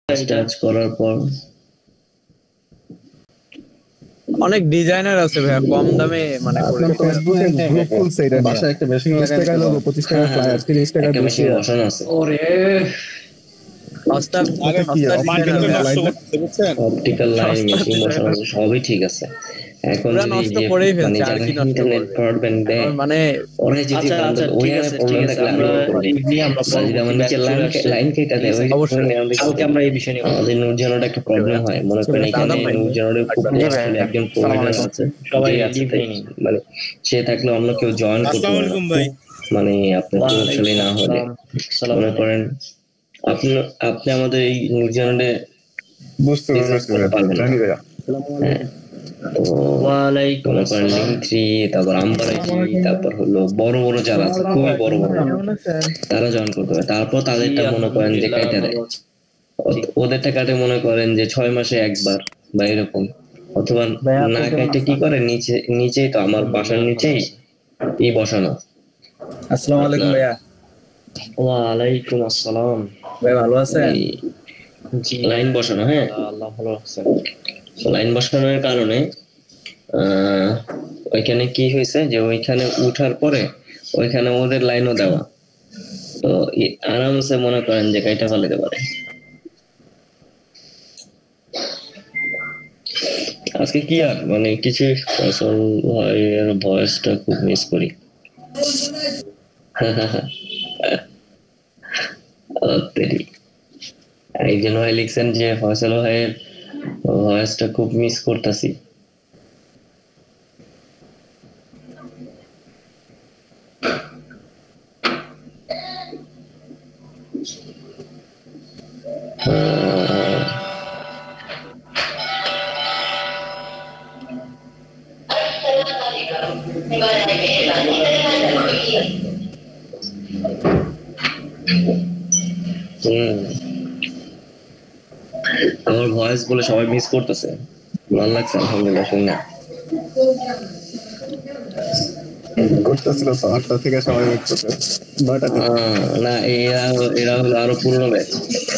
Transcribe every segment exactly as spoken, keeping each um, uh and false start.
Start করার পর অনেক ডিজাইনার আছে ভাই, কম দামে মানে করে আপনার ফেসবুকে গ্রুপ খুলছে এটা বাসায় একটা মেশিন লাগাই টাকা লোগো পঁচিশ টাকা ফ্লায়ার তিরিশ টাকা একটা মেশিন বেশি বসানো আছে। ওরে সস্তা আগে কি অপটিক্যাল লাইন মেশিন বসানো আছে, সবই ঠিক আছে। এখন পুরা যদি নষ্ট যে করেই মানে ফেলছে, আর যারা কি নষ্ট ইন্টারনেট করবে? ব্রডব্যান্ড দেয় মানে ওরা যদি আচ্ছা, আচ্ছা, ওই ঠিক আছে, প্রবলেম ঠিক আছে, থাকলে আমরা আমি এমনি আমরা যদি আমার নিচে লাইন লাইন কেটে দেয় ওই অবশ্যই। কালকে আমরা এই বিষয় নিয়ে আমাদের নূরজানোর একটা প্রবলেম হয়, মনে করেন এখানে নূরজানোর খুব আসলে একজন প্রয়োজন আছে, সবাই আছে তাই মানে সে থাকলে অন্য কেউ জয়েন করতে পারে না। মানে আপনার প্রভাবশালী না হলে মনে করেন আপনি আপনি আমাদের এই নূরজানোরে বুঝতে পারবেন জানি ভাইয়া তো মনে করেন লিঙ্ক থ্রি তারপর আম্বারাইজি তারপর হলো বড় বড় যারা আছে খুবই বড় বড় তারা জয়েন করতে পারে। তারপর তাদেরটা মনে করেন যে কাইটা দেয়, ওদেরটা কাটে মনে করেন যে ছয় মাসে একবার বা এরকম, অথবা না কাটে কি করে নিচে নিচেই তো আমার বাসার নিচেই ই বসানো। আসসালামু আলাইকুম ভাইয়া। ওয়ালাইকুম আসসালাম ভাই ভালো আছেন? লাইন বসানো, হ্যাঁ আল্লাহ ভালো আছে। লাইন বসানোর কারণে আহ ওইখানে কি হয়েছে যে ওইখানে উঠার পরে ওইখানে ওদের লাইনও দেওয়া, তো আরামসে মনে করেন যে কাইটা ফেলাতে পারে। আজকে কি আর মানে কিছু ফসল ভাইয়ের ভয়েসটা খুব মিস করি। একজন ভাই লিখছেন যে ফসল ভাইয়ের ভয়েসটা খুব মিস করতেছি। আমার ভয়েস বলে সবাই মিস করতেছে, ভালো লাগছে আলহামদুলিল্লাহ শুনে। করতেছিল তো আটটা থেকে সবাই ওয়েট করতে নয়টা থেকে। না এরা এরা হলো আরো পুরনো ব্যাচ।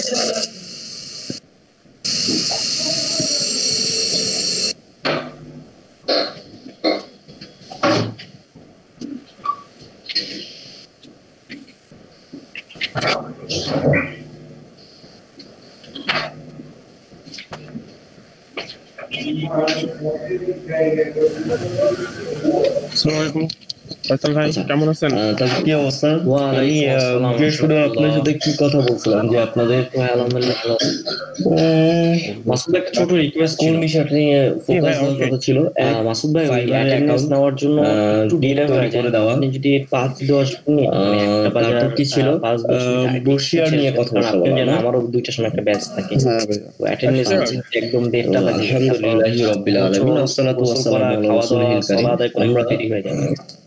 আসসালামু ফয়সাল ভাই, কেমন আছেন? তাহলে কি অবস্থা? আপনার সাথে কি কথা বলছিলাম যে আপনাদের মাসুদ ভাই ছোট রিকোয়েস্ট কোন বিষয়টা নিয়ে ফোকাস দেওয়ার কথা ছিল? মাসুদ ভাই অ্যাটেন্ডেন্স নেওয়ার জন্য একটু ডিলে করে দেওয়া, আপনি যদি পাঁচ দশ মিনিট তারপর কি ছিল বর্ষিয়ার নিয়ে কথা বলতে না, আমারও দুইটার সময় একটা ব্যাচ থাকে, তো অ্যাটেন্ডেন্স একদম দেড়টা বাজে। আলহামদুলিল্লাহ রাব্বিল আলামিন ওয়াসসালাতু ওয়াসসালামু আলা রাসূলিল কারীম। আমরা দেরি হয়ে যায়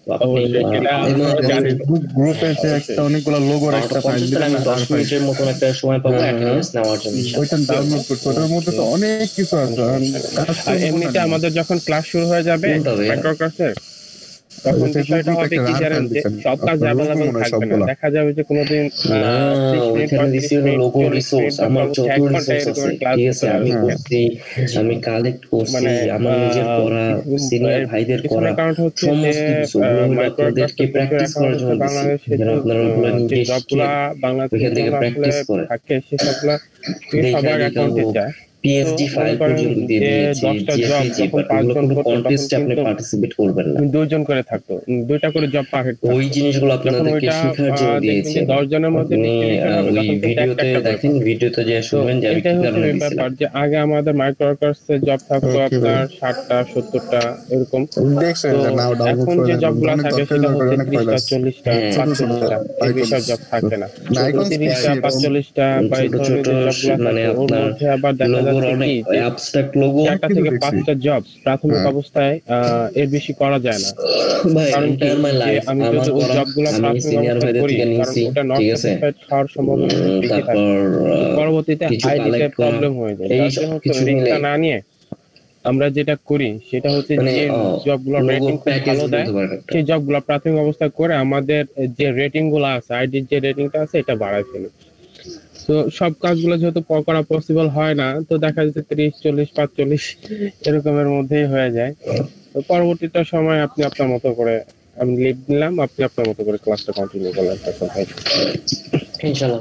গ্রুপে যে একটা অনেকগুলো লোগোর একটা ফাইল দিলাম দশ মিনিটের মতন একটা সময় পাবো অ্যাটেন্ডেন্স নেওয়ার জন্য। ওইটা ডাউনলোড করতে, ওটার মধ্যে তো অনেক কিছু আছে। এমনিতে আমাদের যখন ক্লাস শুরু হয়ে যাবে মাইক্রোকার্সের, তখন বিষয়টা হবে কি জানেন যে সব কাজ অ্যাভেলেবল থাকবে না। দেখা যাবে যে কোনোদিন ওইখানে দিছি লোগো রিসোর্স, আমার যত রিসোর্স আছে ঠিক আছে আমি করছি, আমি কালেক্ট করছি, আমার নিজের করা সিনিয়র ভাইদের করা সমস্ত কিছু আপনাদেরকে প্র্যাকটিস করার জন্য দিছি, যেন আপনারা ওগুলো নিজে শিখে ওইখান থেকে প্র্যাকটিস করে থাকে, সেসবগুলো সবার অ্যাকাউন্টে যায়। পিএসডি ফাইল পর্যন্ত দিয়ে দিয়েছি, জেপিজি এগুলো কোনো কন্টেস্টে আপনি পার্টিসিপেট করবেন না, দুইজন করে থাকতো, দুইটা করে জব পারফেক্ট ওই জিনিসগুলো আপনাদেরকে শেখার জন্য দিয়েছি। দশ জনের মধ্যে আপনি ওই ভিডিওতে দেখেন, ভিডিওতে যে শুনবেন যে আমি কি কারণে দিয়েছিলাম। যে আগে আমাদের মাইক্রোকার্সে জব থাকতো আপনার ষাটটা সত্তরটা এরকম, এখন যে জবগুলো থাকে সেটা হচ্ছে ত্রিশটা চল্লিশটা পাঁচচল্লিশটা এই বিষয় জব থাকে না, তিরিশটা পাঁচচল্লিশটা বা এই ধরনের যে জবগুলো থাকে ওর মধ্যে আবার দেখা যাচ্ছে চারটা থেকে পাঁচটা জব প্রাথমিক অবস্থায় এর বেশি করা যায় না। কারণ কি আমি যদি ওই জবগুলো প্রাথমিক অবস্থায় করি, কারণ ওটা নট স্যাটিসফাইড হওয়ার সম্ভাবনা বেশি থাকে, পরবর্তীতে হাই দিতে প্রবলেম হয়ে যায়। তার জন্য হচ্ছে রিস্কটা না নিয়ে আমরা যেটা করি সেটা হচ্ছে যে জবগুলো রেটিং ভালো দেয় সেই জবগুলো প্রাথমিক অবস্থায় করে আমাদের যে রেটিং গুলো আছে, আইডির যে রেটিংটা আছে এটা বাড়ায় ফেলি। তো সব কাজগুলো যেহেতু করা পসিবল হয় না, তো দেখা যাচ্ছে ত্রিশ চল্লিশ পাঁচচল্লিশ এরকমের মধ্যেই হয়ে যায়। তো পরবর্তীটা সময় আপনি আপনার মতো করে, আমি লিভ নিলাম, আপনি আপনার মতো করে ক্লাসটা কন্টিনিউ করলেন। ইনশাআল্লাহ।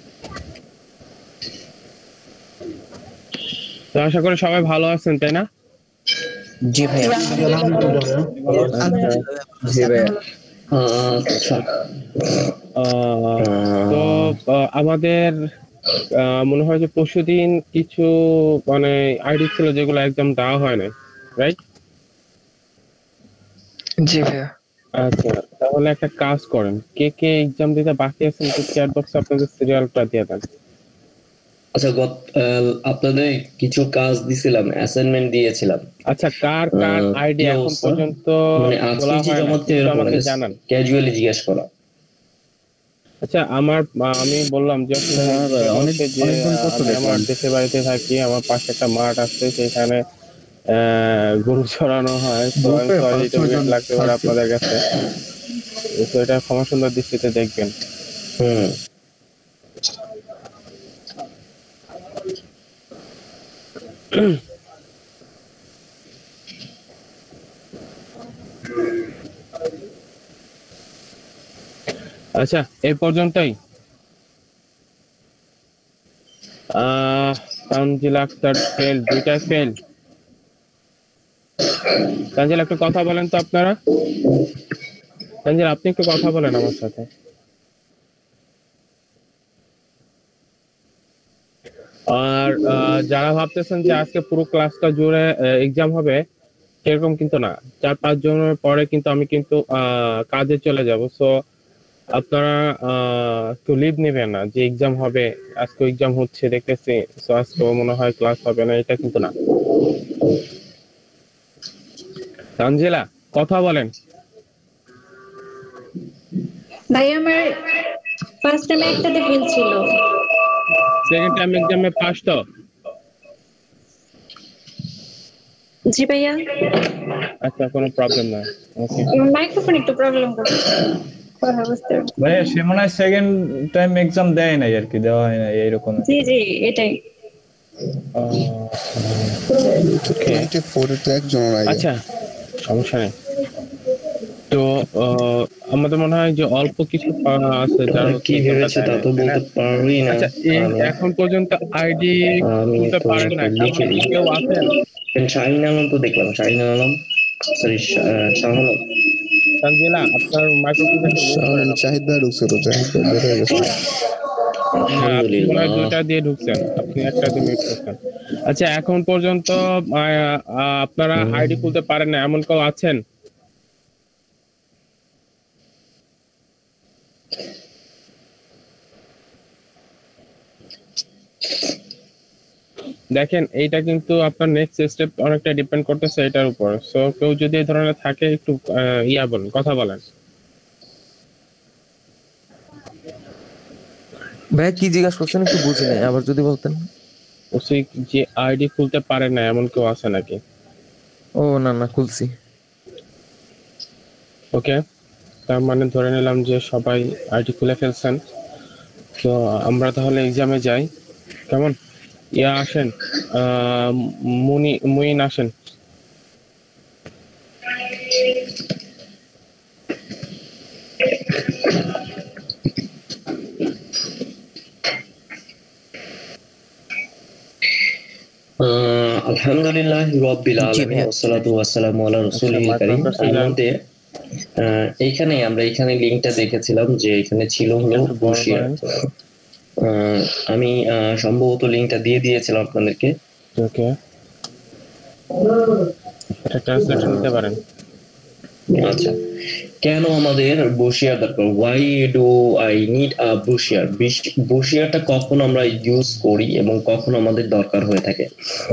তো আশা করি সবাই ভালো আছেন, তাই না? জি ভাই। জি ভাই। তো আমাদের মনে হয় যে পরশুদিন কিছু মানে আইডি ছিল যেগুলো একদম দেওয়া হয় না, রাইট? জি ভাইয়া। আচ্ছা, তাহলে একটা কাজ করেন, কে কে এক্সাম দিতে বাকি আছেন একটু চ্যাট বক্সে আপনাদের সিরিয়ালটা দিয়ে দেন। আচ্ছা, আপনাদের কিছু কাজ দিছিলাম, অ্যাসাইনমেন্ট দিয়েছিলাম। আচ্ছা, কার কার আইডি এখন পর্যন্ত মানে আজকে যে জমাতে আমাকে জানান, ক্যাজুয়ালি জিজ্ঞেস করা। আচ্ছা, আমার আমি বললাম যে অনেক আমার দেশের বাড়িতে থাকি, আমার পাশে একটা মাঠ আছে, সেখানে গরু চড়ানো হয়, লাগতে পারে আপনাদের কাছে, তো এটা ক্ষমা সুন্দর দৃষ্টিতে দেখবেন। হুম। আচ্ছা, এই পর্যন্তই। তানজিল আক্তার ফেল, দুইটা ফেল। তানজিল একটু কথা বলেন তো আপনারা। তানজিল, আপনি একটু কথা বলেন আমার সাথে। আর যারা ভাবতেছেন যে আজকে পুরো ক্লাসটা জুড়ে এক্সাম হবে, সেরকম কিন্তু না। চার পাঁচ জনের পরে কিন্তু আমি কিন্তু কাজে চলে যাব। সো আপনারা একটু লিভ নেবেন না যে এক্সাম হবে, আজকে এক্সাম হচ্ছে দেখতেছি, সো আজকে মনে হয় ক্লাস হবে না, এটা কিন্তু না। তানজিলা, কথা বলেন। ভাই, আমার ফার্স্ট টাইম একটাতে ফেল ছিল, সেকেন্ড টাইম এক্সামে পাস তো? জি ভাইয়া। আচ্ছা, কোনো প্রবলেম না। ওকে, মাইক্রোফোন একটু প্রবলেম করছে, কথা বুঝতে ভাই। সে মনে হয় সেকেন্ড টাইম এক্সাম দেয় নাই আর কি, দেওয়া হয় না এইরকম। জি জি, এটাই। আচ্ছা, সমস্যা নেই। তো আমাদের মনে হয় যে অল্প কিছু আছে যারা কি বেরোচ্ছে তা তো বলতে পারবি না। আচ্ছা, এখন পর্যন্ত আইডি খুলতে পারেন না এমন কেউ আছেন? শাহিন আলম তো দেখলাম, শাহিন আলম, সরি শাহানম। তানজিলা, আপনার মাইক্রোফোন শাহিদ ভাই ঢুকছে তো, শাহিদ ভাই বের হয়ে গেছে। আলহামদুলিল্লাহ, দুইটা দিয়ে ঢুকছেন, আপনি একটা দিয়ে মিউট করছেন। আচ্ছা, এখন পর্যন্ত আপনারা আইডি খুলতে পারেন না এমন কেউ আছেন? দেখেন, এইটা কিন্তু আপনার নেক্সট স্টেপ অনেকটা ডিপেন্ড করতেছে এটার উপর। সো কেউ যদি এই ধরনের থাকে একটু ইয়া বলেন, কথা বলেন। ভাই কি জিজ্ঞাসা করছেন একটু বুঝি নাই, আবার যদি বলতেন। ওসি যে আইডি খুলতে পারে না এমন কেউ আছে নাকি? ও না না, খুলছি। ওকে, তার মানে ধরে নিলাম যে সবাই আইডি খুলে ফেলছেন। তো আমরা তাহলে এক্সামে যাই, কেমন? ইয়া আসেন, মুনি মুইন আসেন। আলহামদুলিল্লাহ রাব্বিল আলামিন ওয়াসসালাতু ওয়াসসালামু আলা রাসূলিল কারীম। আমাদের এইখানে আমরা এখানে লিংকটা দেখেছিলাম যে এখানে ছিল হলো বসিয়া। আমি সম্ভবত লিংকটা দিয়ে দিয়েছিলাম আপনাদেরকে। ওকে, এটা ট্রান্সলেট করতে পারেন। আচ্ছা, কেন আমাদের বসিয়ার দরকার? Why do I need a brochure? বসিয়ারটা কখন আমরা ইউজ করি এবং কখন আমাদের দরকার হয়ে থাকে?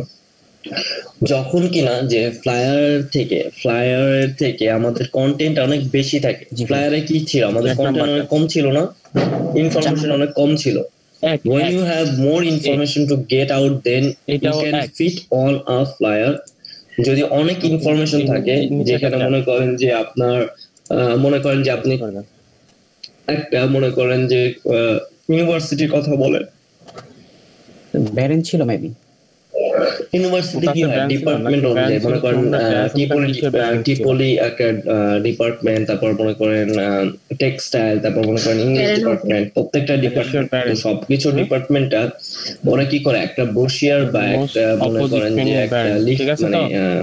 যখন কিনা যে ফ্লায়ার থেকে ফ্লায়ার থেকে আমাদের কন্টেন্ট অনেক বেশি থাকে। ফ্লায়ারে কি ছিল, আমাদের কন্টেন্ট অনেক কম ছিল না, ইনফরমেশন অনেক কম ছিল। When you have more information to get out, then you can fit on a flyer. যদি অনেক ইনফরমেশন থাকে, যেখানে মনে করেন যে আপনার মনে করেন যে আপনি একটা মনে করেন যে ইউনিভার্সিটির কথা বলেন, ব্যারেন ছিল মেবি ইউনিভার্সিটি কি হয় ডিপার্টমেন্ট অনুযায়ী মনে করেন টিপলি টিপলি একটা ডিপার্টমেন্ট, তারপর মনে করেন টেক্সটাইল, তারপর মনে করেন ইংলিশ ডিপার্টমেন্ট, প্রত্যেকটা ডিপার্টমেন্ট সবকিছু ডিপার্টমেন্টটা ওরা কি করে একটা ব্রোশিয়ার বা একটা মনে করেন যে একটা লিস্ট মানে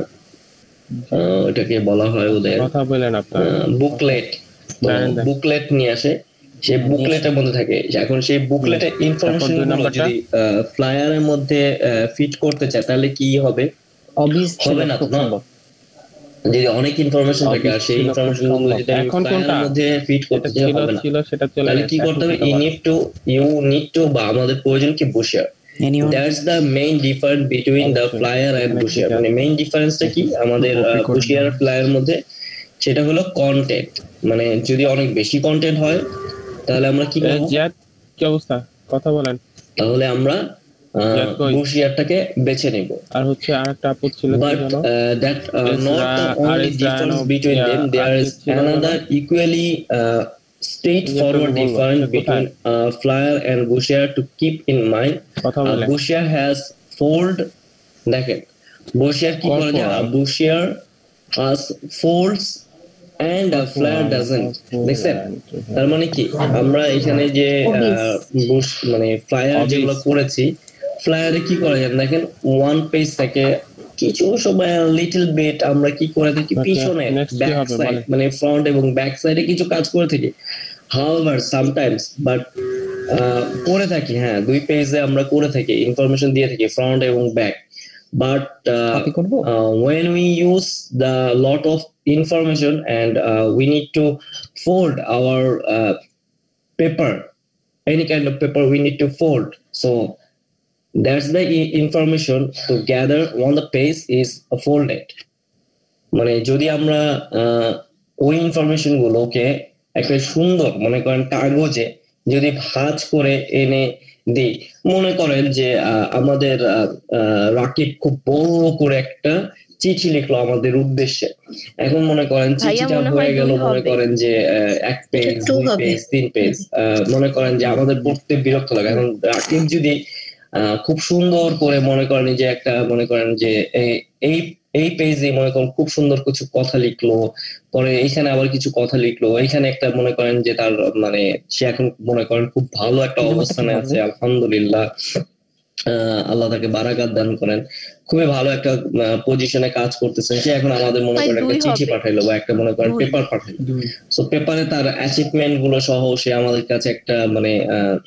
ওটাকে বলা হয় ওদের কথা বলেন আপনারা বুকলেট বুকলেট নিয়ে আসে। সেই বুকলেটের মধ্যে থাকে, এখন সেই বুকলেটের ইনফরমেশন গুলো যদি ফ্লায়ারের মধ্যে ফিট করতে চায় তাহলে কি হবে? হবে না তো, যদি অনেক ইনফরমেশন থাকে আর সেই ইনফরমেশন গুলো যদি ফ্লায়ারের মধ্যে ফিট করতে চায় হবে না, তাহলে কি করতে হবে? You need to you need to বা আমাদের প্রয়োজন কি brochure. That's the main difference between the flyer and bushier. মানে মেইন ডিফারেন্সটা কি আমাদের বুশিয়ার ফ্লায়ার মধ্যে? সেটা হলো কন্টেন্ট। মানে যদি অনেক বেশি কন্টেন্ট হয় তাহলে আমরা কি করব? কি অবস্থা কথা বলেন। তাহলে আমরা বুশিয়ারটাকে বেছে নেব। আর হচ্ছে আরেকটা আপদ ছিল কি জানো? But uh, that uh, not the only difference between them, there is another equally uh, straightforward difference between uh, flyer and bushier to keep in mind. Uh, bushier has fold. দেখেন bushier কি করে জানো? bushier has folds and a flyer doesn't. দেখছেন তার মানে কি আমরা এখানে যে বুশ মানে ফ্লায়ার যেগুলো করেছি, ফ্লায়ারে কি করে জানেন? দেখেন ওয়ান পেজ থেকে কিছু সময় লিটল বিট আমরা কি করে থাকি পিছনে ব্যাক সাইড মানে ফ্রন্ট এবং ব্যাক সাইডে কিছু কাজ করে থাকি। হাউএভার সামটাইমস বাট করে থাকি, হ্যাঁ দুই পেজে আমরা করে থাকি, ইনফরমেশন দিয়ে থাকি ফ্রন্ট এবং back. But uh, uh, when we use the lot of information and uh, we need to fold our uh, paper, any kind of paper we need to fold. So that's the information to gather on the page is folded. মানে যদি আমরা ওই information গুলোকে একটা সুন্দর মনে করেন কাগজে যদি ভাঁজ করে এনে দিই, মনে করেন যে আমাদের রাকিব খুব বড় করে একটা চিঠি লিখলো আমাদের উদ্দেশ্যে, এখন মনে করেন চিঠিটা হয়ে গেল মনে করেন যে এক পেজ দুই পেজ তিন পেজ, মনে করেন যে আমাদের পড়তে বিরক্ত লাগে। এখন রাকিব যদি খুব সুন্দর করে মনে করেন যে একটা মনে করেন যে এই এই পেজে মনে করেন খুব সুন্দর কিছু কথা লিখলো, পরে এইখানে আবার কিছু কথা লিখলো, এইখানে একটা মনে করেন যে তার মানে সে এখন মনে করেন খুব ভালো একটা অবস্থানে আছে, আলহামদুলিল্লাহ আহ আল্লাহ তাকে বারাকাত দান করেন, খুবই ভালো একটা পজিশনে কাজ করতেছেন সে। এখন আমাদের মনে করেন একটা চিঠি পাঠাইলো বা একটা মনে করেন পেপার পাঠাইলো, সো পেপারে তার অ্যাচিভমেন্ট গুলো সহ সে আমাদের কাছে একটা মানে আহ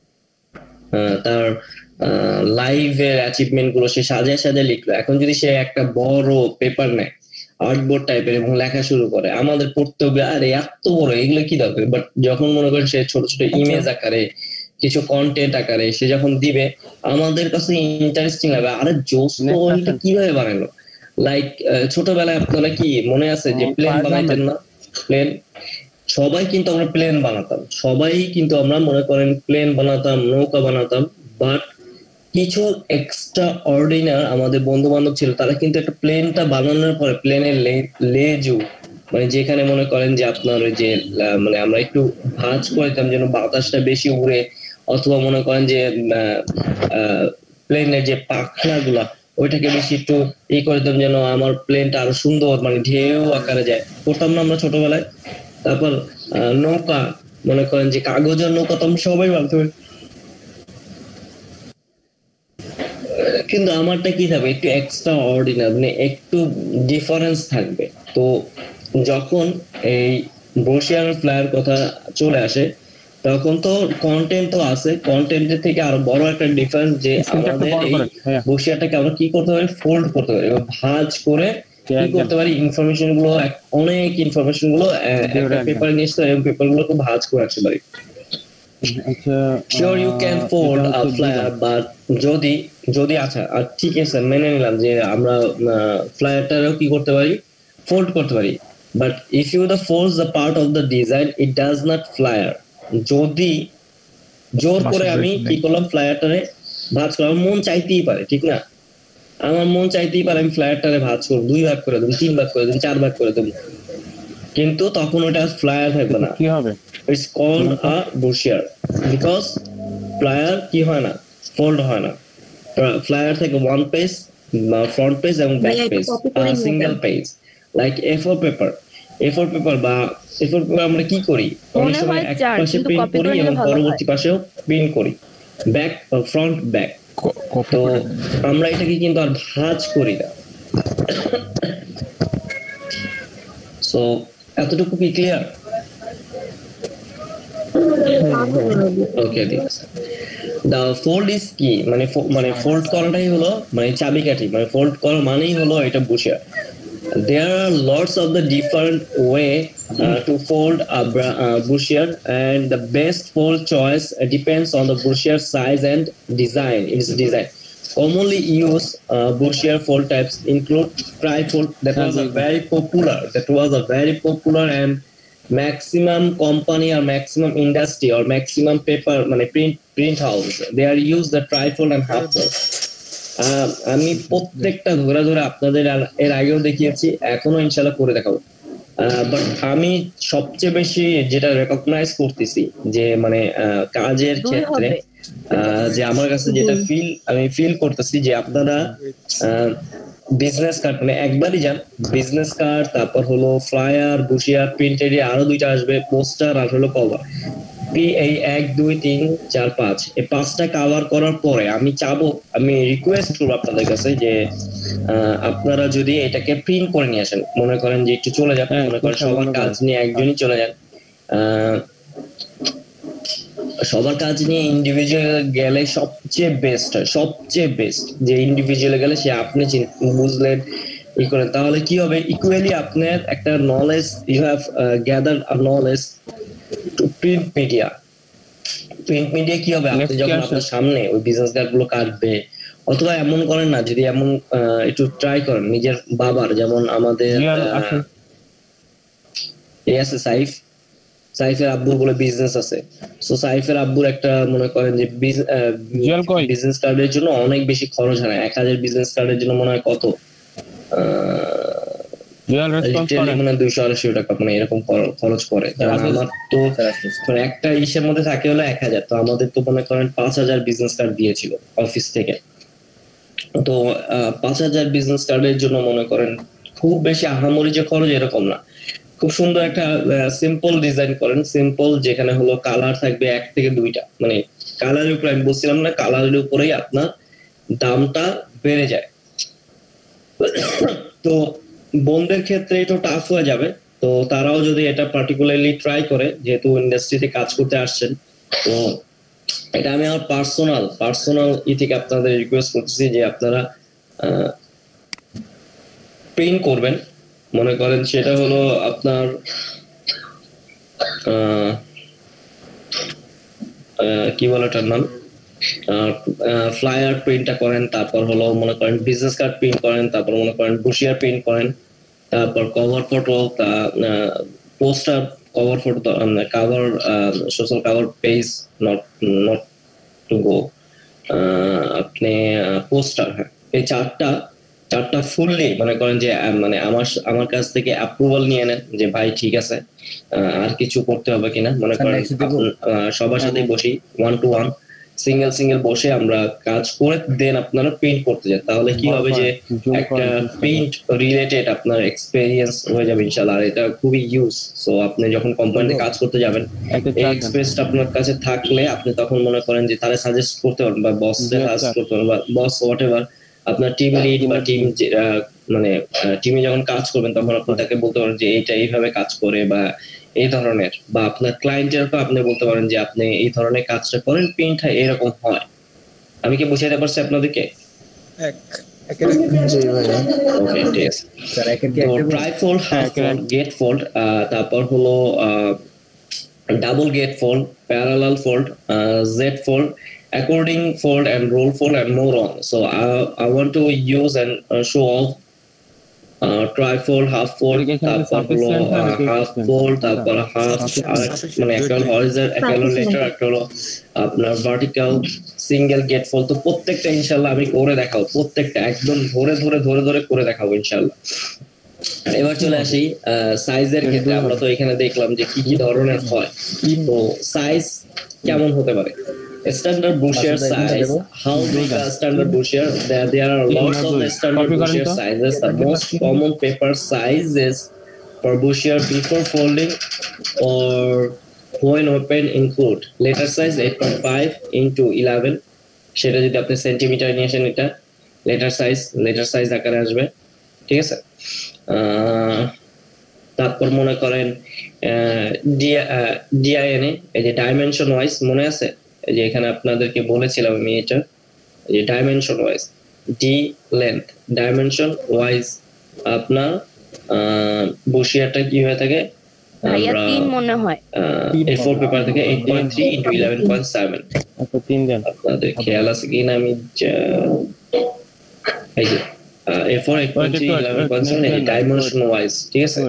তার লাইভের অ্যাচিভমেন্ট গুলো সে সাজায় সাজায় লিখলো। এখন যদি সে একটা বড় পেপার নেয় আর্টবোর্ড টাইপের এবং লেখা শুরু করে, আমাদের পড়তে হবে আরে এত বড় এগুলো কি দরকার, বাট যখন মনে করেন সে ছোট ছোট ইমেজ আকারে কিছু কন্টেন্ট আকারে সে যখন দিবে আমাদের কাছে ইন্টারেস্টিং লাগবে, আরে জোস তো এটা কিভাবে বানালো। লাইক ছোটবেলায় আপনারা কি মনে আছে যে প্লেন বানাইতেন না? প্লেন সবাই কিন্তু আমরা প্লেন বানাতাম, সবাই কিন্তু আমরা মনে করেন প্লেন বানাতাম, নৌকা বানাতাম, বাট কিছু এক্সট্রা অর্ডিনার আমাদের বন্ধু বান্ধব ছিল, তারা কিন্তু একটা প্লেনটা বানানোর পরে প্লেনের লেজু মানে যেখানে মনে করেন যে আপনার ওই যে মানে আমরা একটু ভাঁজ করে দিতাম যেন বাতাসটা বেশি উড়ে, অথবা মনে করেন যে প্লেনের যে পাখনা গুলা ওইটাকে বেশি একটু ই করে দিতাম যেন আমার প্লেনটা আরো সুন্দর মানে ঢেউ আকারে যায়, করতাম না আমরা ছোটবেলায়। তারপর নৌকা মনে করেন যে কাগজের নৌকা তো সবাই বানাতে পারি, কিন্তু আমারটা কি থাকবে একটু এক্সট্রা অর্ডিনারি মানে একটু ডিফারেন্স থাকবে। তো যখন এই ব্রোশিয়ার ফ্লায়ার কথা চলে আসে তখন তো কন্টেন্ট তো আছে, কন্টেন্টের থেকে আরো বড় একটা ডিফারেন্স যে আমাদের এই ব্রোশিয়ারটাকে আমরা কি করতে পারি, ফোল্ড করতে পারি, ভাঁজ করে কি করতে পারি ইনফরমেশন গুলো অনেক ইনফরমেশন গুলো একটা পেপারে নিয়ে আসতে এবং পেপার গুলোকে ভাঁজ করে রাখতে পারি। Sure you can fold a flyer, but যদি যদি আচ্ছা আর ঠিক আছে মেনে নিলাম যে আমরা ফ্লায়ারটারও কি করতে পারি, ফোল্ড করতে পারি, but if you the fold the part of the design it does not flyer. যদি জোর করে আমি কি করলাম ফ্লায়ারটারে ভাঁজ করলাম, মন চাইতেই পারে ঠিক না, আমার মন চাইতেই পারে আমি ফ্লায়ারটারে ভাঁজ করবো, দুই ভাগ করে দেবো, তিন ভাগ করে দেবো, চার ভাগ করে দেবো, কিন্তু তখন ওটা ফ্লায়ার থাকবে না, কি হবে? It's called a bushier because flyer কি হয় না, ফোল্ড হয় না। ফ্লায়ার থেকে ওয়ান পেজ, ফ্রন্ট পেজ এবং back page, single page, like A four paper. A four paper বা এ ফোর পেপার আমরা কি করি, অনেক সময় এক পাশে প্রিন্ট করি এবং পরবর্তী পাশেও প্রিন্ট করি, ব্যাক ফ্রন্ট ব্যাক। তো আমরা এটাকে কিন্তু আর ভাঁজ করি না। সো এতটুকু কি ক্লিয়ার? ওকে, ঠিক আছে। দা ফোল্ড ইজ কি, মানে মানে ফোল্ড করাটাই হলো মানে চাবিকাঠি, মানে ফোল্ড করা মানেই হলো এটা বুশিয়ার। There are lots of the different way uh, to fold a bra- uh, bushir, and the best fold choice uh, depends on the bushir size and design. Its design. Commonly used uh, bushir fold types include tri-fold. That was a very popular. That was a very popular and maximum company or maximum industry or maximum paper, মানে print print house. They are used the tri-fold and half-fold. আমি প্রত্যেকটা ধরে ধরে আপনাদের এর আগেও দেখিয়েছি, এখনো ইনশাল্লাহ করে দেখাবো। বাট আমি সবচেয়ে বেশি যেটা রেকগনাইজ করতেছি যে মানে কাজের ক্ষেত্রে যে আমার কাছে যেটা ফিল আমি ফিল করতেছি যে আপনারা বিজনেস কার্ড মানে একবারই যান, বিজনেস কার্ড, তারপর হলো ফ্লায়ার, বুশিয়ার, প্রিন্টেড, আরো দুইটা আসবে, পোস্টার আর হলো কভার। এই এক দুই তিন চার পাঁচ এই পাঁচটা কভার করার পরে আমি চাবো, আমি রিকোয়েস্ট করবো আপনাদের কাছে যে আপনারা যদি এটাকে প্রিন্ট করে নিয়ে আসেন। মনে করেন যে একটু চলে যান, মনে করেন সবার কাজ নিয়ে একজনই চলে যান, সবার কাজ নিয়ে ইন্ডিভিজুয়াল গেলে সবচেয়ে বেস্ট হয়, সবচেয়ে বেস্ট যে ইন্ডিভিজুয়াল গেলে সে আপনি বুঝলেন ই করেন, তাহলে কি হবে, ইকুয়ালি আপনার একটা knowledge, you have gather a knowledge to print media. Print media কি হবে, আপনি যখন আপনার সামনে ওই বিজনেস কার্ড গুলো কাটবে, অথবা এমন করেন না, যদি এমন একটু ট্রাই করেন নিজের বাবার, যেমন আমাদের এই আছে সাইফ, সাইফের আব্বুর বলে বিজনেস আছে। সো সাইফের আব্বুর একটা মনে করেন যে বিজনেস কার্ডের জন্য অনেক বেশি খরচ হয়, এক হাজার বিজনেস কার্ডের জন্য মনে হয় কত মানে দুইশো আড়াইশো টাকা মানে এরকম খরচ করে। আমার তো একটা ইসের মধ্যে থাকে হলো এক হাজার, তো আমাদের তো মনে করেন পাঁচ হাজার বিজনেস কার্ড দিয়েছিল অফিস থেকে। তো পাঁচ হাজার বিজনেস কার্ডের জন্য মনে করেন খুব বেশি আহামরি যে খরচ এরকম না, খুব সুন্দর একটা সিম্পল ডিজাইন করেন, সিম্পল যেখানে হলো কালার থাকবে এক থেকে দুইটা, মানে কালারের উপরে আমি বলছিলাম না, কালারের উপরেই আপনার দামটা বেড়ে যায়। তো বোনদের ক্ষেত্রে একটু টাফ হয়ে যাবে, তো তারাও যদি এটা পার্টিকুলারলি ট্রাই করে, যেহেতু ইন্ডাস্ট্রিতে কাজ করতে আসছেন, তো এটা আমি আমার পার্সোনাল পার্সোনাল ই থেকে আপনাদের রিকোয়েস্ট করতেছি যে আপনারা প্রিন্ট করবেন। মনে করেন সেটা হলো আপনার কি বলে ওটার নাম, ফ্লায়ার প্রিন্টটা করেন, তারপর হলো মনে করেন বিজনেস কার্ড প্রিন্ট করেন, তারপর মনে করেন বুশিয়ার প্রিন্ট করেন, তারপর cover photo, poster, cover photo, cover social cover page, not not to go, আপনি পোস্টার, হ্যাঁ এই চারটা চারটা ফুললি মনে করেন যে মানে আমার আমার কাছ থেকে অ্যাপ্রুভাল নিয়ে নেন যে ভাই ঠিক আছে, আর কিছু করতে হবে কিনা। মনে করেন সবার সাথে বসি, one to one single single বসে আমরা কাজ করে দেন আপনারা প্রিন্ট করতে যান, তাহলে কি হবে যে একটা প্রিন্ট রিলেটেড আপনার এক্সপেরিয়েন্স হয়ে যাবে ইনশাআল্লাহ। আর এটা খুবই ইউজ, সো আপনি যখন কোম্পানিতে কাজ করতে যাবেন এই এক্সপেরিয়েন্সটা আপনার কাছে থাকলে আপনি তখন মনে করেন যে তারা সাজেস্ট করতে পারেন বা বসে সাজেস্ট করতে পারেন বা বস হোয়াট এভার আপনার টিম লিড বা টিম মানে টিমে যখন কাজ করবেন তখন আপনি তাকে বলতে পারেন যে এইটা এইভাবে কাজ করে বা এই ধরনের, বা আপনার ক্লায়েন্টেরকে আপনি বলতে পারেন যে আপনি এই ধরনের কাজটা করেন, প্রিন্ট এরকম হয়। আমি কি বুঝাইতে পারছি আপনাদেরকে? এক একের জি ভাই ওকে ঠিক আছে স্যার। একের কি একটা trifold, half fold, gate fold, তারপর হলো double gate fold, parallel fold, Z fold, according fold and roll fold and more on. So I I want to use and uh, show off uh, trifold, half fold, তারপর হলো half fold, তারপর half মানে একটা horizontal, একটা lateral, একটা হলো আপনার vertical, single gate fold। তো প্রত্যেকটা ইনশাআল্লাহ আমি করে দেখাবো, প্রত্যেকটা একদম ধরে ধরে ধরে ধরে করে দেখাবো ইনশাআল্লাহ। এবার চলে আসি সাইজের ক্ষেত্রে। আমরা তো এখানে দেখলাম যে কি কি ধরনের হয়, তো সাইজ কেমন হতে পারে। standard Boucher size. How big a standard Boucher? There, there are lots of the standard Boucher sizes. The most common paper sizes for Boucher before folding or when open include letter size eight point five into eleven. সেটা যদি আপনি centimetre নিয়ে আসেন, এটা letter size letter size আকারে আসবে, ঠিক আছে। তারপর মনে করেন ডিআইএনএ, এই যে ডাইমেনশন ওয়াইজ মনে আছে, এই যে এখানে আপনাদেরকে বলেছিলাম আমি এটা, এই যে dimension wise the length dimension wise আপনার বসিয়াটা কি হয়ে থাকে, ভাইয়া তিন মনে হয় এ ফোর পেপার থেকে eight point three into eleven point seven। আচ্ছা তিন দেন, আপনাদের খেয়াল আছে কিনা আমি এই যে A four eight point three eleven point seven এই ডাইমেনশন ওয়াইজ, ঠিক আছে।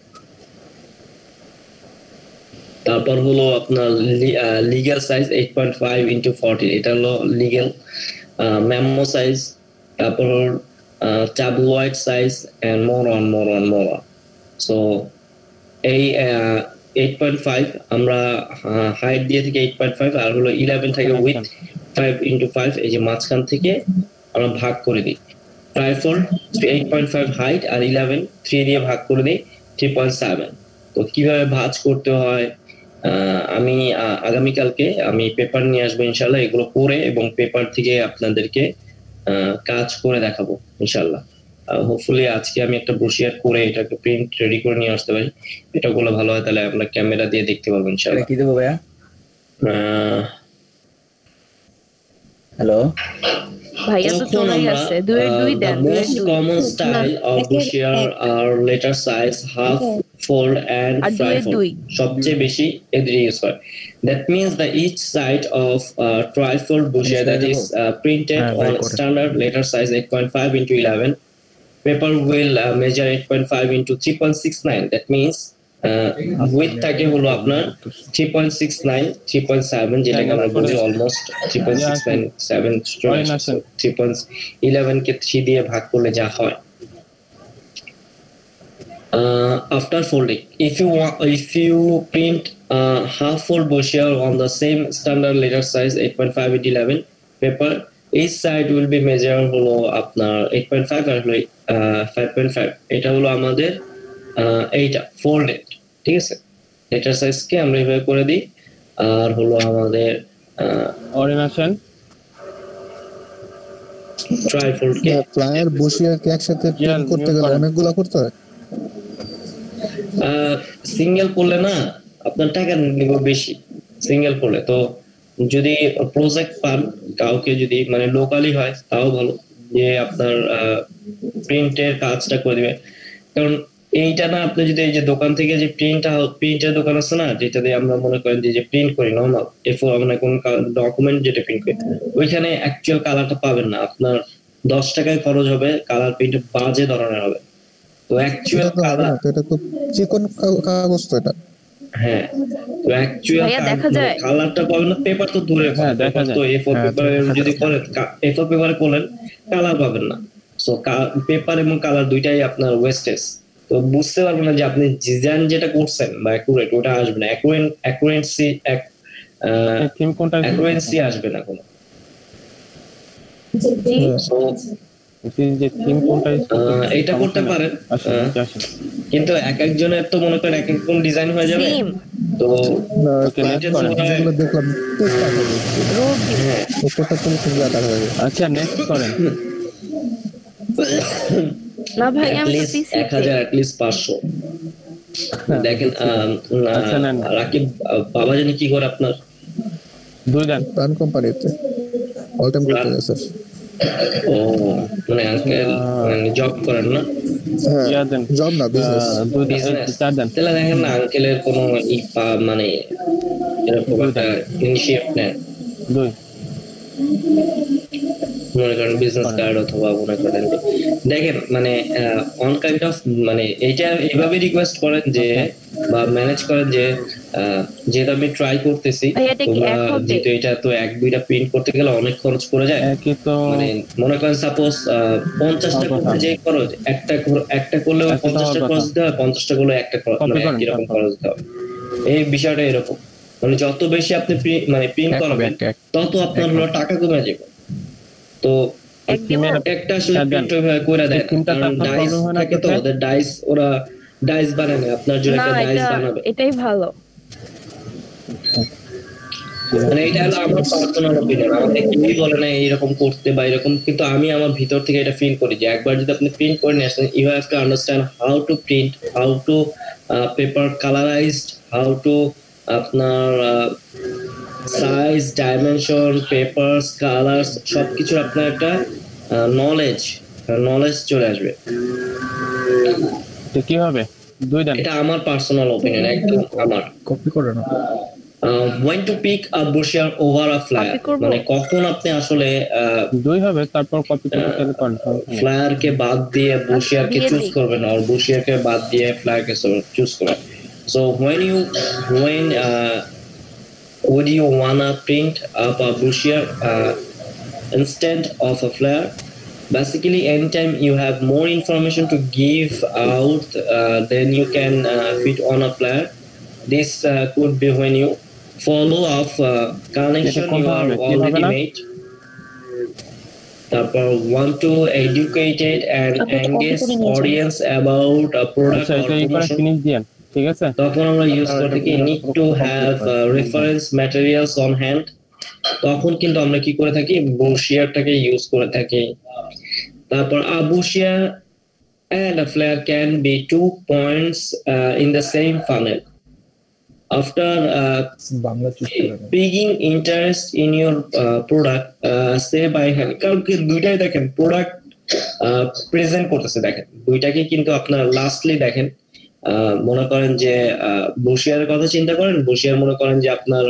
তারপর হলো আপনার legal size eight point five into fourteen, এটা হলো লিগ্যাল মেমো সাইজ। তারপর tabloid size and more on more on more on. So এই eight point five আমরা হাইট দিয়ে থেকে eight point five, আর হলো eleven থেকে উইথ five into five, এই যে মাঝখান থেকে আমরা ভাগ করে দিই। Trifold eight point five height আর eleven three দিয়ে ভাগ করে দিই three point seven। তো কিভাবে ভাঁজ করতে হয় আমি আগামীকালকে আমি পেপার নিয়ে আসবো ইনশাল্লাহ, এগুলো করে এবং পেপার থেকে আপনাদেরকে কাজ করে দেখাবো ইনশাল্লাহ। হোপফুলি আজকে আমি একটা ব্রোশিয়ার করে এটাকে প্রিন্ট রেডি করে নিয়ে আসতে পারি, এটা গুলো ভালো হয়, তাহলে আমরা ক্যামেরা দিয়ে দেখতে পাবো ইনশাআল্লাহ। কি দেবো ভাইয়া? হ্যালো ভাইয়া তো চলেই আসছে, দুই দুই দেন। The most common style of brochure are letter size, half fold and trifold. সবচেয়ে বেশি এদের ইউজ হয়। That means that each side of uh, trifold brochure that is uh, printed on standard letter size eight point five into eleven, paper will uh, measure eight point five into three point six nine. That means width থাকে হলো আপনার three point six nine, three point seven, যেটাকে আমরা বলি almost three point six nine seven, three point eleven কে three দিয়ে ভাগ করলে যা হয়। Uh, after folding, if you want, if you print uh, half fold brochure on the same standard letter size eight point five into eleven paper, each side will be measured হলো আপনার eight point five আর হলো five point five। এটা হলো আমাদের এইটা folded, ঠিক আছে। Letter size কে আমরা এইভাবে করে দিই, আর হলো আমাদের অরিজিনেশন ট্রাইফোল্ড কে প্লায়ার বসিয়ার কে একসাথে প্রিন্ট করতে গেলে অনেকগুলো করতে হয়। সিঙ্গেল করলে না আপনার টাকা নিব বেশি, সিঙ্গেল করলে। তো যদি প্রজেক্ট পান কাউকে, যদি মানে লোকালি হয় তাও ভালো, যে আপনার প্রিন্টের কাজটা করে দিবে। কারণ এইটা না আপনি যদি এই যে দোকান থেকে যে প্রিন্টটা প্রিন্টের দোকান আছে না, যেটা দিয়ে আমরা মনে করেন যে প্রিন্ট করি নর্মাল এ ফোর মানে কোন ডকুমেন্ট যেটা প্রিন্ট করি, ওইখানে অ্যাকচুয়াল কালারটা পাবেন না। আপনার দশ টাকায় খরচ হবে, কালার প্রিন্ট বাজে ধরনের হবে। তো অ্যাকচুয়াল কালার, এটা তো চিকন কাগজ তো এটা, হ্যাঁ তো অ্যাকচুয়াল কালারটা পাবেন না। পেপার তো দূরে, তো এ ফোর পেপারে যদি করেন, এ ফোর পেপারে করলেন কালার পাবেন না। সো পেপার এবং কালার দুইটাই আপনার ওয়েস্টেজ। তো বুঝতে পারবেন না যে আপনি ডিজাইন যেটা করছেন বা অ্যাকুরেট ওটা আসবে না, অ্যাকুরেন্সি অ্যাকুরেন্সি আসবে না কোনো। সো এটা করতে পারেন, কিন্তু এক একজনের তো মনে করেন এক এক রকম ডিজাইন হয়ে যাবে। তো আচ্ছা নেক্সট করেন না ভাই, আমি এক হাজার অ্যাটলিস্ট পাঁচশো। দেখেন রাকিব বাবা জানি কি করে আপনার দুই দেন প্রাণ কোম্পানিতে অল টাইম করতে আছে স্যার। ও মানে আঙ্কেল মানে জব করেন না? হ্যাঁ জব না, বিজনেস। চার দেন। তাহলে দেখেন না আঙ্কেলের কোনো মানে এরকম একটা ইনিশিয়েটিভ নেন, দুই মনে করেন বিজনেস কার্ড অথবা মনে করেন দেখেন মানে অন কাইন্ড অফ মানে এইটা এইভাবে রিকোয়েস্ট করেন যে বা ম্যানেজ করেন যে যেটা আমি ট্রাই করতেছি, যেহেতু এটা তো এক দুইটা প্রিন্ট করতে গেলে অনেক খরচ পড়ে যায়। মানে মনে করেন সাপোজ পঞ্চাশটা করতে যে খরচ, একটা একটা করলেও পঞ্চাশটা খরচ দিতে হয়, পঞ্চাশটা করলে একটা খরচ, মানে একই রকম খরচ দিতে হবে। এই বিষয়টা এরকম। মানে যত বেশি আপনি প্রি- মানে প্রিন্ট এক করাবেন এক এক তত আপনার হলো টাকা কমে যাবে। তো একদম একটা আসলে হ্যাঁ, দেন। প্রিন্ট ওইভাবে করে দেয়, এই থিমটাতে কারণ আপনার ডাইস problem হয় না থাকে তো, কোথায়? ওদের ডাইস ওরা ডাইস বানায় না, আপনার জন্য না, একটা ডাইস এটা বানাবে। এটাই ভালো। মানে এটা হলো আমার পার্সোনাল অপিনিয়ন, আমাকে কেউই বলে না এইরকম করতে বা এরকম, কিন্তু আমি আমার ভিতর থেকে এটা ফিল করি যে একবার যদি আপনি প্রিন্ট করে নিয়ে আসেন, you have to understand how to print, how to paper colourised, how to আপনার সাইজ, ডাইমেনশন, পেপারস, কালার্স সবকিছু আপনার একটা নলেজ নলেজ চলে আসবে। তো কি হবে? দুই দেন। এটা আমার পার্সোনাল অপিনিয়ন, একদম আমার। কপি করে না Uh, when to pick a bushier over a flyer, Copy করবো? মানে কখন আপনি আসলে দুই হবে, তারপর কপি করতে গেলে কনফার্ম। ফ্লায়ার কে বাদ দিয়ে বুশিয়ার কে দিয়ে চুজ দিই। করবেন আর বুশিয়ার কে বাদ দিয়ে ফ্লায়ার কে চুজ করবেন। So when you when uh, would you wanna print up a bushier uh, instead of a flare? Basically, anytime you have more information to give out, uh, then you can uh, fit on a flare. This uh, could be when you follow up uh, connection এটা কোন you are ধরনের? কি হবে already না? made. তারপর want to educated and আপনি তো copy engage করে নিয়েছেন। audience about a product আচ্ছা, or এটা এই করে promotion. ফিনিশ দিয়েন, ঠিক আছে? তখন আমরা ইউজ করে থাকি need to have uh, reference materials on hand. তখন কিন্তু আমরা কি করে থাকি, বুশিয়ারটাকে ইউজ করে থাকি। তারপর a bushier and a flare can be two points uh, in the same funnel. After uh, Bangla choose করে না piquing interest in your uh, product, uh, say by hand, কারণ কি দুইটাই দেখেন প্রোডাক্ট প্রেজেন্ট করতেছে, দেখেন দুইটাকে কিন্তু আপনার লাস্টলি দেখেন আহ, মনে করেন যে বুশিয়ারের কথা চিন্তা করেন, বুশিয়ার মনে করেন যে আপনার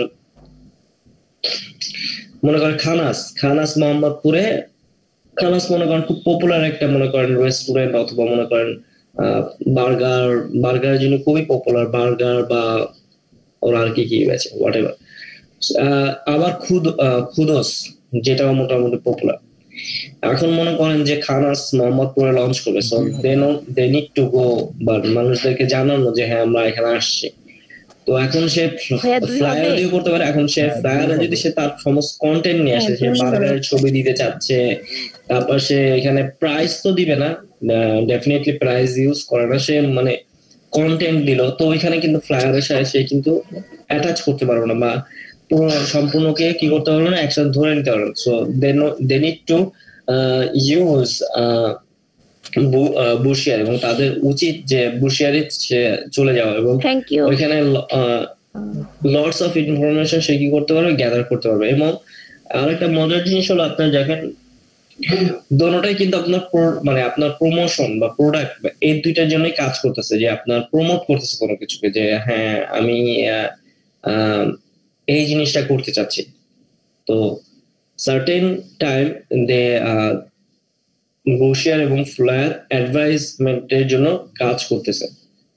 মনে করেন খানাস খানাস মোহাম্মদপুরে, খানাস মনে করেন খুব পপুলার একটা মনে করেন রেস্টুরেন্ট, অথবা মনে করেন বার্গার বার্গারের জন্য খুবই পপুলার বার্গার, বা ওরা আর কি কি আছে হোয়াট এভার। আবার খুদ খুদস যেটা মোটামুটি পপুলার। এখন মনে করেন যে খানাস মোহাম্মদপুরে লঞ্চ করবে, so they know they need to go, but মানুষদেরকে জানানো যে হ্যাঁ আমরা এখানে আসছি। তো এখন সে ভাইয়া, দুই ফ্লায়ার হবে? দিয়ে করতে পারে, এখন সে ফ্লায়ারে যদি সে তার সমস্ত কন্টেন্ট নিয়ে আসে, সে বার্গারের ছবি দিতে চাচ্ছে, তারপর সে এখানে প্রাইস তো দিবে না, ডেফিনেটলি প্রাইস ইউজ করে না, সে মানে কন্টেন্ট দিল, তো ওইখানে কিন্তু ফ্লায়ারের সাথে সে কিন্তু অ্যাটাচ করতে পারবে না, বা পুরো সম্পূর্ণকে কি করতে পারবে না, একসাথে ধরে নিতে পারবে। So they they need to use brochure, এবং তাদের উচিত যে বুশিয়ারে চলে যাওয়া, এবং থ্যাংক ইউ। ওইখানে লটস অফ ইনফরমেশন সে কি করতে পারবে, গ্যাদার করতে পারবে। এবং আরেকটা মজার জিনিস হলো, আপনার দেখেন দোনোটাই কিন্তু আপনার pro- মানে আপনার প্রমোশন বা প্রোডাক্ট এই দুইটার জন্যই কাজ করতেছে, যে আপনার প্রমোট করতেছে কোনো কিছুকে, যে হ্যাঁ আমি আহ, আহ, এই জিনিসটা করতে চাচ্ছি। তো সার্টেন টাইম দে বুশিয়ার এবং ফ্লায়ার অ্যাডভাইসমেন্টের জন্য কাজ করতেছে।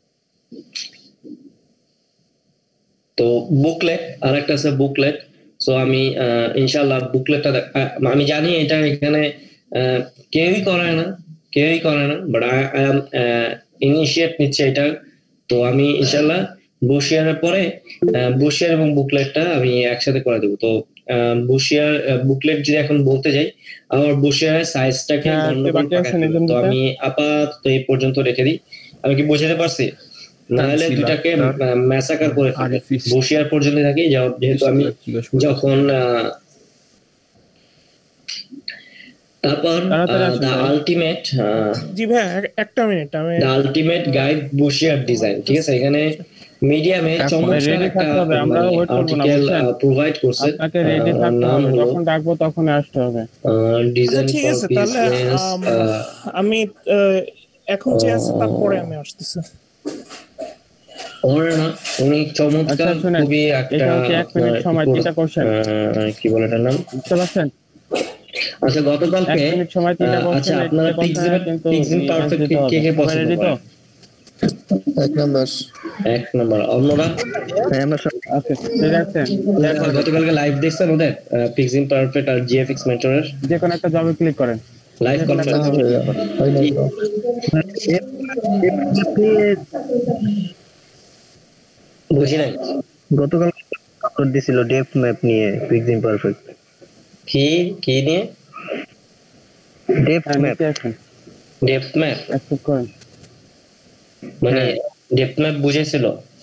তো বুকলেট আর একটা আছে বুকলেট। সো আমি আহ, ইনশাল্লাহ বুকলেটটা আমি জানি এটা এখানে আহ, কেউই করে না কেউই করে না বাট আই এম ইনিশিয়েট নিচ্ছে এটা। তো আমি ইনশাল্লাহ বুশিয়ারের পরে আহ, বুশিয়ার এবং বুকলেটটা আমি একসাথে করে দেবো। তো আহ, বুশিয়ার বুকলেট যদি এখন বলতে যাই, আমার বুশিয়ারের সাইজটাকে হ্যাঁ, গন্ডগোল বাকি আছে পাকাতে হবে। নিজের তো মধ্যে। আমি আপাতত এই পর্যন্ত রেখে দিই। আমি কি বুঝাতে পারছি? নাহলে তানসিলা, দুটাকে তার ম্যাসাকার করে ফেলবে। আরিফিস, বসিয়ার পর্যন্ত থাকি, যা- যেহেতু আমি যখন আহ, তারপর তাড়াতাড়ি আসুন দ্য ভাই। আলটিমেট জি ভাই এক- একটা মিনিট আমি the ultimate guide brochure design, ঠিক আছে? এখানে মিডিয়ামে এখন চমৎকার ready একটা থাকতে হবে, আমরা wait করবো না, আর্টিকেল বুঝছেন? প্রোভাইড করছে। আপনাকে রেডি আহ, থাকতে নাম হবে, হলো যখন ডাকবো তখন আসতে হবে। আচ্ছা ডিজাইন ঠিক ফর আছে, তাহলে বিজনেস। আম, আমি আহ, এখন যে আছে তারপরে আমি আসতেছি। ওরা না উনি চমৎকার, আচ্ছা, শুনেন, খুবই একটা এটা হচ্ছে এক মিনিট আপনার সময়, কি তিনটা কোশ্চেন, আহ, কি বলে এটার নাম? বুঝতে পারছেন? আচ্ছা, এক গতকালকে মিনিট সময়, তিনটা আহ, কোশ্চেন, আচ্ছা আপনারা পিক্সেল পিক্সেল পারফেক্ট কে কে পছন্দ রেডি তো? করেন? এক নাম্বার এক নাম্বার অন্যরা? হ্যাঁ আমরা সব আচ্ছা, ঠিক আছে, আহ, গতকালকে লাইভ দেখছেন ওদের পিক্সেল পারফেক্ট আর জিএফএক্স মেন্টরের যে কোনো একটা জবে ক্লিক করেন। Live conference? হয় নাই তো। বুঝি নাই। গতকাল আপলোড দিছিল ডেপথ ম্যাপ নিয়ে পিক্সিম পারফেক্ট। কি কি নিয়ে? Depth map. ডেপথ ম্যাপ মানে ডেপথ ম্যাপ বুঝেছিল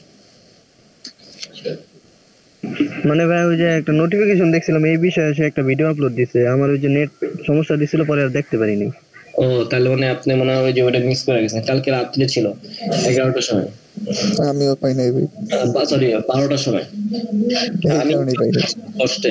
মানে ভাই ওই যে একটা নোটিফিকেশন দেখছিলাম এই বিষয়ে, সে একটা ভিডিও আপলোড দিছে, আমার ওই যে নেট সমস্যা দিছিল পরে আর দেখতে পারিনি। ও তাহলে মানে আপনি মনে হয় যে ওটা মিস করে গেছেন, কালকে রাত্রে ছিল এগারোটার সময়। আমিও পাই নাই ভাই, সরি বারোটার সময় আমি কষ্টে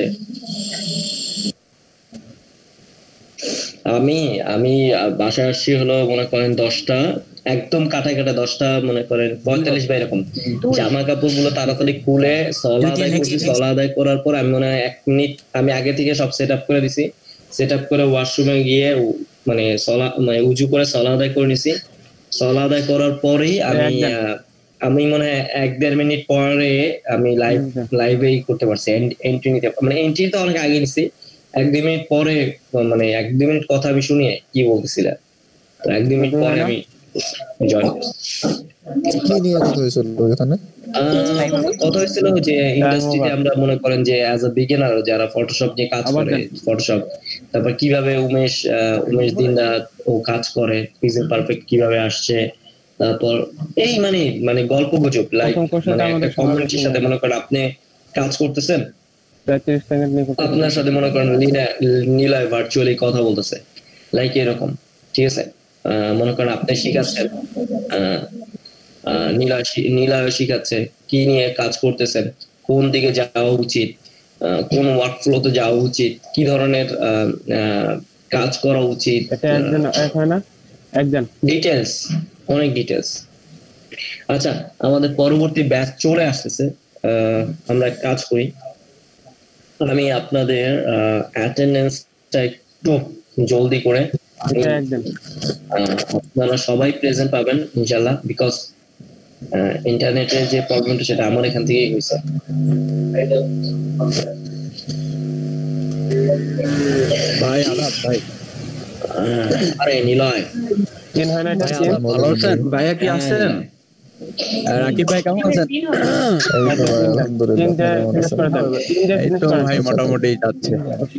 আমি আমি বাসায় আসছি হলো মনে করেন দশটা, একদম কাটায় কাটা দশটা মনে করেন পঁয়তাল্লিশ বা এরকম। জামা কাপড় গুলো তাড়াতাড়ি খুলে সলা আদায় করছি, সলা আদায় করার পর আমি মনে হয় এক মিনিট আমি আগে থেকে সব সেট আপ করে দিছি, সেট আপ করে ওয়াশরুমে গিয়ে মানে সলা মানে উজু করে সলা আদায় করে নিছি। সলা আদায় করার পরেই আমি আমি মনে হয় এক দেড় মিনিট পরে আমি লাইভ লাইভেই করতে পারছি এন্ট্রি নিতে, মানে এন্ট্রি তো অনেক আগে নিছি, এক দুই মিনিট পরে মানে এক দুই মিনিট কথা আমি শুনিয়ে কি বলতেছিলাম, তো এক দুই মিনিট পরে আমি জয়েন কি নিয়ে কথা হয়েছিল এখানে? কথা হয়েছিল যে ইন্ডাস্ট্রিতে আমরা মনে করেন যে অ্যাজ আ বিগিনার যারা ফটোশপ নিয়ে কাজ করে, ফটোশপ তারপর কিভাবে উমেশ উমেশ দিনরাত ও কাজ করে, পিক্সেল পারফেক্ট কিভাবে আসছে, তারপর এই মানে মানে গল্প গুজব লাইক মানে একটা কমিউনিটির সাথে মনে করেন আপনি কাজ করতেছেন, আপনার সাথে মনে করেন নীলয় ভার্চুয়ালি কথা বলতেছে লাইক এরকম, ঠিক আছে? মনে করেন আপনি শিখাচ্ছেন, নীলয় নীলয় শিখাচ্ছে কি নিয়ে কাজ করতেছেন, কোন দিকে যাওয়া উচিত, কোন ওয়ার্কফ্লোতে যাওয়া উচিত, কি ধরনের কাজ করা উচিত, ডিটেলস, অনেক ডিটেলস। আচ্ছা আমাদের পরবর্তী ব্যাচ চলে আসতেছে, আমরা কাজ করি, আমি আপনাদের অ্যাটেন্ডেন্সটা একটু জলদি করে, আপনারা সবাই প্রেজেন্ট পাবেন ইনশাআল্লাহ, বিকজ ইন্টারনেটের যে প্রবলেমটা সেটা আমার এখান থেকেই হয়েছে। ভাই আদাব ভাই। আরে নিলয় ভালো আছেন? ভাইয়া কি আছেন? রাকিব ভাই কেমন আছেন? এই তো ভাই মোটামুটি যাচ্ছে।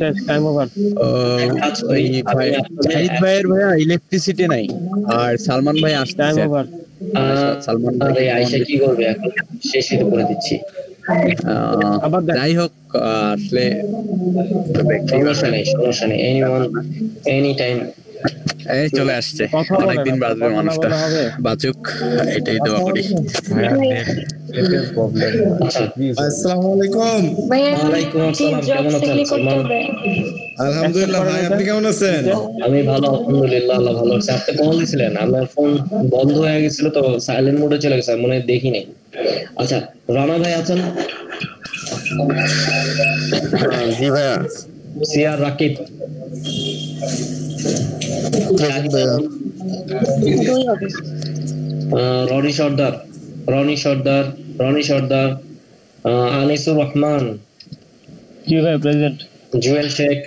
শাহিদ ভাইয়ের ভাইয়া ইলেকট্রিসিটি নাই, আর সালমান ভাই আসছে। সালমান ভাই আইসা কি করবে এখন, শেষই তো করে দিচ্ছি। যাই হোক আসলে সমস্যা নেই, সমস্যা নেই, এনিওয়ান এনি টাইম। এই চলে আসছে, অনেকদিন বাঁচবে মানুষটা, বাঁচুক এটাই দোয়া করি। আসসালামু আলাইকুম। ওয়ালাইকুম আসসালাম, কেমন আছেন সালমান? আলহামদুলিল্লাহ ভাই, আপনি কেমন আছেন? আমি ভালো, আলহামদুলিল্লাহ, আল্লাহ ভালো আছে। আপনি কল দিছিলেন, আমার ফোন বন্ধ হয়ে গেছিল তো সাইলেন্ট মোডে চলে গেছে, মনে দেখি নাই। আচ্ছা রানা ভাই আছেন? জি ভাইয়া। সিয়ার রাকিব, রনি সর্দার, রনি সর্দার, রনি সর্দার, আনিসুর রহমান, জি ভাই প্রেজেন্ট, জুয়েল শেখ,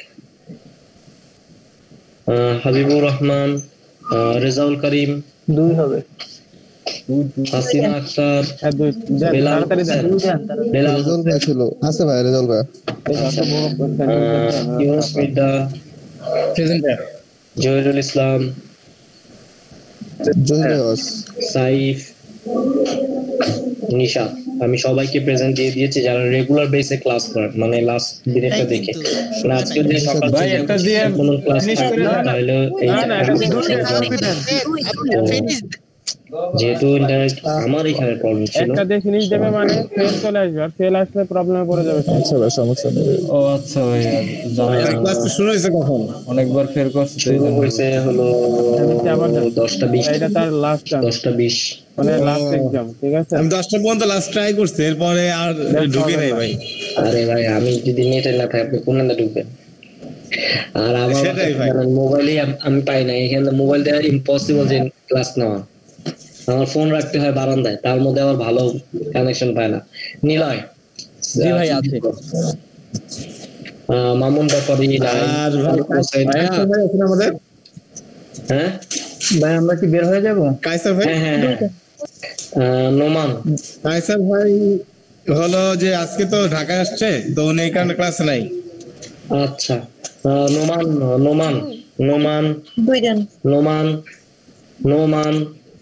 হাবিবুর রহমান, রেজাউল করিম, দুই হবে, হাসিনা আক্তার, বেলাল ভাই ছিল, আছে ভাই রেজাউল ভাই, ইউনুস মির্জা, জহিরুল ইসলাম, সাইফ, নিশা। আমি সবাইকে প্রেজেন্ট দিয়ে দিয়েছি যারা রেগুলার বেসে ক্লাস করেন, মানে লাস্ট দিনেরটা দেখে। মানে আজকে যদি সকাল থেকে একটা দিয়ে কোনো ক্লাস থাকে না তাহলে যেহেতু ইন্টারনেট আমার এখানে প্রবলেম ছিল, একটা দিয়ে ফিনিশ দেবে মানে ফেল চলে আসবে, আর ফেল আসলে প্রবলেমে পড়ে যাবে। আচ্ছা ভাই সমস্যা নেই। ও আচ্ছা ভাই, ক্লাস শুরু হয়েছে কখন? অনেকবার ফেল করছে, শুরু হয়েছে হলো দশটা বিশ, এটা তার লাস্ট দশটা বিশ মানে লাস্ট এক্সাম, ঠিক আছে? আমি দশটা পর্যন্ত লাস্ট ট্রাই করছি, এরপরে আর ঢুকে নাই ভাই। আরে ভাই আমি যদি নেটে না থাকে আপনি কোন না ঢুকবেন, আর আমার মোবাইলে আমি পাই না, এখানে মোবাইল দেওয়া ইম্পসিবল যে ক্লাস নেওয়া, আমার ফোন রাখতে হয় বারান্দায়, তার মধ্যে আবার ভালো কানেকশন পায় না। নিলয় জি ভাই আছে, মামুন ব্যাপারী, আর আমাদের হ্যাঁ ভাই আমরা কি বের হয়ে যাব? কায়সার ভাই, হ্যাঁ হ্যাঁ নোমান, কায়সার ভাই হলো যে আজকে তো ঢাকায় আসছে তো উনি এই কারণে ক্লাসে নাই। আচ্ছা নোমান নোমান নোমান দুইজন নোমান নোমান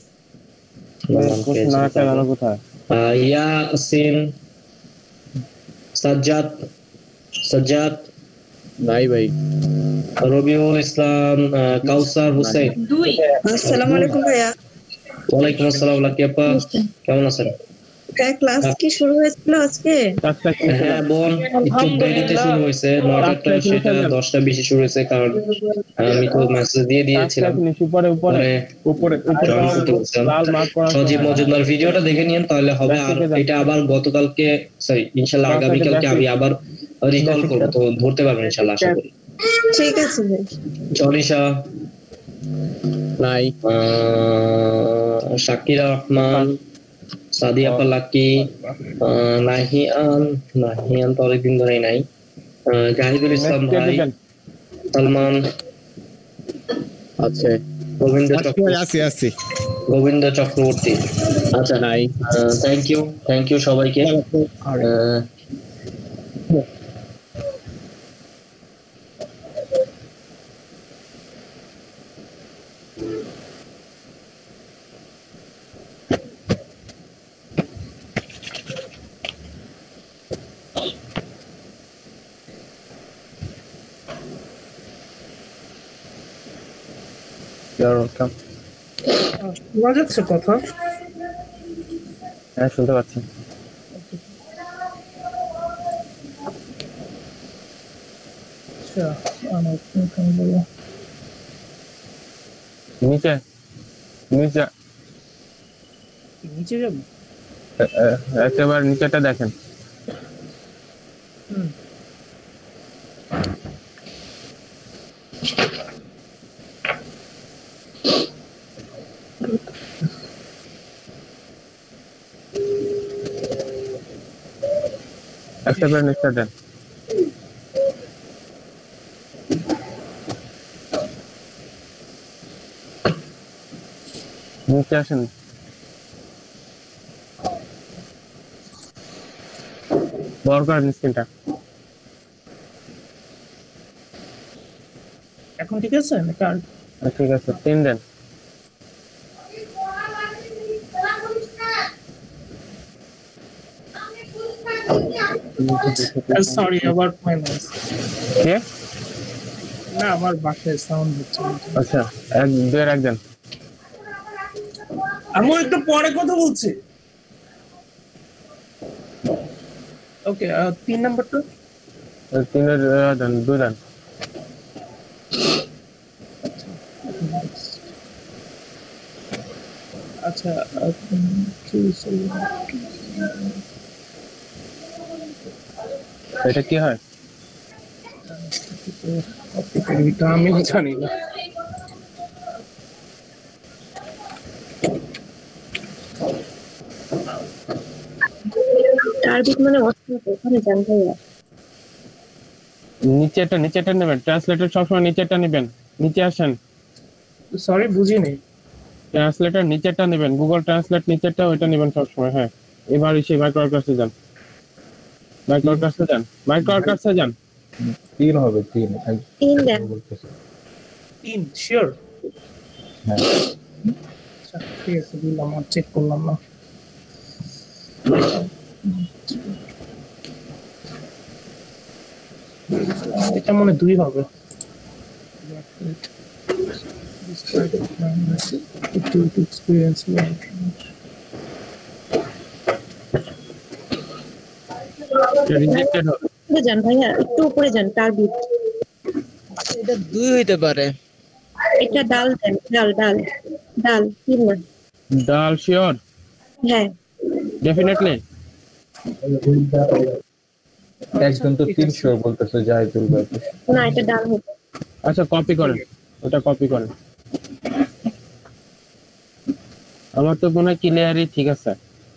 নোমান কোথায় ইয়াসিন সাজ্জাদ সাজ্জাদ নাই ভাই রবিউল ইসলাম কাউসার হোসেন দুই আসসালামু আলাইকুম ভাইয়া ওয়ালাইকুম আসসালাম লাকি আপা কেমন আছেন ক্লাস কি শুরু হয়েছিল আজকে হ্যাঁ বোন একটু দেরিতে শুরু হয়েছে নয়টা সেটা দশটা বেশি শুরু হয়েছে কারণ আমি তো মেসেজ দিয়ে দিয়েছিলাম উপরে উপরে উপরে লাল মার্ক করা সজীব মজুমদার ভিডিওটা দেখে নিন তাহলে হবে আর এটা আবার গতকালকে সরি ইনশাআল্লাহ আগামী কালকে আমি আবার রিকল করব তো ধরতে পারবেন ইনশাআল্লাহ আশা করি ঠিক আছে ভাই জনিশা নাই শাকিরা রহমান সাদিয়া পালাকি নাহিয়ান নাহিয়ান তো অনেকদিন ধরেই নাই জাহিদুল ইসলাম ভাই সালমান আচ্ছা গোবিন্দ চক্রবর্তী আছি গোবিন্দ চক্রবর্তী আচ্ছা নাই থ্যাংক ইউ থ্যাংক ইউ সবাইকে শোনা যাচ্ছে কথা? হ্যাঁ শুনতে পাচ্ছি। নিচে নিচে নিচে যাবো একেবারে নিচেটা দেখেন। একেবারে নিচে দেন। নিচে আসেন। বড় করেন স্ক্রিনটা। এখন ঠিক আছে নাকি আর ঠিক আছে তিন দেন। সরি আবার মাই নয়েজ কে না আমার বাসায় সাউন্ড হচ্ছে। আচ্ছা এক দুই এক দেন। আমি একটু পরে কথা বলছি। ওকে তিন নাম্বারটা তিনের দেন দুই দেন। আচ্ছা এটা কি হয় এটা আমি জানি না। টার্গেট মানে ওখানে জানতে হবে। নিচেটা নিচেটা নেবেন। ট্রান্সলেটর সবসময় নিচেটা নেবেন। নিচে আসেন। সরি বুঝিনি। ট্রান্সলেটর নিচেটা নেবেন। গুগল ট্রান্সলেট নিচেটা ওইটা নেবেন সবসময়। হ্যাঁ এবার এসে মাইক্রোর কাছে যান। মাইক্রোর কাছে যান। মাইক্রোর কাছে যান। তিন হবে তিন তিন দেন তিন শিওর। হ্যাঁ ঠিক আছে দিলাম আর চেক করলাম না। এটা মনে দুই হবে। experience যান ভাইয়া একটু উপরে যান টার্গেট। এটা দুই হইতে পারে। এটা ডাল দেন ডাল ডাল ডাল তিন না ডাল শিওর। হ্যাঁ ডেফিনেটলি। একজন তো তিনশো বলতেছে জাহিদুল ভাই। না এটা ডাল হবে। আচ্ছা কপি করেন ওটা কপি করেন। আমার তো মনে হয় ক্লিয়ারই ঠিক আছে।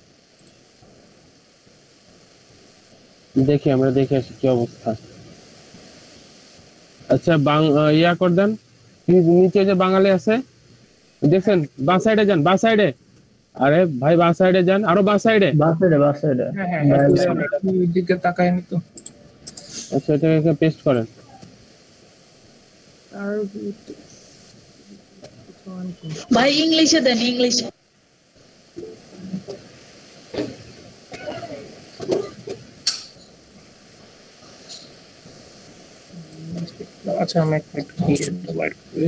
দেখি আমরা দেখে আসি কি অবস্থা। আচ্ছা ইয়া করে দেন নিচে যে বাঙালি আছে দেখছেন বা সাইডে যান। বা সাইডে আরে ভাই বাস সাইডে যান, আরো বাস সাইডে বাস সাইডে বাস সাইডে হ্যাঁ হ্যাঁ দিকে তাকায়নি তো। আচ্ছা এটাকে পেস্ট করেন। আর ভাই ইংলিশে দেন, ইংলিশে। আচ্ছা আমি এক মিনিট দিয়ে বাইট করি।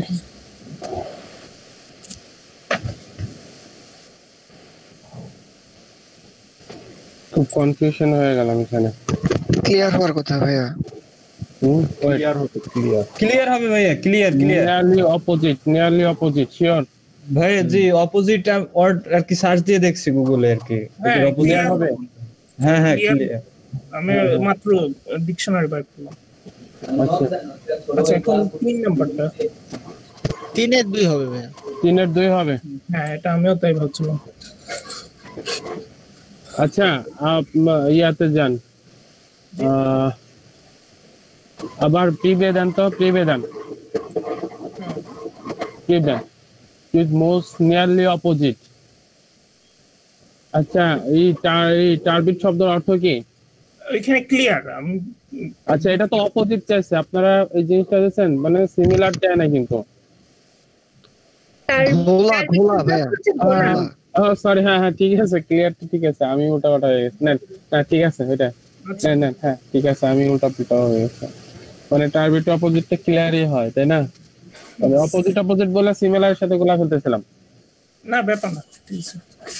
খুব কনফিউশন হয়ে গেলাম এখানে। ক্লিয়ার হওয়ার কথা ভাইয়া। হুম ক্লিয়ার হতে ক্লিয়ার ক্লিয়ার হবে ভাইয়া, clear clear. Nearly opposite, nearly opposite sure ভাই জি অপোজিট ওয়ার্ড আর কি সার্চ দিয়ে দেখছি গুগলে আর কি অপোজিট হবে। হ্যাঁ হ্যাঁ ক্লিয়ার। আমি মাত্র ডিকশনারি বাইট করলাম। আচ্ছা আচ্ছা এখন তিন নাম্বারটা তিনের দুই হবে ভাই, তিনের দুই হবে। হ্যাঁ এটা আমিও তাই ভাবছিলাম। আচ্ছা ইয়াতে যান, আবার প্রিভে দেন তো, প্রিভে দেন, প্রিভে ইজ মোস্ট নিয়ারলি অপোজিট। আচ্ছা এই এই টার্বিট শব্দের অর্থ কি? এখানে ক্লিয়ার। আমি আচ্ছা এটা তো অপোজিট চাইছে, আপনারা এই জিনিসটা দেখছেন মানে সিমিলার চাই না কিন্তু। ঘোলা ঘোলা ভাইয়া। ও সরি হ্যাঁ হ্যাঁ ঠিক আছে, ক্লিয়ার ঠিক আছে, আমি উল্টা পাল্টা হয়ে গেছি। না না ঠিক আছে এটা না না হ্যাঁ ঠিক আছে, আমি উল্টা পাল্টা হয়ে গেছি। মানে টার্বিট অপোজিটটা ক্লিয়ারই হয় তাই না? মানে অপোজিট অপোজিট বলে সিমিলার সাথে গুলা ফেলতেছিলাম। না ব্যাপার না, ঠিক আছে।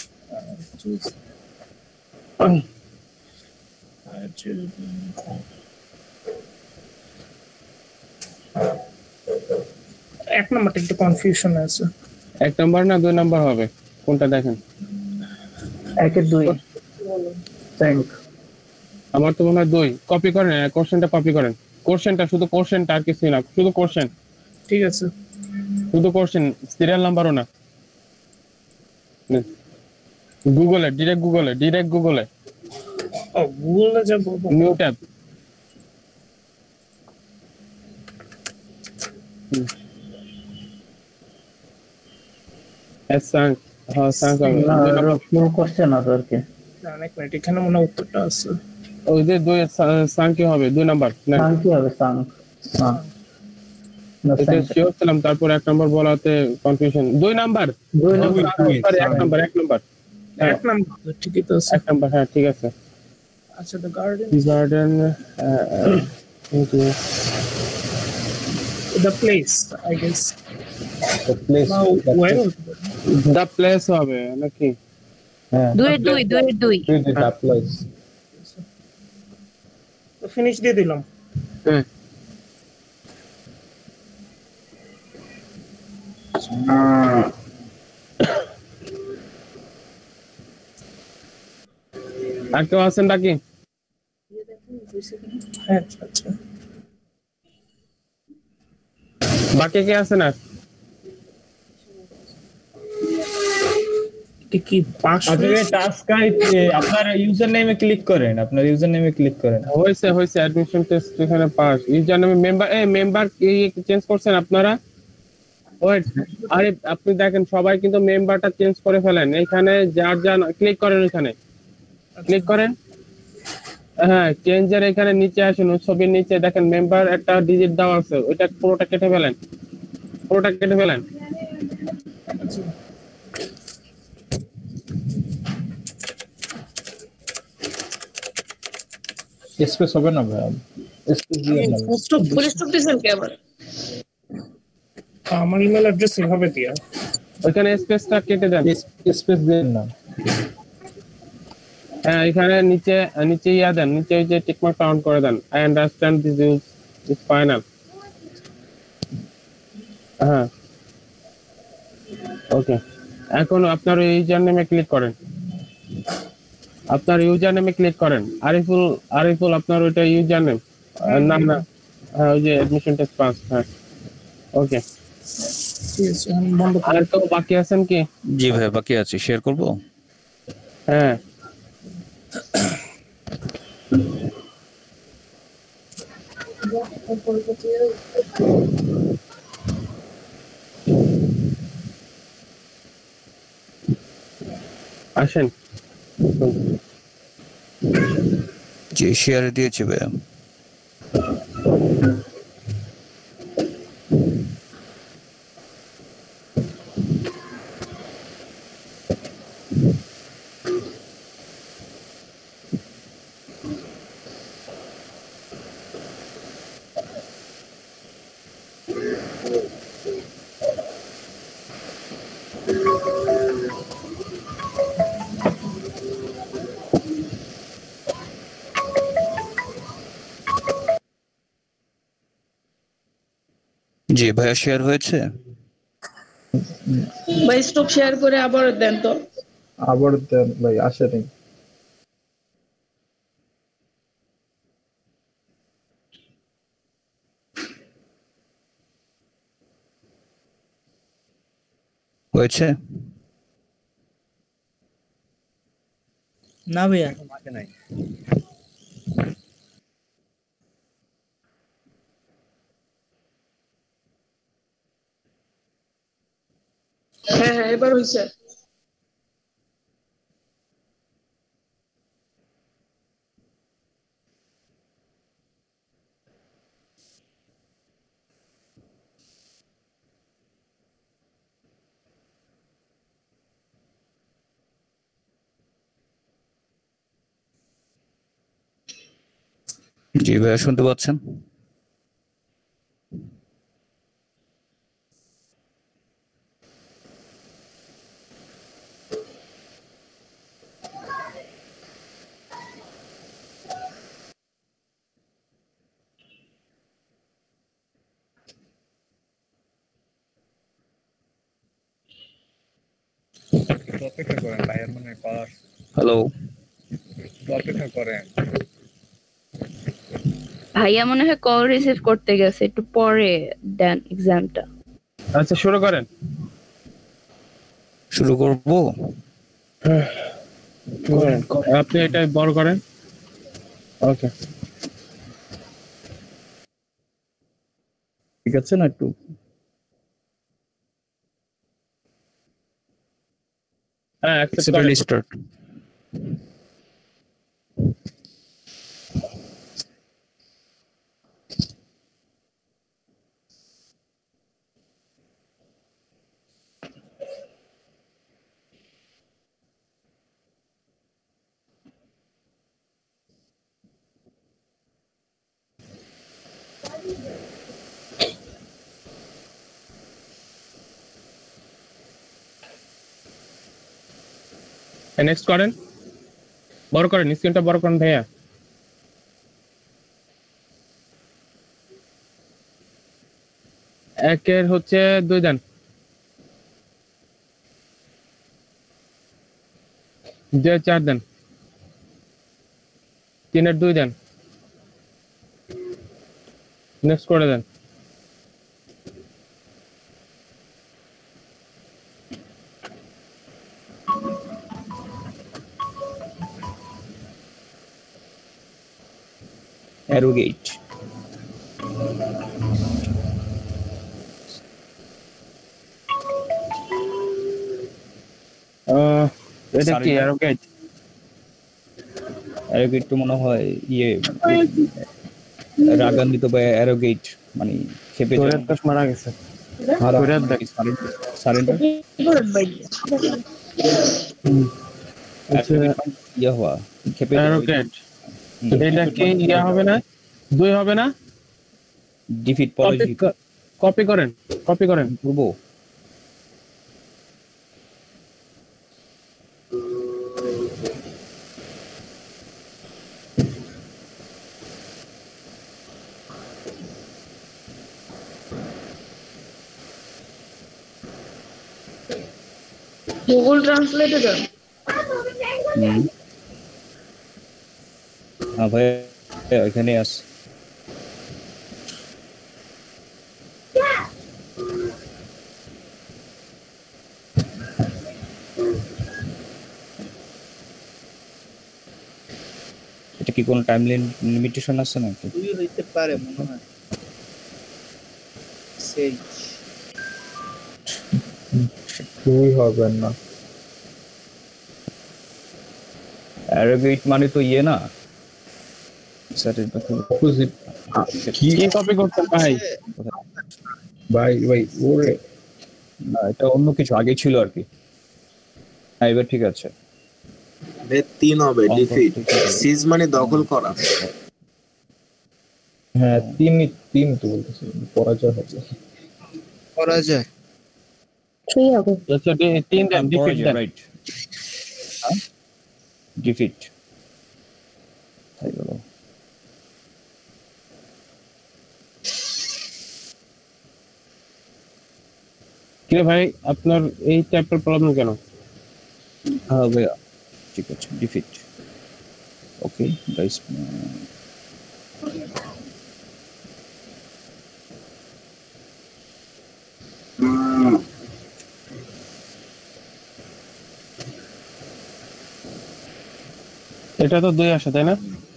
এক নাম্বারটা একটু কনফিউশন আছে। এক নাম্বার না দুই নাম্বার হবে কোনটা দেখেন? একের দুই। থ্যাংক আমার তো মনে হয় দুই। কপি করেন, কোশ্চেনটা কপি করেন, কোশ্চেনটা শুধু কোশ্চেনটা আর কিছু না, শুধু কোশ্চেন। ঠিক আছে শুধু কোশ্চেন, সিরিয়াল নাম্বারও না। গুগলে ডিরেক্ট, গুগলে ডিরেক্ট গুগলে ও গুগলে যাব, নিউ ট্যাব। এস সাঙ্ক হ্যাঁ সাঙ্ক না ফ্লো করছে না তো আর কি। অনেক মিনিট এখানে মনে উত্তরটা আছে। ওই যে দুই সাঙ্ক কি হবে? দুই নাম্বার না সাঙ্ক কি হবে? সাঙ্ক সাঙ্ক না এটা শিওর ছিলাম, তারপর এক নাম্বার বলাতে কনফিউশন। দুই নাম্বার দুই নাম্বার সরি এক নাম্বার এক নাম্বার এক নাম্বার ঠিকই তো আছে। এক নাম্বার হ্যাঁ ঠিক আছে। আচ্ছা the garden, garden the place I guess. The place the place হবে নাকি? হ্যাঁ দুই দুই দুই দুই দ্য প্লেস। তো ফিনিশ দিয়ে দিলাম। হ্যাঁ আর কেউ আছেন নাকি? আচ্ছা আচ্ছা বাকি কে আছেন? আর কি পাস আপনি টাস্ক আইতে আপনার ইউজার নেমে ক্লিক করেন, আপনার ইউজার নেমে ক্লিক করেন। হইছে হইছে অ্যাডমিশন টেস্ট এখানে পাস। ইউজার নেমে মেম্বার এই মেম্বার কি চেঞ্জ করছেন আপনারা? ওয়েট আরে আপনি দেখেন সবাই কিন্তু মেম্বারটা চেঞ্জ করে ফেলেন। এখানে যার যার ক্লিক করেন, এখানে ক্লিক করেন। হ্যাঁ চেঞ্জের এখানে নিচে আসুন, ছবির নিচে দেখেন মেম্বার একটা ডিজিট দেওয়া আছে, ওইটা পুরোটা কেটে ফেলেন, পুরোটা কেটে ফেলেন। স্পেস হবে না ভাই, স্পেস দিয়ে না। পুলিশ স্টপ দিছেন কি আবার? আমার ইমেল অ্যাড্রেস এভাবে দিয়া, ওইখানে স্পেসটা কেটে দেন, স্পেস দেন না। হ্যাঁ এখানে নিচে নিচে ইয়া দেন, নিচে ওই যে টিক মার্ক কাউন্ট করে দেন। I understand this use is final. হ্যাঁ ওকে, এখন আপনার ইউজার নেমে ক্লিক করেন, আপনার ইউজার নেমে ক্লিক করেন। আরিফুল আরিফুল আপনার ওইটা ইউজার নেম না না হ্যাঁ ওই যে অ্যাডমিশন টেস্ট পাস। হ্যাঁ ওকে ঠিক আছে আমি বন্ধ আর তো বাকি আছেন কি? জি ভাই বাকি আছে, শেয়ার করব। হ্যাঁ আসেন জি শেয়ারে দিয়েছি ভাইয়া। জি ভাইয়া শেয়ার হয়েছে। ভাই স্টপ শেয়ার করে আবার দেন তো। আবার দেন ভাই, আসে নাই। হয়েছে না ভাইয়া নাই। হ্যাঁ হ্যাঁ এবার হইছে। জি ভাইয়া শুনতে পাচ্ছেন? অপেক্ষা করেন ভাইয়ার মনে কল। হ্যালো, অপেক্ষা করেন। ভাইয়া মনে হয় কল রিসিভ করতে গেছে, একটু পরে দেন এক্সামটা। আচ্ছা শুরু করেন। শুরু করব। আপনি এটা বড় করেন। ওকে ঠিক আছে না একটু? হ্যাঁ অ্যাকসেপ্ট করেন। স্টার্ট। নেক্সট করেন, বড় করেন, স্ক্রিনটা বড় করেন ভাইয়া। একের হচ্ছে দুই দেন, দুই চার দেন, তিনের দুই দেন, নেক্সট করে দেন। অ্যারোগেট। এটা কি অ্যারোগেট? অ্যারোগেট তো মনে হয় ইয়ে রাগান্বিত বা অ্যারোগেট মানে খেপে তোর একটা মারা গেছে। সারেন্ডার ইয়া হওয়া খেপে অ্যারোগেট। এটা কি ইয়া হবে না? দুই হবে না? ডিফিট পলিসি। কপি করেন, কপি করেন পূর্ব গুগল ট্রান্সলেটে যান। হ্যাঁ ভাই এখানে আস। এটা কি কোনো টাইম লিমিটেশন আছে নাকি? দুই হইতে পারে মনে হয়। সেই দুই হবে না। অ্যারোগেট মানে তো ইয়ে না স্যার এটা তো অপোজিট কি কপি করতেন ভাই ভাই ভাই ওরে না এটা অন্য কিছু আগে ছিল আর কি হ্যাঁ এবার ঠিক আছে তিন হবে ডিফিট সিজ মানে দখল করা হ্যাঁ তিন তিন তো বলতেছি পরাজয় হবে পরাজয় থ্রি হবে আচ্ছা তিন দেন ডিফিট দেন রাইট ডিফিট তাই বলো কি ভাই আপনার এই টাইপের প্রবলেম কেন হ্যাঁ ভাইয়া ঠিক আছে ডিফিট ওকে গাইস এটা তো দুই আসে তাই না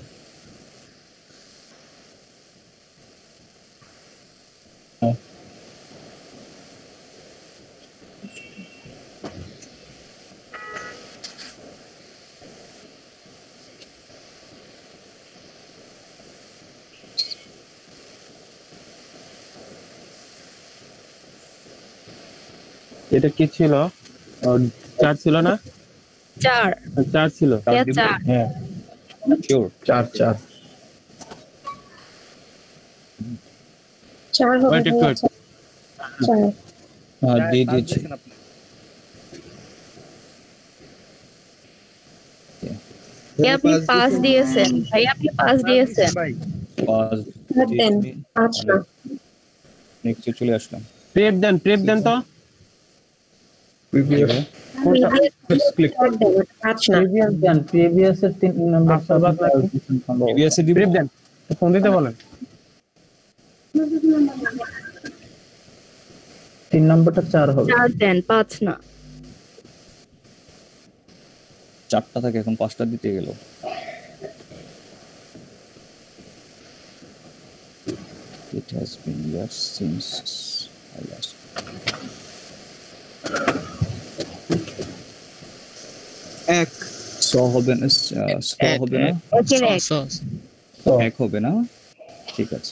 এটা কি ছিল চার ছিল না চার চার ছিল চার হ্যাঁ শিওর চার চার চার হবে ওয়েট একটু চার হ্যাঁ দিয়ে দিয়েছি কি আপনি পাস দিয়েছেন ভাই আপনি পাস দিয়েছেন পাঁচ দেন আচ্ছা নেক্সট চলে আসলাম প্রেপ দেন প্রেপ দেন তো প্রিভিয়াস ক্লিক আচ্ছা প্রিভিয়াস দেন প্রিভিয়াস এর তিন নাম্বার সবাক প্রিভিয়াস এ প্রেপ দেন ফোন দিতে বলেন তিন নাম্বারটা চার হবে চার দেন পাঁচ না চারটা থেকে এখন পাঁচটা দিতে গেল it has been years since I last এক ছ হবে না ছ হবে না ওকে এক হবে না ঠিক আছে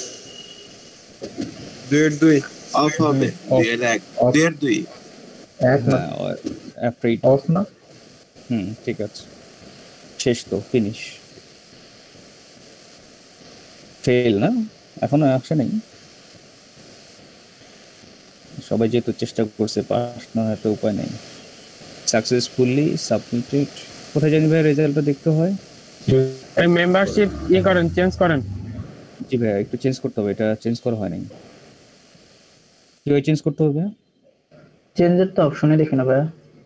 দুই দুই অফ হবে দুই এর এক দুই এর দুই এক না অ্যাফ্রেড অফ না হুম ঠিক আছে শেষ তো ফিনিশ ফেল না এখনো আসে নাই সবাই যেহেতু চেষ্টা করছে পাস না একটা উপায় নেই সাকসেসফুলি সাবমিটেড কোথায় জানি ভাই রেজাল্টটা দেখতে হয় এই মেম্বারশিপ ই করেন চেঞ্জ করেন জি ভাই একটু চেঞ্জ করতে হবে এটা চেঞ্জ করা হয় নাই কিভাবে চেঞ্জ করতে হবে চেঞ্জের তো অপশনই দেখি না ভাই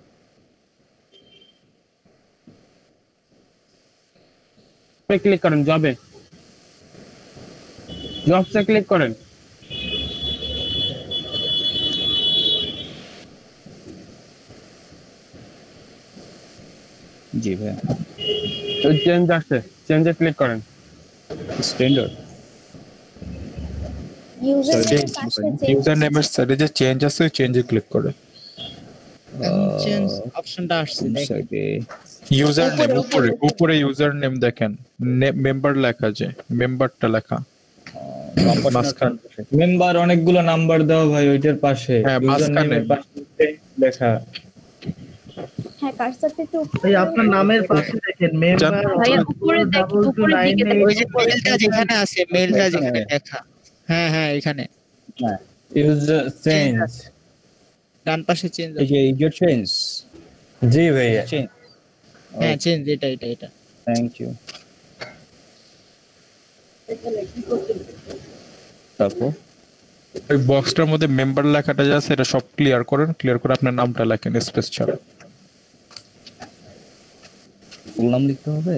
पे क्लिक करें जॉब है जॉब से क्लिक करें जी भाई तो चेंज আসছে চেঞ্জে ক্লিক করেন স্ট্যান্ডার্ড ইউজার নেমের সাইডে যে চেঞ্জ আছে ওই চেঞ্জে ক্লিক করে চেঞ্জ অপশনটা আসছে সাইডে ইউজার নেম উপরে উপরে ইউজার নেম দেখেন মেম্বার লেখা আছে মেম্বারটা লেখা মেম্বার অনেকগুলো নাম্বার দাও ভাই ওইটার পাশে ইউজার নেমের পাশে লেখা হ্যাঁ কার্সারটা একটু ভাই আপনার নামের পাশে দেখেন মেম্বার ভাই উপরে দেখো উপরে দিকে দেখো ওই যে মেলটা যেখানে আছে মেলটা যেখানে লেখা হ্যাঁ হ্যাঁ এখানে হ্যাঁ ইউজার চেঞ্জ ডান পাশে চেঞ্জ এই যে ইউজার চেঞ্জ জি ভাইয়া চেঞ্জ হ্যাঁ চেঞ্জ এটা এটা এটা থ্যাংক ইউ তারপর ওই বক্সটার মধ্যে মেম্বার লেখাটা যা আছে এটা সব ক্লিয়ার করেন ক্লিয়ার করে আপনার নামটা লেখেন স্পেস ছাড়া ফুল নাম লিখতে হবে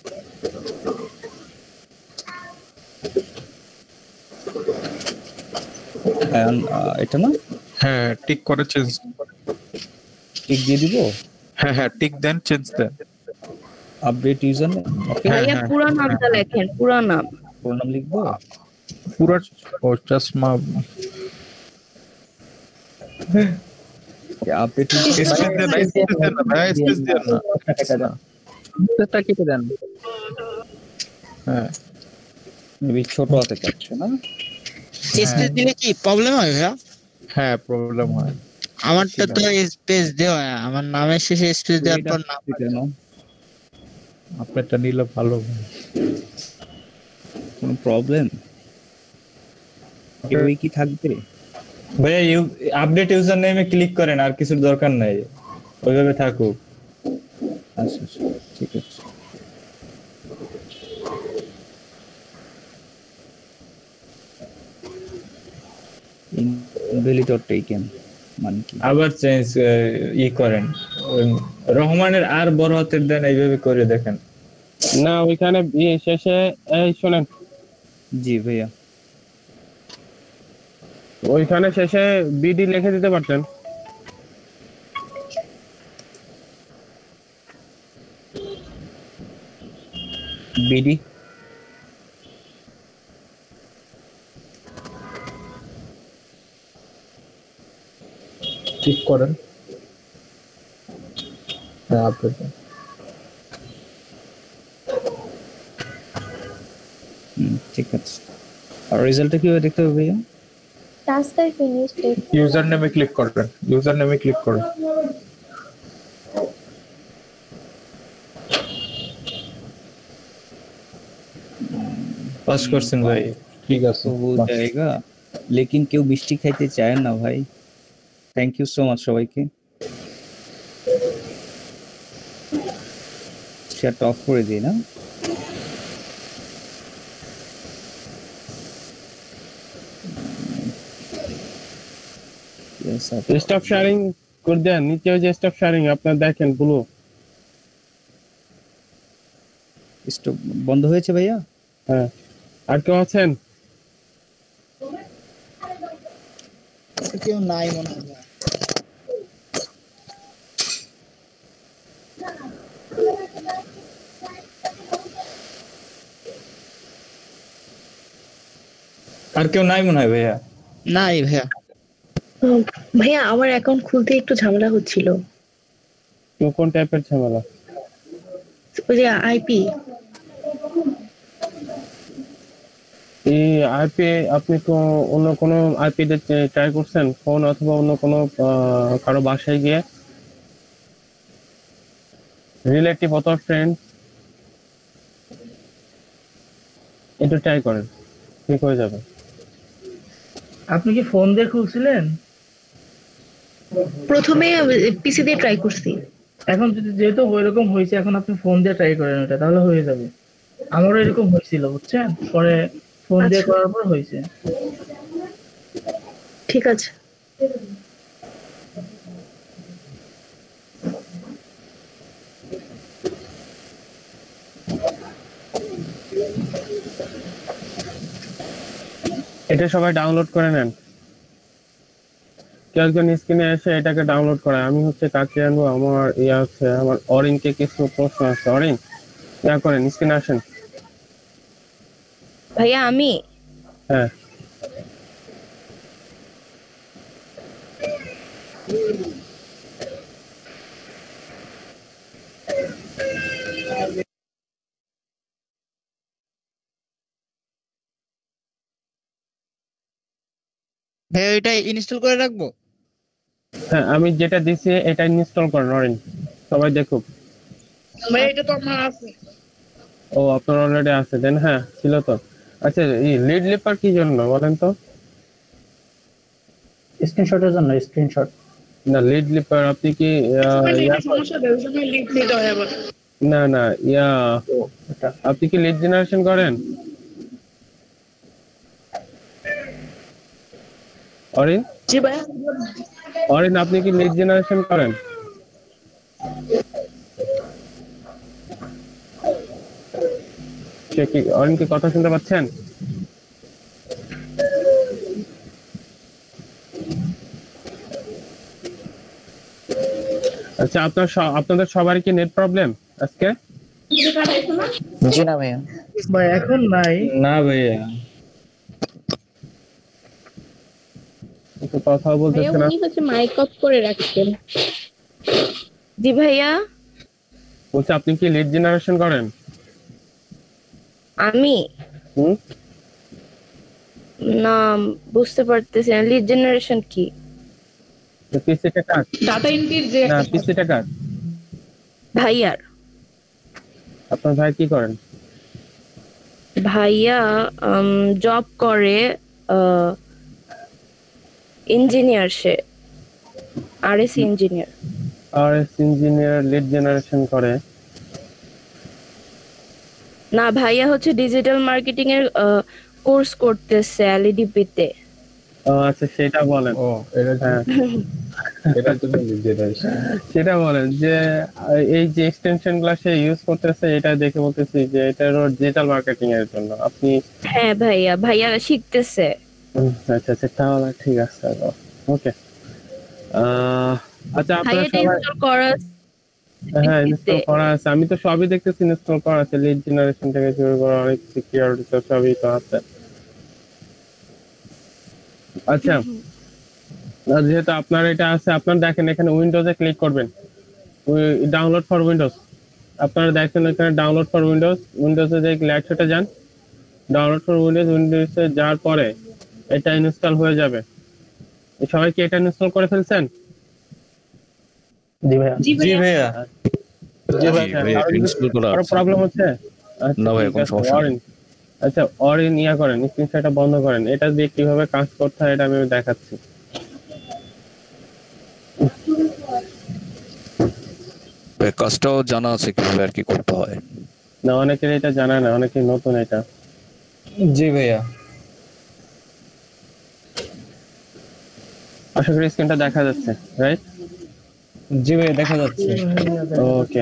এটা না হ্যাঁ টিক করে চেঞ্জ টিক দিয়ে দিব হ্যাঁ হ্যাঁ টিক দেন চেঞ্জ দেন আপডেট ইউজার নেম ভাইয়া পুরো নামটা লেখেন পুরো নাম পুরো নাম লিখবো পুরো ও জাস্ট মা আপডেট স্পেস দেন স্পেস দেন না ভাই স্পেস দেন না সেটা কেটে দেন। হ্যাঁ মেবি ছোট হতে চাচ্ছে না। স্পেস দিলে কি প্রবলেম হয় ভাইয়া? হ্যাঁ প্রবলেম হয়। আমারটা তো স্পেস দেওয়া, আমার নামের শেষে স্পেস দেওয়ার পর নাম কেন আপনারটা নিলে ভালো। কোনো প্রবলেম কেউই কি থাকবে? ভাইয়া আপডেট ইউজার নেমে ক্লিক করেন, আর কিছুর দরকার নাই, ওইভাবে থাকুক। আচ্ছা আচ্ছা ঠিক আছে। ইনভ্যালিড টেকেন মানে কি? আবার চেঞ্জ ই করেন, রহমানের আর বড় হাতের দেন, এইভাবে করে দেখেন। না ওইখানে ইয়ে শেষে এই শুনেন। জি ভাইয়া ওইখানে শেষে বিডি লিখে দিতে পারতেন। বিডি ঠিক করেন। হ্যাঁ আপডেট ঠিক আছে। আর রেজাল্টটা কিভাবে দেখতে হবে ভাইয়া? Task I finished it. User নেমে ক্লিক করবেন, ইউজার নেমে ক্লিক করুন। পাস করছেন ভাই, ঠিক আছে। हो जाएगा लेकिन কেউ মিষ্টি খাইতে চায় না ভাই। থ্যাংক ইউ সো মাচ সবাইকে। শেয়ারটা অফ করে দিই না? স্টপ শেয়ারিং করে দেন, নিচে যে স্টপ শেয়ারিং আপনারা দেখেন ব্লু স্টপ বন্ধ হয়েছে ভাইয়া। হ্যাঁ আর কেউ আছেন? কেউ নাই মনে হয়। আর কেউ নাই মনে হয় ভাইয়া? নাই ভাইয়া। ভাইয়া আমার অ্যাকাউন্ট খুলতে একটু ঝামেলা হচ্ছিল। কোন টাইপের ঝামেলা? ওই যে আইপি এই আইপি আপনি তো অন্য কোনো আইপি তে ট্রাই করছেন ফোন অথবা অন্য কোনো কারো বাসায় গিয়ে রিলেটিভ অথবা ফ্রেন্ড এটা ট্রাই করেন, ঠিক হয়ে যাবে। আপনি কি ফোন দিয়ে খুলছিলেন? প্রথমে পিসি দিয়ে ট্রাই করছি। এখন যদি যেহেতু ওইরকম হয়েছে, এখন আপনি ফোন দিয়ে ট্রাই করেন, ওটা তাহলে হয়ে যাবে। আমারও এরকম হয়েছিল বুঝছেন, পরে ফোন দিয়ে করার পর হয়েছে। ঠিক আছে। এটা সবাই ডাউনলোড করে নেন। কেউ একজন স্ক্রিনে এসে এটাকে ডাউনলোড করায়। আমি হচ্ছে কাকে আনবো, আমার ইয়ে আছে, আমার অরিনকে কিছু প্রশ্ন আছে। অরিন ইয়া করেন, স্ক্রিনে আসেন। ভাইয়া আমি হ্যাঁ ভাইয়া এটা ইনস্টল করে রাখবো? হ্যাঁ আমি যেটা দিছি এটা ইনস্টল করেন অরিন, সবাই দেখুক। ভাই এটা তো আমার আছে। ও আপনার অলরেডি আছে দেন? হ্যাঁ ছিল তো। আচ্ছা এই লিড লিপার কি জন্য বলেন তো? স্ক্রিনশটের জন্য। স্ক্রিনশট না লিড লিপার আপনি কি সমস্যা দেয় ওই জন্য লিড নিতে হয় আবার। না না ইয়া আপনি কি লিড জেনারেশন করেন? অরিন জি ভাই। অরিন আপনি কি লিড জেনারেশন করেন? সে কি অরিন কি কথা শুনতে পাচ্ছেন? আচ্ছা আপনার আপনাদের সবার কি নেট প্রবলেম আজকে? জি না ভাইয়া। ভাই এখন নাই। না ভাইয়া একটু কথা বলতেছেন ভাইয়া না। উনি হচ্ছে মাইক অফ করে রাখছেন। জি ভাইয়া বলছি আপনি কি লিড জেনারেশন করেন? আমি হুম না বুঝতে পারতেছি না লিড জেনারেশন কি? পিসিটা কার? ডাটা এন্ট্রির যে না একটা পিসিটা কার? ভাইয়ার। আপনার ভাই কি করেন? ভাইয়া জব করে ইঞ্জিনিয়ার, সে RS engineer. RS engineer lead generation করে? না ভাইয়া হচ্ছে ডিজিটাল মার্কেটিং এর কোর্স করতেছে এলইডিপি তে। ও আচ্ছা সেটা বলেন। ও এটা হ্যাঁ এটা তো যেটা সেটা বলেন যে এই যে এক্সটেনশন গুলো সে ইউজ করতেছে এটা দেখে বলতেছি যে এটা ডিজিটাল মার্কেটিং এর জন্য আপনি। হ্যাঁ ভাইয়া ভাইয়া শিখতেছে। আচ্ছা আচ্ছা তাহলে ঠিক আছে। ওকে আচ্ছা আপনারা সবাই ইনস্টল করা? হ্যাঁ ইনস্টল করা আছে, আমি তো সবই দেখতেছি ইনস্টল করা আছে, লিড জেনারেশন থেকে শুরু করে অনেক সিকিউরিটি তো সবই তো আছে। আচ্ছা যেহেতু আপনার এটা আছে, আপনার দেখেন এখানে উইন্ডোজে ক্লিক করবেন, ডাউনলোড ফর উইন্ডোজ। আপনারা দেখেন এখানে ডাউনলোড ফর উইন্ডোজ, উইন্ডোজে যে ল্যাপটপটা যান, ডাউনলোড ফর উইন্ডোজ, উইন্ডোজে যাওয়ার পরে এটা ইনস্টল হয়ে যাবে। সবাই কি এটা ইনস্টল করে ফেলছেন? জি ভাইয়া জি ভাইয়া জি ভাইয়া ইনস্টল করা আছে, প্রবলেম হচ্ছে? না ভাই কোনো সমস্যা নেই। আচ্ছা অরিন ইয়া করেন, স্ক্রিনশটটা বন্ধ করেন, এটা দিয়ে কিভাবে কাজ করতে হয় এটা আমি দেখাচ্ছি। কাজটাও জানা আছে কিভাবে আর কি করতে হয়? না অনেকের এটা জানা না, অনেকে নতুন এটা। জি ভাইয়া আশা করি স্ক্রিনটা দেখা যাচ্ছে, রাইট? জি ভাইয়া দেখা যাচ্ছে। ওকে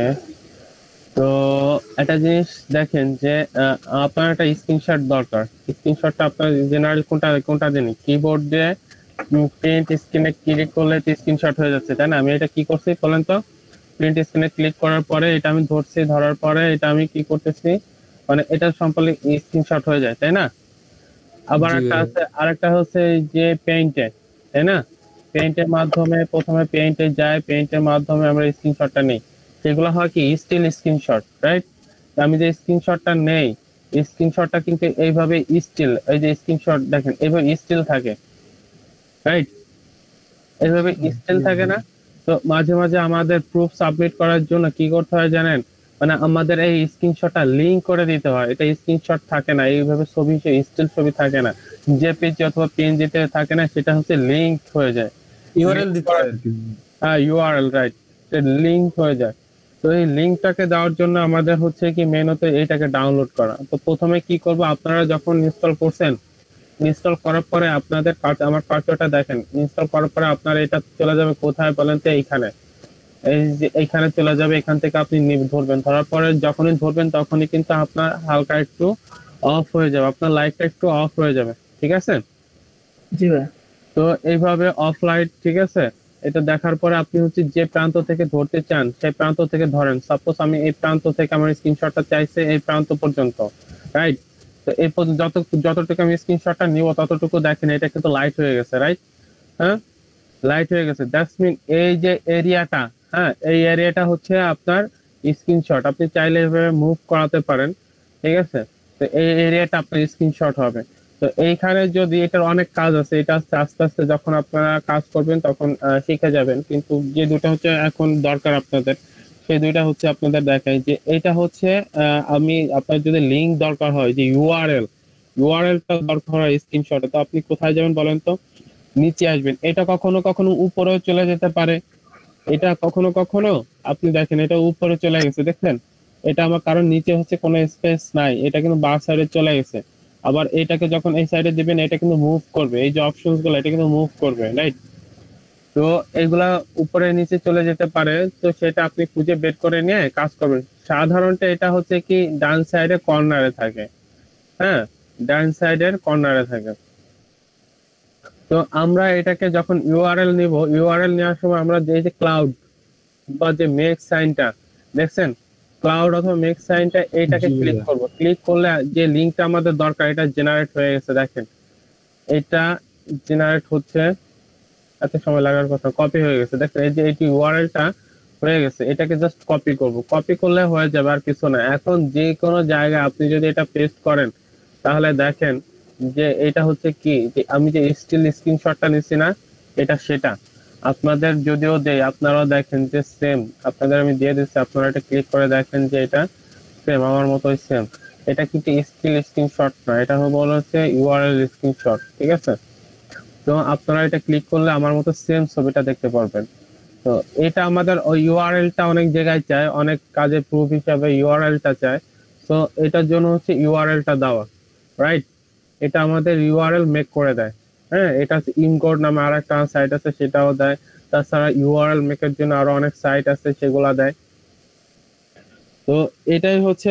তো একটা জিনিস দেখেন যে আপনার একটা স্ক্রিনশট দরকার। স্ক্রিনশটটা আপনার জেনারেল কোনটা কোনটা জানি, কিবোর্ড দিয়ে প্রিন্ট স্ক্রিনে ক্লিক করলে স্ক্রিনশট হয়ে যাচ্ছে, তাই না? আমি এটা কি করছি বলেন তো, প্রিন্ট স্ক্রিনে ক্লিক করার পরে এটা আমি ধরছি, ধরার পরে এটা আমি কি করতেছি, মানে এটা সম্পূর্ণ স্ক্রিনশট হয়ে যায়, তাই না? আবার একটা আছে, আরেকটা হচ্ছে যে পেইন্টে, তাই না? পেইন্টের মাধ্যমে প্রথমে পেইন্টে যায়, পেইন্টের মাধ্যমে আমরা স্ক্রিনশটটা নেই, সেগুলো হয় কি স্টিল স্ক্রিনশট, রাইট? আমি যে স্ক্রিনশটটা নেই, স্ক্রিনশটটা কিন্তু এইভাবে স্টিল, এই যে স্ক্রিনশট দেখেন এইভাবে স্টিল থাকে, রাইট? এইভাবে স্টিল থাকে না? তো মাঝে মাঝে আমাদের প্রুফ সাবমিট করার জন্য কি করতে হয় জানেন, মানে আমাদের এই স্ক্রিনশটটা লিংক করে দিতে হয়। এটা স্ক্রিনশট থাকে না, এইভাবে ছবি স্টিল ছবি থাকে না, জেপিজি অথবা পিএনজিতে থাকে না, সেটা হচ্ছে লিংক হয়ে যায়, ইউআরএল দিতে হয়। হ্যাঁ ইউআরএল, রাইট, লিংক হয়ে যায়। তো এই লিংকটাকে দেওয়ার জন্য আমাদের হচ্ছে কি মেন হতে এইটাকে ডাউনলোড করা। তো প্রথমে কি করব, আপনারা যখন ইনস্টল করছেন, ইনস্টল করার পরে আপনাদের আমার কার্যটা দেখেন, ইনস্টল করার পরে আপনার এটা চলে যাবে কোথায় বলেন তো, এইখানে, এই যে এইখানে চলে যাবে। এখান থেকে আপনি ধরবেন, ধরার পরে যখনই ধরবেন তখনই কিন্তু আপনার হালকা একটু অফ হয়ে যাবে, আপনার লাইটটা একটু অফ হয়ে যাবে, ঠিক আছে? জি ভাই। তো এইভাবে অফ লাইট, ঠিক আছে? এটা দেখার পরে আপনি হচ্ছে যে প্রান্ত থেকে ধরতে চান সেই প্রান্ত থেকে ধরেন। সাপোজ আমি এই প্রান্ত থেকে আমার স্ক্রিনশটটা চাইছে এই প্রান্ত পর্যন্ত, রাইট? তো এই যত যতটুকু আমি স্ক্রিনশটটা নিব ততটুকু দেখেন এটা কিন্তু লাইট হয়ে গেছে, রাইট? হ্যাঁ লাইট হয়ে গেছে, দ্যাটস মিন এই যে এরিয়াটা, হ্যাঁ এই এরিয়াটা হচ্ছে আপনার স্ক্রিনশট। আপনি চাইলে এভাবে মুভ করাতে পারেন, ঠিক আছে? তো এই এরিয়াটা আপনার স্ক্রিনশট হবে। তো এইখানে যদি এটার অনেক কাজ আছে, এটা আস্তে আস্তে যখন আপনারা কাজ করবেন তখন শিখে যাবেন, কিন্তু যে দুটো হচ্ছে এখন দরকার আপনাদের, সেই দুইটা হচ্ছে আপনাদের দেখাই যে এটা হচ্ছে আমি আপনার যদি লিংক দরকার হয়, যে ইউআরএল ইউআরএলটা দরকার হয় স্ক্রিনশটে, তো আপনি কোথায় যাবেন বলেন তো? নিচে আসবেন। এটা কখনো কখনো উপরেও চলে যেতে পারে, এটা কখনো কখনো আপনি দেখেন এটা উপরে চলে গেছে, দেখছেন? এটা আমার কারণ নিচে হচ্ছে কোনো স্পেস নাই, এটা কিন্তু বাম সাইডে চলে গেছে। আবার এটাকে যখন এই সাইডে দিবেন এটা কিন্তু মুভ করবে, এই যে অপশনস গুলো এটা কিন্তু মুভ করবে, রাইট? তো এগুলা উপরে নিচে চলে যেতে পারে, তো সেটা আপনি খুঁজে বের করে নিয়ে কাজ করবেন। সাধারণত এটা হচ্ছে কি ডান সাইডে কর্নারে থাকে, হ্যাঁ ডান সাইডের কর্নারে থাকে। তো আমরা এটাকে যখন ইউআরএল নিব, ইউআরএল নেওয়ার সময় আমরা যে যে ক্লাউড বা যে মেক সাইনটা দেখছেন, ক্লাউড অথবা মেক সাইনটা এইটাকে ক্লিক করব, ক্লিক করলে যে লিংকটা আমাদের দরকার এটা জেনারেট হয়ে গেছে, দেখেন এটা জেনারেট হচ্ছে, এত সময় লাগার কথা, কপি হয়ে গেছে, দেখেন এই যে এই ইউআরএলটা হয়ে গেছে, এটাকে জাস্ট কপি করব, কপি করলে হয়ে যাবে, আর কিছু না। এখন যে কোনো জায়গায় আপনি যদি এটা পেস্ট করেন তাহলে দেখেন যে এটা হচ্ছে কি, যে আমি যে স্টিল স্ক্রিনশটটা নিচ্ছি না, এটা সেটা আপনাদের যদিও দেই আপনারাও দেখেন যে সেম, আপনাদের আমি দিয়ে দিচ্ছি, আপনারা এটা ক্লিক করে দেখেন যে এটা সেম আমার মতোই সেম। এটা কিন্তু স্টিল স্ক্রিনশট না, এটা বলা হচ্ছে ইউআরএল স্ক্রিনশট, ঠিক আছে? তো আপনারা এটা ক্লিক করলে আমার মতো সেম ছবিটা দেখতে পারবেন। তো এটা আমাদের ওই ইউআরএলটা অনেক জায়গায় চায়, অনেক কাজে প্রুফ হিসাবে ইউআরএলটা চায়। তো এটার জন্য হচ্ছে ইউআরএলটা দেওয়া, রাইট? এটা আমাদের ইউআরএল মেক করে দেয়। হ্যাঁ, এটা ইনকোড নামে আর একটা সাইট আছে, সেটাও দেয়। তাছাড়া ইউআরএল মেকের জন্য আরো অনেক সাইট আছে, সেগুলা দেয়। তো এটাই হচ্ছে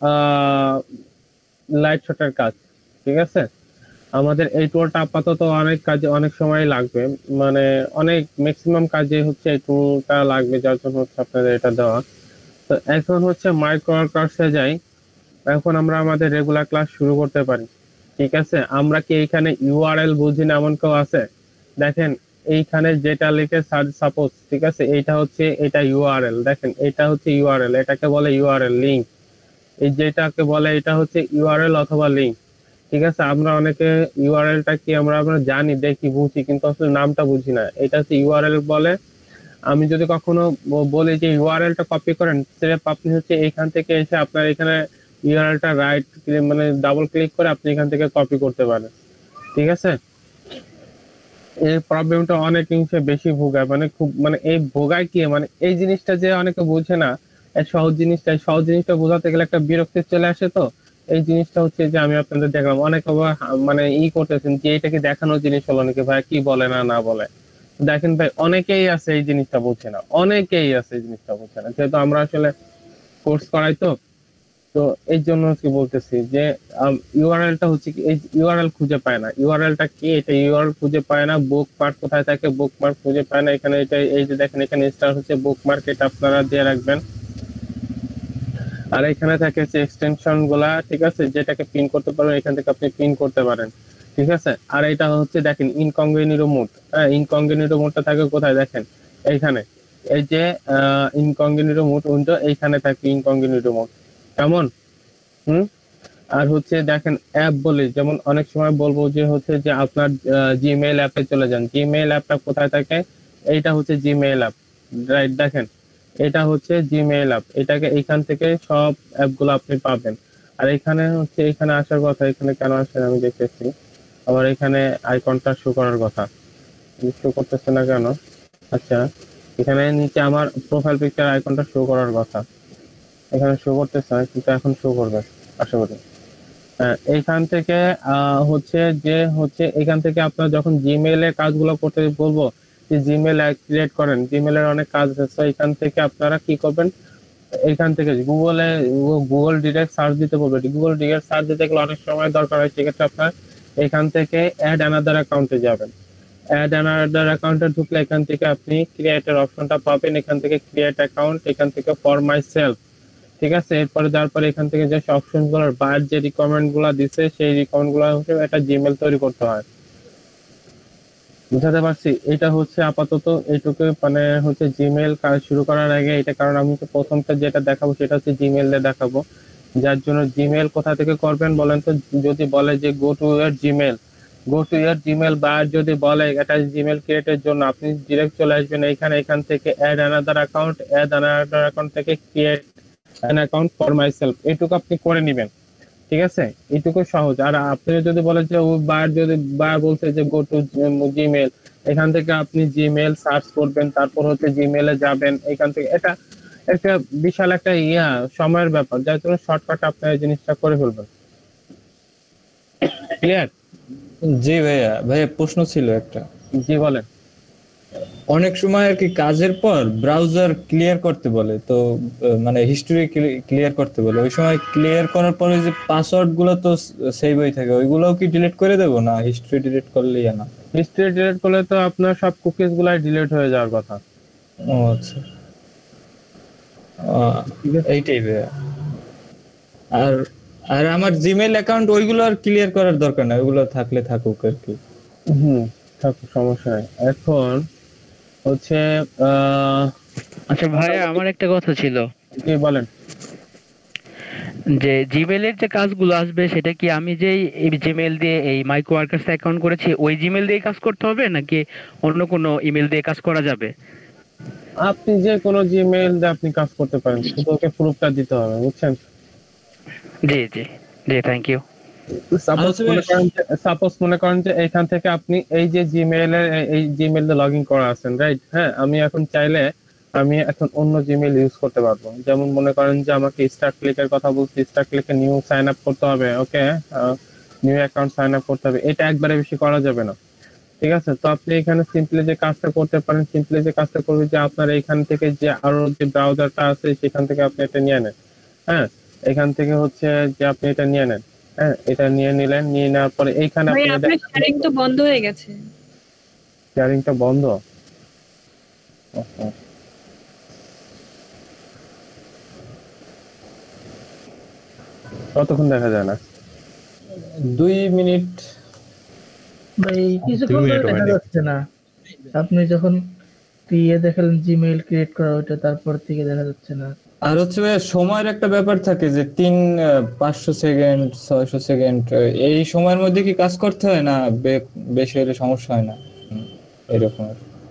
লাইট শটের কাজ, ঠিক আছে? আমাদের এই টুলটা আপাতত অনেক কাজে অনেক সময় লাগবে, মানে অনেক ম্যাক্সিমাম কাজে হচ্ছে এই টুলটা লাগবে, যার জন্য হচ্ছে আপনাদের এটা দেওয়া। তো এখন হচ্ছে মাইক্রো ওয়ার্কার্সে যাই। এখন আমরা আমাদের রেগুলার ক্লাস শুরু করতে পারি, ঠিক আছে? আমরা কি এইখানে ইউআরএল বুঝি না এমন কেউ আছে? দেখেন এইখানে যেটা লিখে সাপোজ, ঠিক আছে, এইটা হচ্ছে এটা ইউআরএল, দেখেন এটা হচ্ছে ইউআরএল, এটাকে বলে ইউআরএল লিংক। এই যেটাকে বলে এটা হচ্ছে ইউআরএল অথবা লিংক, ঠিক আছে? আমরা অনেকে ইউআরএলটা কি আমরা আমরা জানি, দেখি, বুঝি, কিন্তু আসলে নামটা বুঝি না। এটা হচ্ছে ইউআরএল বলে। আমি যদি কখনো বলি যে ইউআরএলটা কপি করেন, সেটা আপনি হচ্ছে এখান থেকে এসে আপনার এখানে ইউআরএলটা রাইট মানে ডাবল ক্লিক করে আপনি এখান থেকে কপি করতে পারেন, ঠিক আছে? এই প্রবলেমটা অনেক অংশে বেশি ভোগায়, মানে খুব মানে এই ভোগায় কি মানে এই জিনিসটা যে অনেকে বোঝে না, এই সহজ জিনিসটা এই সহজ জিনিসটা বোঝাতে গেলে একটা বিরক্তি চলে আসে। তো এই জিনিসটা হচ্ছে যে আমি আপনাদের দেখলাম অনেক মানে ই করতেছেন যে এটা কি দেখানোর জিনিস হলো নাকি ভাই, কি বলে না না বলে। দেখেন ভাই, অনেকেই আছে এই জিনিসটা বুঝে না, অনেকেই আছে এই জিনিসটা বুঝে না, যেহেতু আমরা আসলে কোর্স করাই। তো তো এই জন্য হচ্ছে বলতেছি যে ইউআরএলটা হচ্ছে কি, এই ইউআরএল খুঁজে পায় না। ইউআরএলটা কি, এটা ইউআরএল খুঁজে পায় না। বুকমার্ক কোথায় থাকে, বুকমার্ক খুঁজে পায় না। এখানে এটা এই যে দেখেন এখানে স্টার হচ্ছে বুকমার্ক, এটা আপনারা দিয়ে রাখবেন। আর এখানে থাকে হচ্ছে এক্সটেনশন গুলা, ঠিক আছে, যেটাকে পিন করতে পারবেন, এখান থেকে আপনি পিন করতে পারেন, ঠিক আছে? আর এটা হচ্ছে দেখেন ইনকংগ্রেনিটো মোড। হ্যাঁ, ইনকংগ্রেনিটো মোডটা থাকে কোথায় দেখেন এইখানে, এই যে ইনকংগ্রেনিটো মোড উইন্ডো, এইখানে থাকে ইনকংগ্রেনিটো মোড, কেমন? হুম। আর হচ্ছে দেখেন অ্যাপ বলি, যেমন অনেক সময় বলবো যে হচ্ছে যে আপনার জিমেইল অ্যাপে চলে যান। জিমেইল অ্যাপটা কোথায় থাকে? এইটা হচ্ছে জিমেইল অ্যাপ, রাইট? দেখেন এটা হচ্ছে জিমেইল অ্যাপ, এটাকে এইখান থেকে সব অ্যাপগুলো আপনি পাবেন। আর এখানে হচ্ছে এখানে আসার কথা, এখানে কেন আসেন আমি দেখতেছি। আবার এখানে আইকনটা শো করার কথা, শো করতেছে না কেন? আচ্ছা, এখানে নিচে আমার প্রোফাইল পিকচার আইকনটা শো করার কথা, এখানে শো করতেছে না, কিন্তু এখন শো করবে আশা করি। হ্যাঁ, এইখান থেকে হচ্ছে যে হচ্ছে এখান থেকে আপনার যখন জিমেইলের কাজগুলো করতে বলবো, যে জিমেইল ক্রিয়েট করেন, জিমেইলের অনেক কাজ আছে, এখান থেকে আপনারা কি করবেন, এখান থেকে গুগলে গুগল ডিরেক্ট সার্চ দিতে বলবে। গুগল ডিরেক্ট সার্চ দিতে গেলে অনেক সময় দরকার হয়, সেক্ষেত্রে আপনার এখান থেকে অ্যাড অ্যানাদার অ্যাকাউন্টে যাবেন। অ্যাড অ্যানাদার অ্যাকাউন্টে ঢুকলে এখান থেকে আপনি ক্রিয়েটের অপশনটা পাবেন, এখান থেকে ক্রিয়েট অ্যাকাউন্ট, এখান থেকে ফর মাই সেলফ, ঠিক আছে? এরপরে যাওয়ার পরে এখান থেকে যে অপশন গুলোর বাইরে যে রিকমেন্ড গুলা দিচ্ছে, সেই রিকমেন্ড গুলা হচ্ছে একটা জিমেইল তৈরি করতে হয়। বুঝাতে পারছি? এটা হচ্ছে আপাতত এইটুকু, মানে হচ্ছে জিমেইল কাজ শুরু করার আগে এটা, কারণ আমি তো প্রথমটা যেটা দেখাবো সেটা হচ্ছে জিমেইল দিয়ে দেখাবো, যার জন্য জিমেইল কোথা থেকে করবেন বলেন তো? যদি বলে যে go to your Gmail, go to your Gmail, বা যদি বলে এটা জিমেইল ক্রিয়েটের জন্য, আপনি ডিরেক্ট চলে আসবেন এইখানে, এখান থেকে add another account, add another account থেকে create an account for myself, এইটুকু আপনি করে নেবেন, ঠিক আছে? এইটুকু সহজ। আর আপনি যদি বলেন যে ও বার যদি বার বলছে যে গো টু জিমেইল, এখান থেকে আপনি জিমেইল সার্চ করবেন, তারপর হচ্ছে জিমেইলে যাবেন, এখান থেকে এটা একটা বিশাল একটা ইয়া সময়ের ব্যাপার, যার জন্য শর্টকাট আপনার এই জিনিসটা করে ফেলবেন। ক্লিয়ার? জি ভাইয়া, ভাইয়া প্রশ্ন ছিল একটা। জি বলেন। অনেক সময় আর কি কাজের পর ব্রাউজার ক্লিয়ার করতে বলে, তো মানে হিস্টরি ক্লিয়ার করতে বলে, ওই সময় ক্লিয়ার করার পরে যে পাসওয়ার্ড গুলো তো সেভ হয়ে থাকে, ওইগুলোও কি ডিলিট করে দেবো না হিস্টরি ডিলিট করলেই না? হিস্টরি ডিলিট করলে তো আপনার সব কুকিজ গুলাই ডিলিট হয়ে যাওয়ার কথা। ও আচ্ছা, এইটাই ভাইয়া। আর আর আমার জিমেইল অ্যাকাউন্ট ওইগুলো আর ক্লিয়ার করার দরকার না, ওইগুলো থাকলে থাকুক আর কি। হুম, থাকুক, সমস্যা নাই। এখন হচ্ছে আহ আচ্ছা ভাইয়া, আমার একটা কথা ছিল। জি বলেন। যে জিমেইলের যে কাজগুলো আসবে সেটা কি আমি যেই এই জিমেইল দিয়ে এই মাইক্রো ওয়ার্কার্স অ্যাকাউন্ট করেছি ওই জিমেইল দিয়ে কাজ করতে হবে নাকি অন্য কোনো ইমেল দিয়ে কাজ করা যাবে? আপনি যে কোনো জিমেইল দিয়ে আপনি কাজ করতে পারেন, শুধু ওকে প্রুফটা দিতে হবে, বুঝছেন? জি জি জি, থ্যাংক ইউ। সাপোজ মনে করেন যে সাপোজ মনে করেন যে এখান থেকে আপনি এই যে জিমেইলে এই জিমেইলে লগ ইন করা আছেন, রাইট? হ্যাঁ, আমি এখন চাইলে আমি এখন অন্য জিমেইল ইউজ করতে পারবো। যেমন মনে করেন যে আমাকে স্টার ক্লিকের কথা বলছি, স্টার ক্লিকে নিউ সাইন আপ করতে হবে, okay, new account sign up করতে হবে, এটা একবারে বেশি করা যাবে না, ঠিক আছে? তো আপনি এখানে সিম্পলি যে কাজটা করতে পারেন, সিম্পলি যে কাজটা করবে যে আপনার এইখান থেকে যে আরো যে ব্রাউজারটা আছে সেখান থেকে আপনি এটা নিয়ে নেন। হ্যাঁ, এখান থেকে হচ্ছে যে আপনি এটা নিয়ে নেন। হ্যাঁ, এটা নিয়ে নিলেন, নিয়ে নেওয়ার পরে এইখানে ভাই আপনি আপনার শেয়ারিং তো বন্ধ হয়ে গেছে। শেয়ারিংটা বন্ধ? কতক্ষণ দেখা যায় না? দুই মিনিট। ভাই কিছুক্ষণ ধরে দেখা যাচ্ছে না। আপনি যখন ইয়ে দেখালেন জিমেইল ক্রিয়েট করা ওইটা, তারপর থেকে দেখা যাচ্ছে না। আর হচ্ছে সময়ের একটা ব্যাপার থাকে যে তিন পাঁচশো সেকেন্ড ছয়শো সেকেন্ড এই সময়ের মধ্যে কি কাজ করতে হয় না বেশি হলে সমস্যা হয় না এরকম?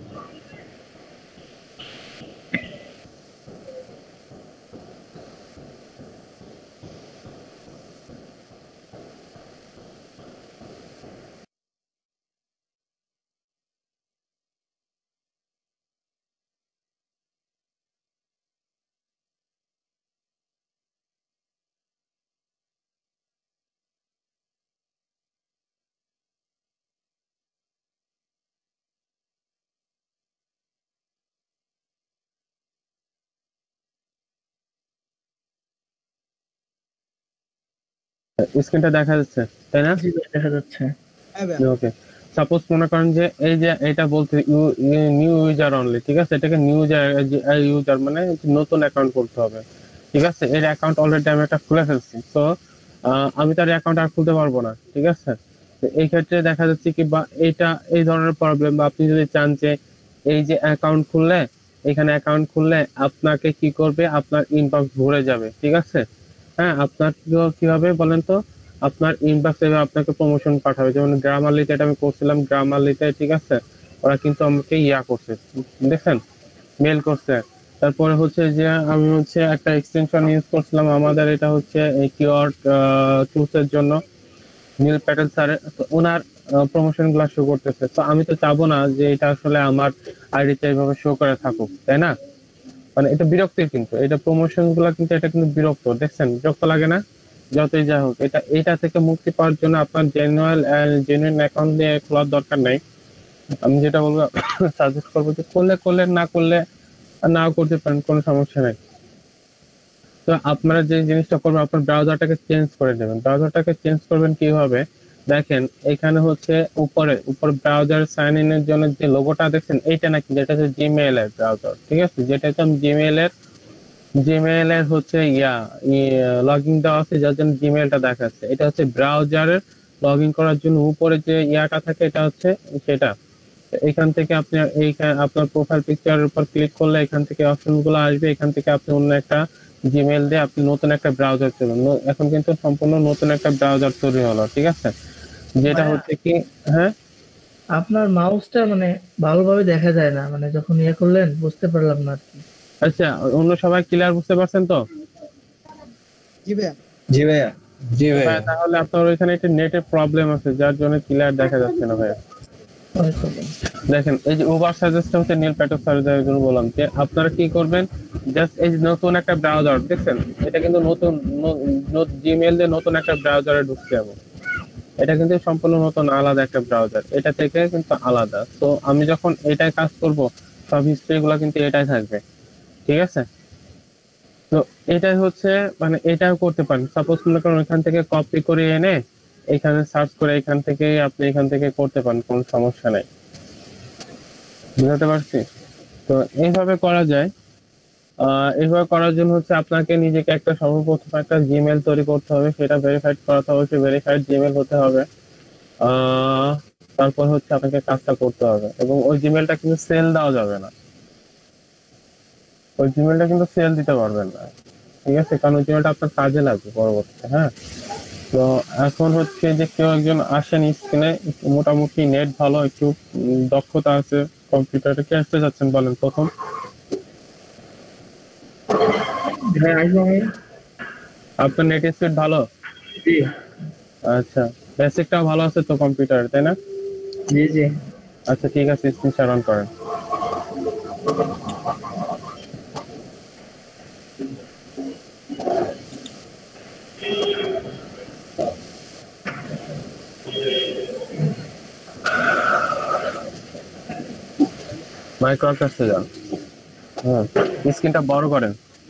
স্ক্রিনটা দেখা যাচ্ছে তাই না? দেখা যাচ্ছে। ওকে, সাপোজ মনে করেন যে এই যে এটা বলতে নিউ ইউজার অনলি, ঠিক আছে? এটাকে নিউ ইউজার মানে নতুন অ্যাকাউন্ট করতে হবে, ঠিক আছে? এর অ্যাকাউন্ট অলরেডি আমি একটা খুলে ফেলছি, তো আমি তার অ্যাকাউন্ট আর খুলতে পারবো না, ঠিক আছে? এই ক্ষেত্রে দেখা যাচ্ছে কি বা এইটা এই ধরনের প্রবলেম, বা আপনি যদি চান যে এই যে অ্যাকাউন্ট খুললে এখানে অ্যাকাউন্ট খুললে আপনাকে কি করবে, আপনার ইনবক্স ভরে যাবে, ঠিক আছে? হ্যাঁ, আপনার কি হবে বলেন তো? আপনার ইনবক্সে আপনাকে প্রমোশন পাঠাবে, যেমন গ্রামারলিতে এটা আমি করছিলাম, গ্রামারলিতে, ঠিক আছে? ওরা কিন্তু আমাকে ইয়া করছে, দেখেন, মেল করছে। তারপরে হচ্ছে যে আমি হচ্ছে একটা এক্সটেনশন ইউজ করছিলাম, আমাদের এটা হচ্ছে এই কিওয়ার্ড টুলসের জন্য, নীল প্যাটেল স্যার, ওনার প্রমোশন গুলা শো করতেছে। তো আমি তো চাবো না যে এটা আসলে আমার আইডিতে এইভাবে শো করে থাকুক, তাই না? মানে এটা বিরক্তির, কিন্তু এটা প্রমোশন গুলা কিন্তু এটা কিন্তু বিরক্ত, দেখছেন? বিরক্ত লাগে না? যতই যা হোক, এটা এটা থেকে মুক্তি পাওয়ার জন্য আপনার জেনুয়াল জেনুইন অ্যাকাউন্ট দিয়ে খোলার দরকার নাই। আমি যেটা বলবো, সাজেস্ট করবো যে করলে করলে, না করলে নাও করতে পারেন, কোনো সমস্যা নাই। তো আপনারা যে জিনিসটা করবেন, আপনার ব্রাউজারটাকে চেঞ্জ করে নেবেন। ব্রাউজারটাকে চেঞ্জ করবেন কিভাবে দেখেন, এখানে হচ্ছে উপরে উপর ব্রাউজার সাইন ইন এর জন্য যে লোগোটা দেখছেন, এইটা নাকি যেটা হচ্ছে জিমেইল এর ব্রাউজার, ঠিক আছে? যেটা হচ্ছে জিমেইল এর জিমেইল এর হচ্ছে ইয়া লগইন দেওয়া আছে, যার জন্য জিমেইলটা দেখাচ্ছে। এটা হচ্ছে ব্রাউজারের লগ ইন করার জন্য উপরে যে ইয়াটা থাকে, এটা হচ্ছে সেটা। এখান থেকে আপনি এই আপনার প্রোফাইল পিকচারের উপর ক্লিক করলে এখান থেকে অপশনগুলো আসবে, এখান থেকে আপনি অন্য একটা জিমেইল দিয়ে আপনি নতুন একটা ব্রাউজার চলুন। এখন কিন্তু সম্পূর্ণ নতুন একটা ব্রাউজার তৈরি হলো, ঠিক আছে? যেটা হচ্ছে কি, হ্যাঁ, আপনার মাউসটা মানে ভালোভাবে দেখা যায় না, মানে যখন ইয়ে করলেন বুঝতে পারলাম না আর কি। আচ্ছা, অন্য সবাই ক্লিয়ার বুঝতে পারছেন তো? জি ভাইয়া। জি ভাইয়া। জি ভাইয়া। তাহলে আপনার ওইখানে একটা নেটের প্রবলেম আছে, যার জন্য ক্লিয়ার দেখা যাচ্ছে না ভাইয়া। দেখেন, এই যে ওভার সাজেস্টটা হচ্ছে নীল প্যাটেল সার্জারের জন্য বললাম যে আপনারা কি করবেন, জাস্ট এই যে নতুন একটা ব্রাউজার দেখছেন, এটা কিন্তু নতুন জিমেইল দিয়ে নতুন একটা ব্রাউজারে ঢুকতে যাবো। এটা কিন্তু সম্পূর্ণ নতুন আলাদা একটা ব্রাউজার, এটা থেকে কিন্তু আলাদা। তো আমি যখন এটাই কাজ করব, সব হিস্ট্রি গুলো কিন্তু এটাই থাকবে, ঠিক আছে? তো এটাই হচ্ছে মানে এটাও করতে পারেন। সাপোজ মনে করেন এখান থেকে কপি করে এনে এখানে সার্চ করে এখান থেকে আপনি এখান থেকে করতে পারেন, কোনো সমস্যা নাই। বুঝতে পারছি? তো এইভাবে করা যায়। আহ এইভাবে করার জন্য হচ্ছে আপনাকে নিজেকে একটা সর্বপ্রথম একটা জিমেইল তৈরি করতে হবে, সেটা ভেরিফাইড করাতে হবে, সে ভেরিফাইড জিমেইল হতে হবে। আহ তারপর হচ্ছে আপনাকে কাজটা করতে হবে, এবং ওই জিমেইলটা কিন্তু সেল দেওয়া যাবে না। ওই জিমেলটা কিন্তু সেল দিতে পারবেন না, ঠিক আছে, কারণ ওই জিমেলটা আপনার কাজে লাগবে পরবর্তীতে। হ্যাঁ, তো এখন হচ্ছে যে কেউ একজন আসেন স্ক্রিনে, মোটামুটি নেট ভালো, একটু উম, দক্ষতা আছে কম্পিউটারে, কে আসতে যাচ্ছেন বলেন প্রথম? আপনার নেট স্পিড ভালো? আচ্ছা, বেসিকটাও ভালো আছে তো কম্পিউটারে, তাই না? জি জি। আচ্ছা ঠিক আছে, স্ক্রিন শেয়ার অন করেন। মাইক্রো কাছে যান, হ্যাঁ, স্ক্রিনটা বড় করেন।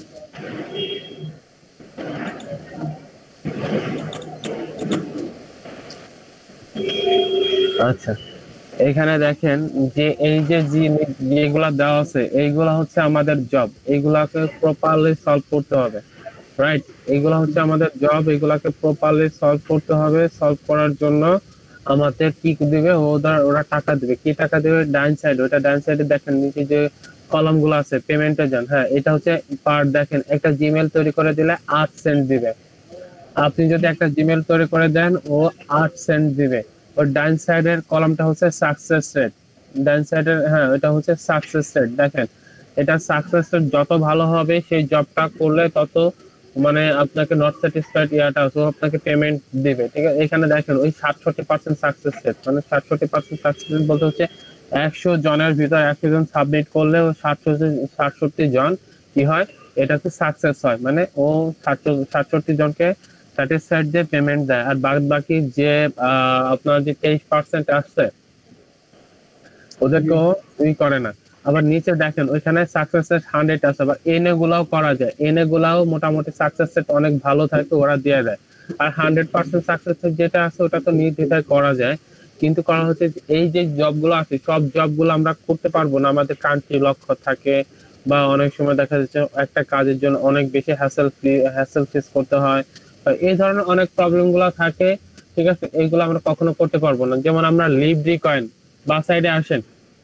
আচ্ছা, এখানে দেখেন যে এই যে যেগুলা দেওয়া আছে এইগুলা হচ্ছে আমাদের জব, এইগুলাকে প্রপারলি সলভ করতে হবে, রাইট? এইগুলা হচ্ছে আমাদের জব, এইগুলাকে প্রপারলি সলভ করতে হবে। সলভ করার জন্য আমাদের কি দিবে, ওরা ওরা টাকা দিবে। কি টাকা দিবে? ডান সাইড, ওটা ডান সাইডে দেখেন নিচে যে কলাম গুলো আছে, পেমেন্টে যান। হ্যাঁ, এটা হচ্ছে পার, দেখেন একটা জিমেল তৈরি করে দিলে আট সেন্ট দিবে। আপনি যদি একটা জিমেল তৈরি করে দেন ও আট সেন্ট দিবে। ওর ডান সাইডের কলামটা হচ্ছে সাকসেস রেট, ডান সাইডের, হ্যাঁ এটা হচ্ছে সাকসেস রেট। দেখেন এটা সাকসেস রেট যত ভালো হবে সেই জবটা করলে তত মানে আপনাকে নট স্যাটিসফাইড ইয়াটা আছে, আপনাকে পেমেন্ট দিবে, ঠিক আছে? এখানে দেখেন ওই সাতষট্টি পার্সেন্ট সাকসেস রেট, মানে সাতষট্টি পার্সেন্ট সাকসেস রেট বলতে হচ্ছে একশো জনের ভিতর একশো জন সাবমিট করলে ও সাতষট্টি সাতষট্টি জন কি হয়, এটাতে সাকসেস হয়, মানে ও সাতষট্টি জনকে স্যাটিসফাইড দিয়ে পেমেন্ট দেয়। আর বাদ বাকি যে আপনার যে তেইশ পার্সেন্ট আসছে ওদেরকেও ই করে না। আবার নিচে দেখেন ওইখানে সাকসেস রেট হান্ড্রেড আছে, আবার এনএ গুলাও করা যায়, এনএ গুলাও মোটামুটি সাকসেস রেট অনেক ভালো থাকে, ওরা দিয়ে দেয়। আর হান্ড্রেড পার্সেন্ট সাকসেস রেট যেটা আছে ওটা তো নির্দ্বিধায় করা যায়, কিন্তু করা হচ্ছে এই যে জবগুলো আছে সব জবগুলো আমরা করতে পারবো না, আমাদের কান্ট্রি লক্ষ্য থাকে, বা অনেক সময় দেখা যাচ্ছে একটা কাজের জন্য অনেক বেশি হ্যাসেল হ্যাসেল ফেস করতে হয়, এই ধরনের অনেক প্রবলেম গুলো থাকে, ঠিক আছে? এইগুলো আমরা কখনো করতে পারবো না। যেমন আমরা লিব্রি কয়েন, বা সাইডে আসেন,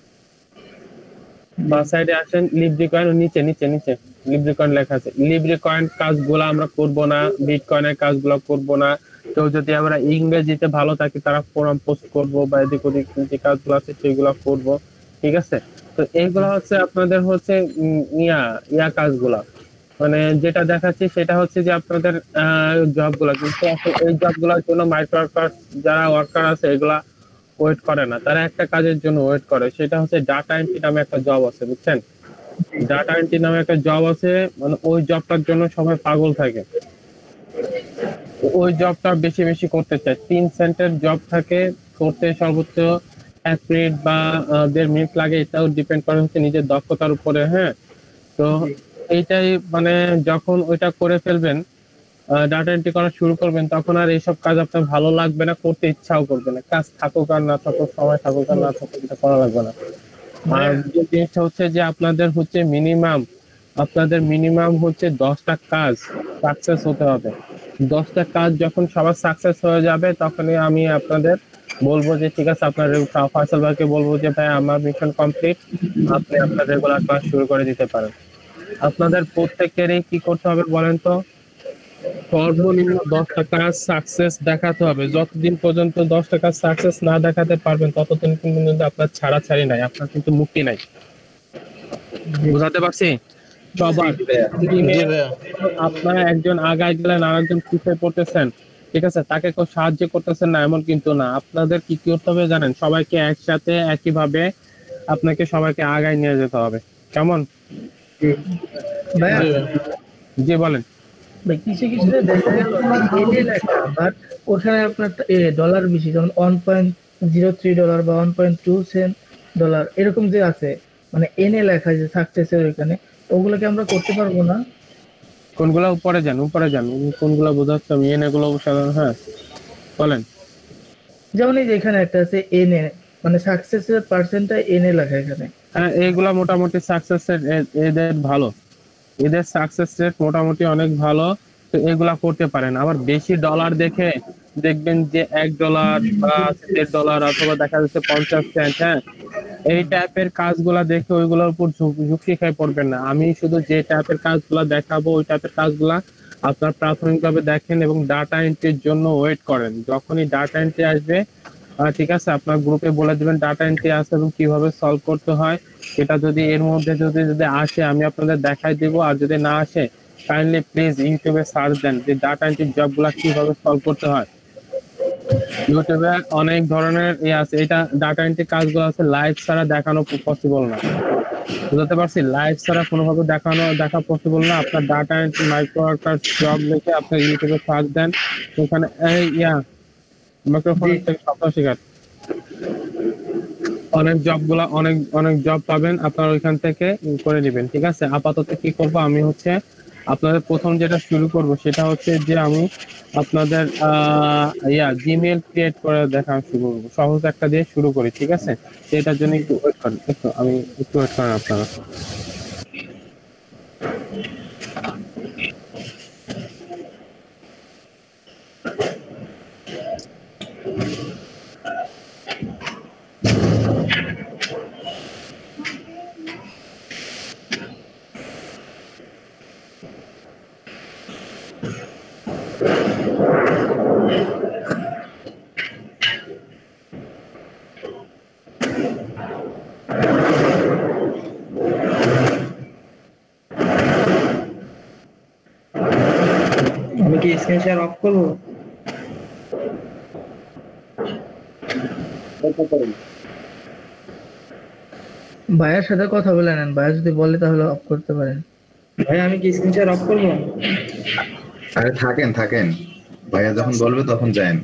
বা সাইডে আসেন, লিব্রি কয়েন নিচে নিচে নিচে লিব্রি কয়েন লেখা আছে, লিব্রি কয়েন কাজগুলো আমরা করব না, বিট কয়েনের কাজগুলো করব না। কেউ যদি আমরা ইংরেজিতে ভালো থাকি তারা ফোরাম পোস্ট করব, বা এদিক ওদিক যে কাজগুলো আছে সেগুলো করব, ঠিক আছে? তো এইগুলো হচ্ছে আপনাদের হচ্ছে ইয়া ইয়া কাজগুলা, মানে যেটা দেখাচ্ছি সেটা হচ্ছে যে আপনাদের জব গুলা, কিন্তু এই জব গুলার জন্য মাইক্রো ওয়ার্কার যারা ওয়ার্কার আছে এগুলা ওয়েট করে না, তারা একটা কাজের জন্য ওয়েট করে, সেটা হচ্ছে ডাটা এন্ট্রি নামে একটা জব আছে, বুঝছেন? ডাটা এন্ট্রি নামে একটা জব আছে, মানে ওই জবটার জন্য সবাই পাগল থাকে, ওই জবটা বেশি বেশি করতে চায়। তিন সেন্টের জব থাকে, করতে সর্বোচ্চ এক মিনিট বা দেড় মিনিট লাগে, এটাও ডিপেন্ড করে হচ্ছে নিজের দক্ষতার উপরে। হ্যাঁ, তো এইটাই মানে যখন ওইটা করে ফেলবেন, ডাটা এন্ট্রি করা শুরু করবেন, তখন আর এইসব কাজ আপনার ভালো লাগবে না, করতে ইচ্ছাও করবে না। কাজ থাকুক আর না থাকুক, সময় থাকুক আর না থাকুক, এটা করা লাগবে না। আর যে জিনিসটা হচ্ছে যে আপনাদের হচ্ছে মিনিমাম আপনাদের মিনিমাম হচ্ছে দশটা কাজ সাকসেস হতে হবে। দশটা কাজ যখন সবার সাকসেস হয়ে যাবে তখনই আমি আপনাদের বলবো যে ঠিক আছে, আপনার ফয়সাল ভাইকে বলবো যে ভাই আমার মিশন কমপ্লিট, আপনি আপনার রেগুলার ক্লাস শুরু করে দিতে পারেন। আপনাদের প্রত্যেকেরই কি করতে হবে বলেন তো? সর্বনিম্ন দশটা কাজ সাকসেস দেখাতে হবে। যতদিন পর্যন্ত দশটা কাজ সাকসেস না দেখাতে পারবেন ততদিন পর্যন্ত আপনার ছাড়াছাড়ি নাই, আপনার কিন্তু মুক্তি নাই। বুঝাতে পারছি? সবার আপনারা একজন আগায় গেলেন আর একজন পিছিয়ে পড়তেছেন, ঠিক আছে, তাকে কেউ সাহায্য করতেছেন না এমন কিন্তু না। আপনাদের কি করতে হবে জানেন? সবাইকে একসাথে একইভাবে আপনাকে সবাইকে আগায় নিয়ে যেতে হবে। কেমন? জি বলেন। কিছু কিছু দেখা গেল লেখা, বাট ওখানে আপনার ডলার বেশি, যেমন one point zero three dollar বা one point two cent dollar এরকম যে আছে, মানে এনে লেখা যে সাকসেসের ওইখানে, ওগুলোকে আমরা করতে পারবো না। কোনগুলা? উপরে যান, উপরে যান, কোনগুলা বোঝাচ্ছে আমি এনে গুলো সাধারণ। হ্যাঁ বলেন। যেমন এই যে এখানে একটা আছে এনে, মানে সাকসেসের পার্সেন্টটা এনে লেখা এখানে। হ্যাঁ, এইগুলা মোটামুটি সাকসেস রেট এদের ভালো, এদের সাকসেস রেট মোটামুটি অনেক ভালো, তো এগুলা করতে পারেন। আবার বেশি ডলার দেখে দেখবেন যে এক ডলার বা দেড় ডলার অথবা দেখা যাচ্ছে পঞ্চাশ সেন্ট, হ্যাঁ এই টাইপের কাজগুলা দেখে ওইগুলোর উপর যুক্তি খেয়ে পড়বেন না। আমি শুধু যে টাইপের কাজগুলা দেখাবো ওই টাইপের কাজগুলা আপনার প্রাথমিকভাবে দেখেন এবং ডাটা এন্ট্রির জন্য ওয়েট করেন। যখনই ডাটা এন্ট্রি আসবে ঠিক আছে, আপনার গ্রুপে বলে দিবেন ডাটা এন্ট্রি আসে এবং কিভাবে সলভ করতে হয়। এটা যদি এর মধ্যে যদি যদি আসে আমি আপনাদের দেখাই দেবো, আর যদি না আসে কাইন্ডলি প্লিজ ইউটিউবে সার্চ দেন যে ডাটা এন্ট্রি জবগুলা কিভাবে সলভ করতে হয়। ইউটিউবে অনেক ধরনের ইয়ে আছে, এটা ডাটা এন্ট্রি কাজগুলো আছে লাইভ ছাড়া দেখানো পসিবল না, বুঝতে পারছি? লাইভ ছাড়া কোনোভাবে দেখানো দেখা পসিবল না। আপনার data entry micro worker job লিখে আপনার ইউটিউবে সার্চ দেন, ওখানে এই ইয়া মাইক্রোফোন থেকে শব্দ শিকার অনেক জবগুলা অনেক অনেক জব পাবেন, আপনারা ওইখান থেকে করে নেবেন। ঠিক আছে, আপাতত কি করবো আমি হচ্ছে আপনাদের প্রথম যেটা শুরু করব সেটা হচ্ছে যে আমি আপনাদের ইয়া জিমেল ক্রিয়েট করে দেখা শুরু করবো। সহজ একটা দিয়ে শুরু করি, ঠিক আছে? এটার জন্য একটু ওয়েট করেন, একটু আমি একটু ওয়েট করেন আপনারা। আমি কি স্ক্রিন শেয়ার অফ করবো? ভাইয়ের সাথে কথা বলে নেন, ভাইয়া যদি বলে তাহলে অফ করতে পারেন। ভাই আমি কি স্ক্রিন শেয়ার অফ করবো? আরে থাকেন থাকেন, ভাইয়া যখন বলবে তখন যান।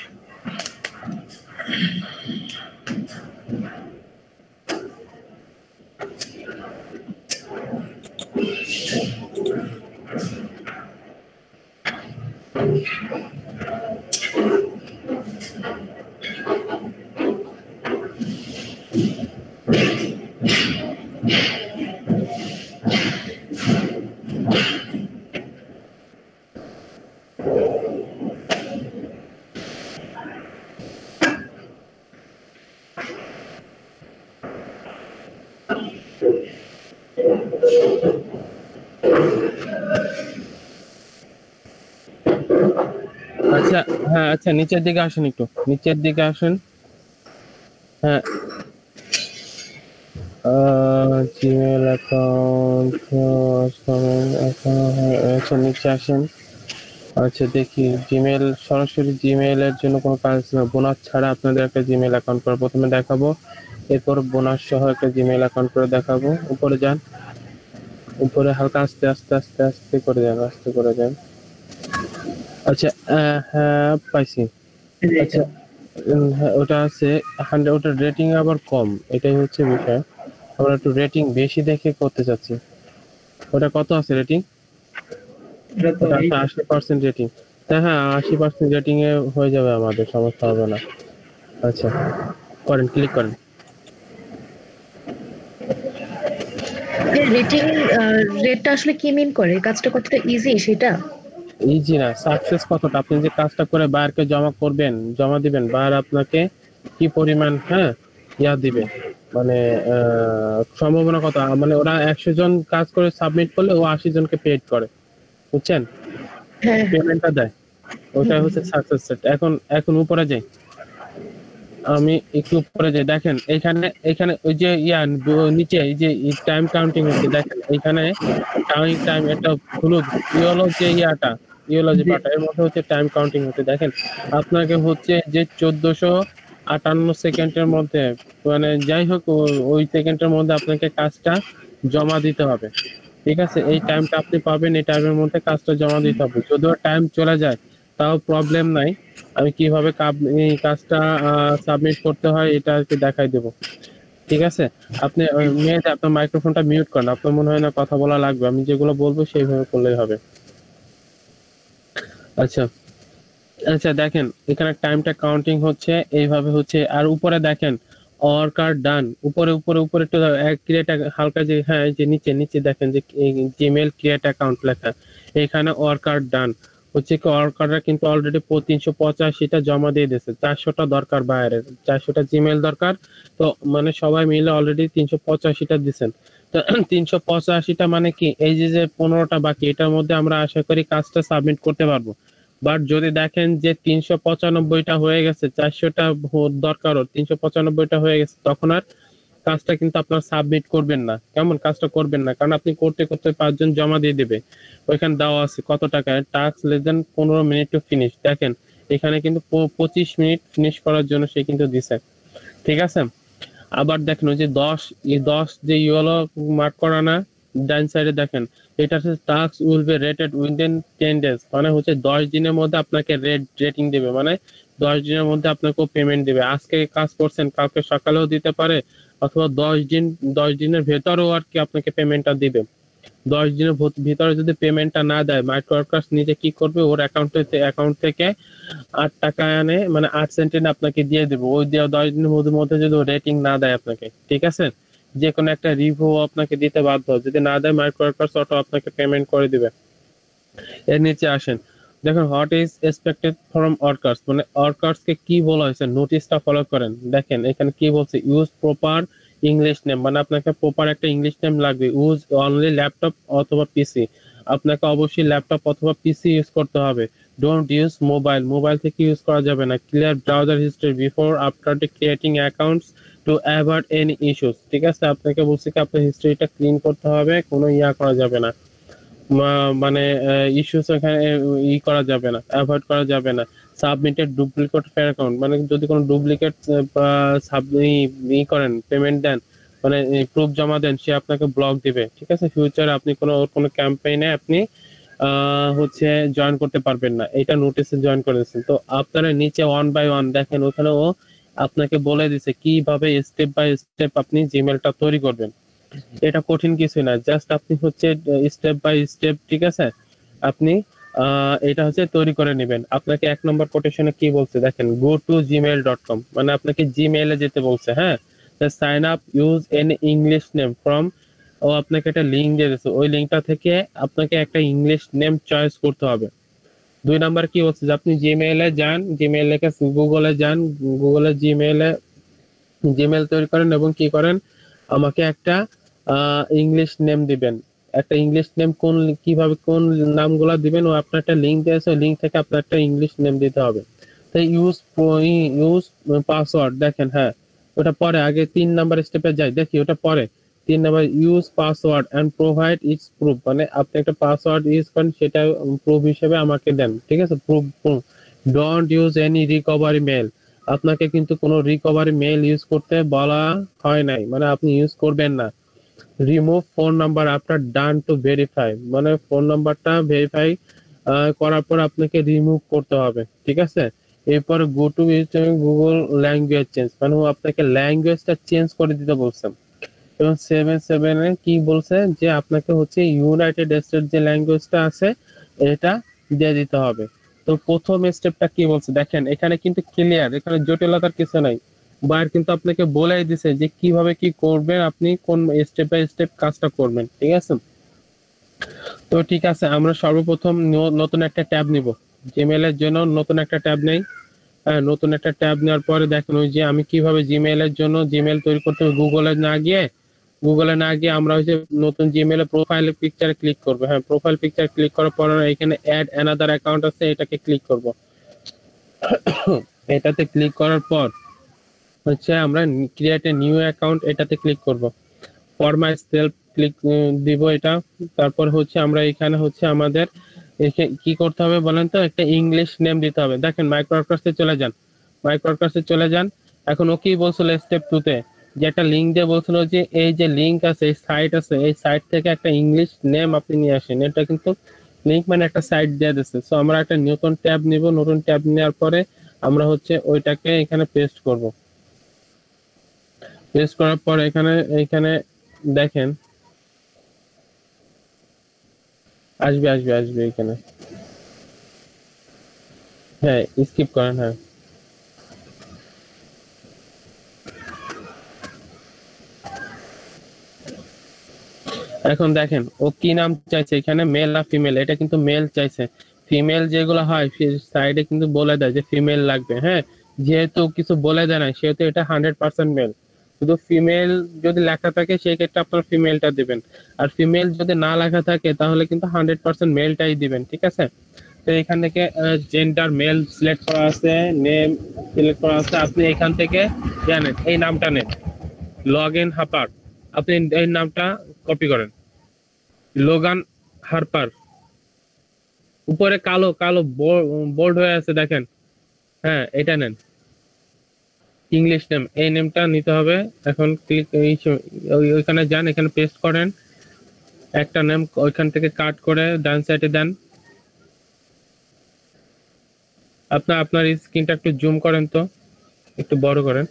আচ্ছা হ্যাঁ, আচ্ছা নিচের দিকে আসেন, একটু নিচের দিকে আসেন। হ্যাঁ, জিমেল অ্যাকাউন্ট আচ্ছা নিচে আসেন। আচ্ছা দেখি জিমেল, সরাসরি জিমেল এর জন্য কোনো কাজ না, বোনাস ছাড়া আপনাদের একটা জিমেল অ্যাকাউন্ট করে প্রথমে দেখাবো, এরপর বোনাস সহ একটা জিমেল অ্যাকাউন্ট করে দেখাবো। উপরে যান, উপরে হালকা আস্তে আস্তে আস্তে আস্তে করে যান, আস্তে করে যান। আচ্ছা হ্যাঁ পাইছি। আচ্ছা ওটা আছে হান্ড্রেড, ওটা রেটিং আবার কম, এটাই হচ্ছে বিষয়। আমরা একটু রেটিং বেশি দেখে করতে চাচ্ছি। ওটা কত আছে রেটিং? আশি পার্সেন্ট রেটিং। হ্যাঁ হ্যাঁ আশি পার্সেন্ট রেটিং এ হয়ে যাবে, আমাদের সমস্যা হবে না। আচ্ছা করেন, ক্লিক করেন। রেটিং রেটটা আসলে কি মিন করে? কাজটা কতটা ইজি সেটা? ইজি না, সাকসেস কতটা, আপনি যে কাজটা করে বাইরকে জমা করবেন, জমা দিবেন, বাইর আপনাকে কি পরিমাণ হ্যাঁ ইয়া দিবে, মানে সম্ভাবনা কত, মানে ওরা একশো জন কাজ করে সাবমিট করলে ও আশি জনকে পেড করে, বুঝছেন? পেমেন্টটা দেয়, ওটা হচ্ছে সাকসেস রেট। এখন এখন উপরে যাই, আমি একটু উপরে যাই, দেখেন এখানে এখানে ওই যে ইয়া নিচে এই যে টাইম কাউন্টিং হচ্ছে, দেখেন এখানে টাইম টাইম একটা হলুদ ইয়েলো যে ইয়াটা ইয়েলো যে পাটা এর মধ্যে হচ্ছে টাইম কাউন্টিং হচ্ছে। দেখেন আপনাকে হচ্ছে যে চোদ্দশো আটান্ন সেকেন্ডের মধ্যে, মানে যাই হোক ওই সেকেন্ডের মধ্যে আপনাকে কাজটা জমা দিতে হবে, ঠিক আছে? এই টাইমটা আপনি পাবেন, এই টাইমের মধ্যে কাজটা জমা দিতে হবে। যদিও টাইম চলে যায় তাও প্রবলেম নাই, আমি কিভাবে এই কাজটা সাবমিট করতে হয় এটা আর কি দেখাই দেবো, ঠিক আছে? আপনি মেয়েতে আপনার মাইক্রোফোনটা মিউট করেন, আপনার মনে হয় না কথা বলা লাগবে, আমি যেগুলো বলবো সেইভাবে করলেই হবে। আচ্ছা আচ্ছা দেখেন এখানে টাইমটা কাউন্টিং হচ্ছে এইভাবে হচ্ছে। আর উপরে দেখেন অর্কার ডান, উপরে উপরে উপরে একটু ক্রিয়েট হালকা যে হ্যাঁ যে নিচে নিচে দেখেন যে জিমেল ক্রিয়েট অ্যাকাউন্ট লেখা, এখানে অর্কার ডান, হচ্ছে কি ওয়ার্কাররা কিন্তু অলরেডি তিনশো পঁচাশিটা জমা দিয়ে দিয়েছে, চারশোটা দরকার বাইরের, চারশোটা জিমেল দরকার। তো মানে সবাই মিলে অলরেডি তিনশো পঁচাশিটা দিচ্ছেন। তো তিনশো পঁচাশিটা মানে কি এই যে যে পনেরোটা বাকি, এটার মধ্যে আমরা আশা করি কাজটা সাবমিট করতে পারবো। বাট যদি দেখেন যে তিনশো পঁচানব্বইটা হয়ে গেছে, চারশোটা দরকারও, তিনশো পঁচানব্বইটা হয়ে গেছে, তখন আর কাজটা কিন্তু আপনার সাবমিট করবেন না। কেমন? কাজটা করবেন না, কারণ আপনি করতে করতে পাঁচজন জমা দিয়ে দেবে। ওইখানে দেওয়া আছে কত টাকায়, টাস্ক লেস দেন পনেরো মিনিট টু ফিনিশ। দেখেন এখানে কিন্তু পঁচিশ মিনিট ফিনিশ করার জন্য সে কিন্তু দিছে, ঠিক আছে। আবার দেখেন ওই যে দশ এই দশ যে ইয়েলো মার্ক করা না, ডান সাইডে দেখেন এটা হচ্ছে task will be rated within ten days, মানে হচ্ছে দশ দিনের মধ্যে আপনাকে রেট রেটিং দেবে, মানে দশ দিনের মধ্যে আপনাকে পেমেন্ট দিবে। আজকে কাজ করছেন, কালকে সকালেও দিতে পারে, অথবা দশ দিন দশ দিনের ভেতরেও আর কি আপনাকে পেমেন্টটা দিবে। দশ দিনের ভিতরে যদি পেমেন্টটা না দেয়, মাইক্রো ওয়ার্কার্স নিজে কি করবে, ওর অ্যাকাউন্টে অ্যাকাউন্ট থেকে আট টাকা আনে, মানে আট সেন্টেন আপনাকে দিয়ে দেবে। ওই দেওয়া দশ দিনের মধ্যে মধ্যে যদি রেটিং না দেয় আপনাকে, ঠিক আছে, যে কোনো একটা রিভিউ আপনাকে দিতে বাধ্য। যদি না দেয় মাইক্রো ওয়ার্কার্স অটো আপনাকে পেমেন্ট করে দিবে। এর নিচে আসেন, দেখেন what is expected from workers, মানে ওয়ার্কার্স কে কি বলা হয়েছে, নোটিশটা ফলো করেন। দেখেন এখানে কি বলছে, ইউজ প্রপার ইংলিশ নেম, মানে আপনাকে প্রপার একটা ইংলিশ নেম লাগবে। ইউজ অনলি ল্যাপটপ অথবা পিসি, আপনাকে অবশ্যই ল্যাপটপ অথবা পিসি ইউজ করতে হবে। ডোন্ট ইউজ মোবাইল, মোবাইল থেকে ইউজ করা যাবে না। Clear browser history before after the creating accounts to avoid any issues, ঠিক আছে। আপনাকে বলছে কি আপনার হিস্ট্রিটা ক্লিন করতে হবে, কোনো ইয়া করা যাবে না, মানে ইস্যুস এখানে ই করা যাবে না, অ্যাভয়েড করা যাবে না। সাবমিটেড ডুপ্লিকেট ফেয়ার অ্যাকাউন্ট, মানে যদি কোনো ডুপ্লিকেট ই করেন, পেমেন্ট দেন, মানে প্রুফ জমা দেন, সে আপনাকে ব্লক দিবে, ঠিক আছে। ফিউচারে আপনি কোনো কোনো ক্যাম্পেইনে আপনি হচ্ছে জয়েন করতে পারবেন না, এটা নোটিসে জয়েন করে দিচ্ছেন। তো আপনারা নিচে ওয়ান বাই ওয়ান দেখেন, ওখানে ও আপনাকে বলে দিছে কিভাবে স্টেপ বাই স্টেপ আপনি জিমেলটা তৈরি করবেন। এটা কঠিন কিছু না, জাস্ট আপনি হচ্ছে স্টেপ বাই স্টেপ, ঠিক আছে, আপনি এটা হচ্ছে তৈরি করে নেবেন। আপনাকে এক নম্বর কোটেশনে কি বলছে দেখেন, go to Gmail dot com, মানে আপনাকে জিমেইলে যেতে বলছে। হ্যাঁ, sign up use an English name from, ও আপনাকে একটা লিঙ্ক দিয়ে দিয়েছে, ওই লিঙ্কটা থেকে আপনাকে একটা ইংলিশ নেম চয়েস করতে হবে। দুই নাম্বার কি বলছে যে আপনি জিমেইলে যান, জিমেইল লেখা গুগলে যান, গুগলে জিমেইলে জিমেইল তৈরি করেন এবং কি করেন, আমাকে একটা ইংলিশ নেম দিবেন। একটা ইংলিশ নেম কোন কিভাবে কোন নামগুলো দিবেন, ও আপনার একটা লিঙ্ক দিয়েছে, লিঙ্ক থেকে আপনার একটা ইংলিশ নেম দিতে হবে। তাই ইউজ ইউজ পাসওয়ার্ড, দেখেন হ্যাঁ ওটা পরে, আগে তিন নাম্বার স্টেপে যাই, দেখি ওটা পরে। তিন number use password and provide its proof, মানে আপনি একটা পাসওয়ার্ড ইউজ করেন, সেটা প্রুফ হিসেবে আমাকে দেন, ঠিক আছে। Proof don't use any recovery mail, আপনাকে কিন্তু কোনো রিকভারি মেল ইউজ করতে বলা হয় নাই, মানে আপনি ইউজ করবেন না। Remove phone number after done to verify, মানে ফোন নাম্বারটা ভেরিফাই করার পর আপনাকে রিমুভ করতে হবে, ঠিক আছে। এরপর go to Google language change, মানে আপনাকে ল্যাঙ্গুয়েজটা চেঞ্জ করে দিতে বলছেন। এবং সেভেন সেভেনে কি বলছে যে আপনাকে হচ্ছে ইউনাইটেড স্টেট যে ল্যাঙ্গুয়েজটা আছে এটা দিয়ে দিতে হবে। তো প্রথম স্টেপটা কি বলছে দেখেন, এখানে কিন্তু ক্লিয়ার, এখানে জটিলতার কিছু নাই। বাইর কিন্তু আপনাকে বলেই দিছে যে কিভাবে কি করবেন, আপনি কোন স্টেপ বাই স্টেপ কাজটা করবেন, ঠিক আছে। তো ঠিক আছে, আমরা সর্বপ্রথম নতুন একটা ট্যাব নিব, জিমেইলের জন্য নতুন একটা ট্যাব নেই। হ্যাঁ, নতুন একটা ট্যাব নেওয়ার পরে দেখেন ওই যে আমি কিভাবে জিমেইলের জন্য জিমেইল তৈরি করতে হবে, গুগলে না গিয়ে গুগলে না গিয়ে আমরা হচ্ছে নতুন জিমেইলে প্রোফাইল পিকচারে ক্লিক করব। হ্যাঁ, প্রোফাইল পিকচার ক্লিক করার পর এখানে অ্যাড অ্যানাদার অ্যাকাউন্ট আছে, এটাকে ক্লিক করব। এটাতে ক্লিক করার পর হচ্ছে আমরা ক্রিয়েট এ নিউ অ্যাকাউন্ট, এটাতে ক্লিক করব। ফর মাই সেলফ ক্লিক দিব এটা। তারপর হচ্ছে আমরা এখানে হচ্ছে আমাদের কি করতে হবে বলেন তো, একটা ইংলিশ নেম দিতে হবে। দেখেন মাইক্রো ওয়ার্কার্সে চলে যান, মাইক্রো ওয়ার্কার্সে চলে যান। এখন ও কি বলছিল স্টেপ টু তে, যে একটা লিঙ্ক দিয়ে বলছিল যে এই যে লিঙ্ক আছে, এই সাইট আছে, এই সাইট থেকে একটা ইংলিশ নেম আপনি নিয়ে আসেন। এটা কিন্তু লিঙ্ক মানে একটা সাইট দিয়ে দিচ্ছে। সো আমরা একটা নতুন ট্যাব নিব, নতুন ট্যাব নেওয়ার পরে আমরা হচ্ছে ওইটাকে এখানে পেস্ট করব। পেস্ট করার পর এখানে এখানে দেখেন আসবে আসবে আসবে এখানে, হ্যাঁ স্কিপ করেন। হ্যাঁ, এখন দেখেন ও কি নাম চাইছে, এখানে মেল না ফিমেল, এটা কিন্তু মেল চাইছে, ফিমেল যেগুলো হয় সাইডে কিন্তু বলে দেয় যে ফিমেল লাগবে। হ্যাঁ, যেহেতু কিছু বলে দেয় না সেহেতু এটা হান্ড্রেড পার্সেন্ট মেল। শুধু ফিমেল যদি লেখা থাকে সেই ক্ষেত্রে আপনার ফিমেলটা দিবেন, আর ফিমেল যদি না লেখা থাকে তাহলে কিন্তু হান্ড্রেড পার্সেন্ট মেলটাই দিবেন। ঠিক আছে, তো এখান থেকে জেন্ডার মেল সিলেক্ট করা আছে, নেম সিলেক্ট করা আছে। আপনি এখান থেকে জানেন এই নামটা নেন, লগ ইন হাপার। আপনি এই নামটা কপি করেন, লোগান হারপার। উপরে কালো কালো বোল্ড হয়ে আছে দেখেন, হ্যাঁ এটা নেন, ইংলিশ নেম। এই নেমটা নিতে হবে। এখন ক্লিক ওইখানে যান, এখানে পেস্ট করেন একটা নেম, ওইখান থেকে কাট করে ডান সাইডে দেন। আপনার আপনার স্ক্রিনটা একটু জুম করেন, তো একটু বড় করেন।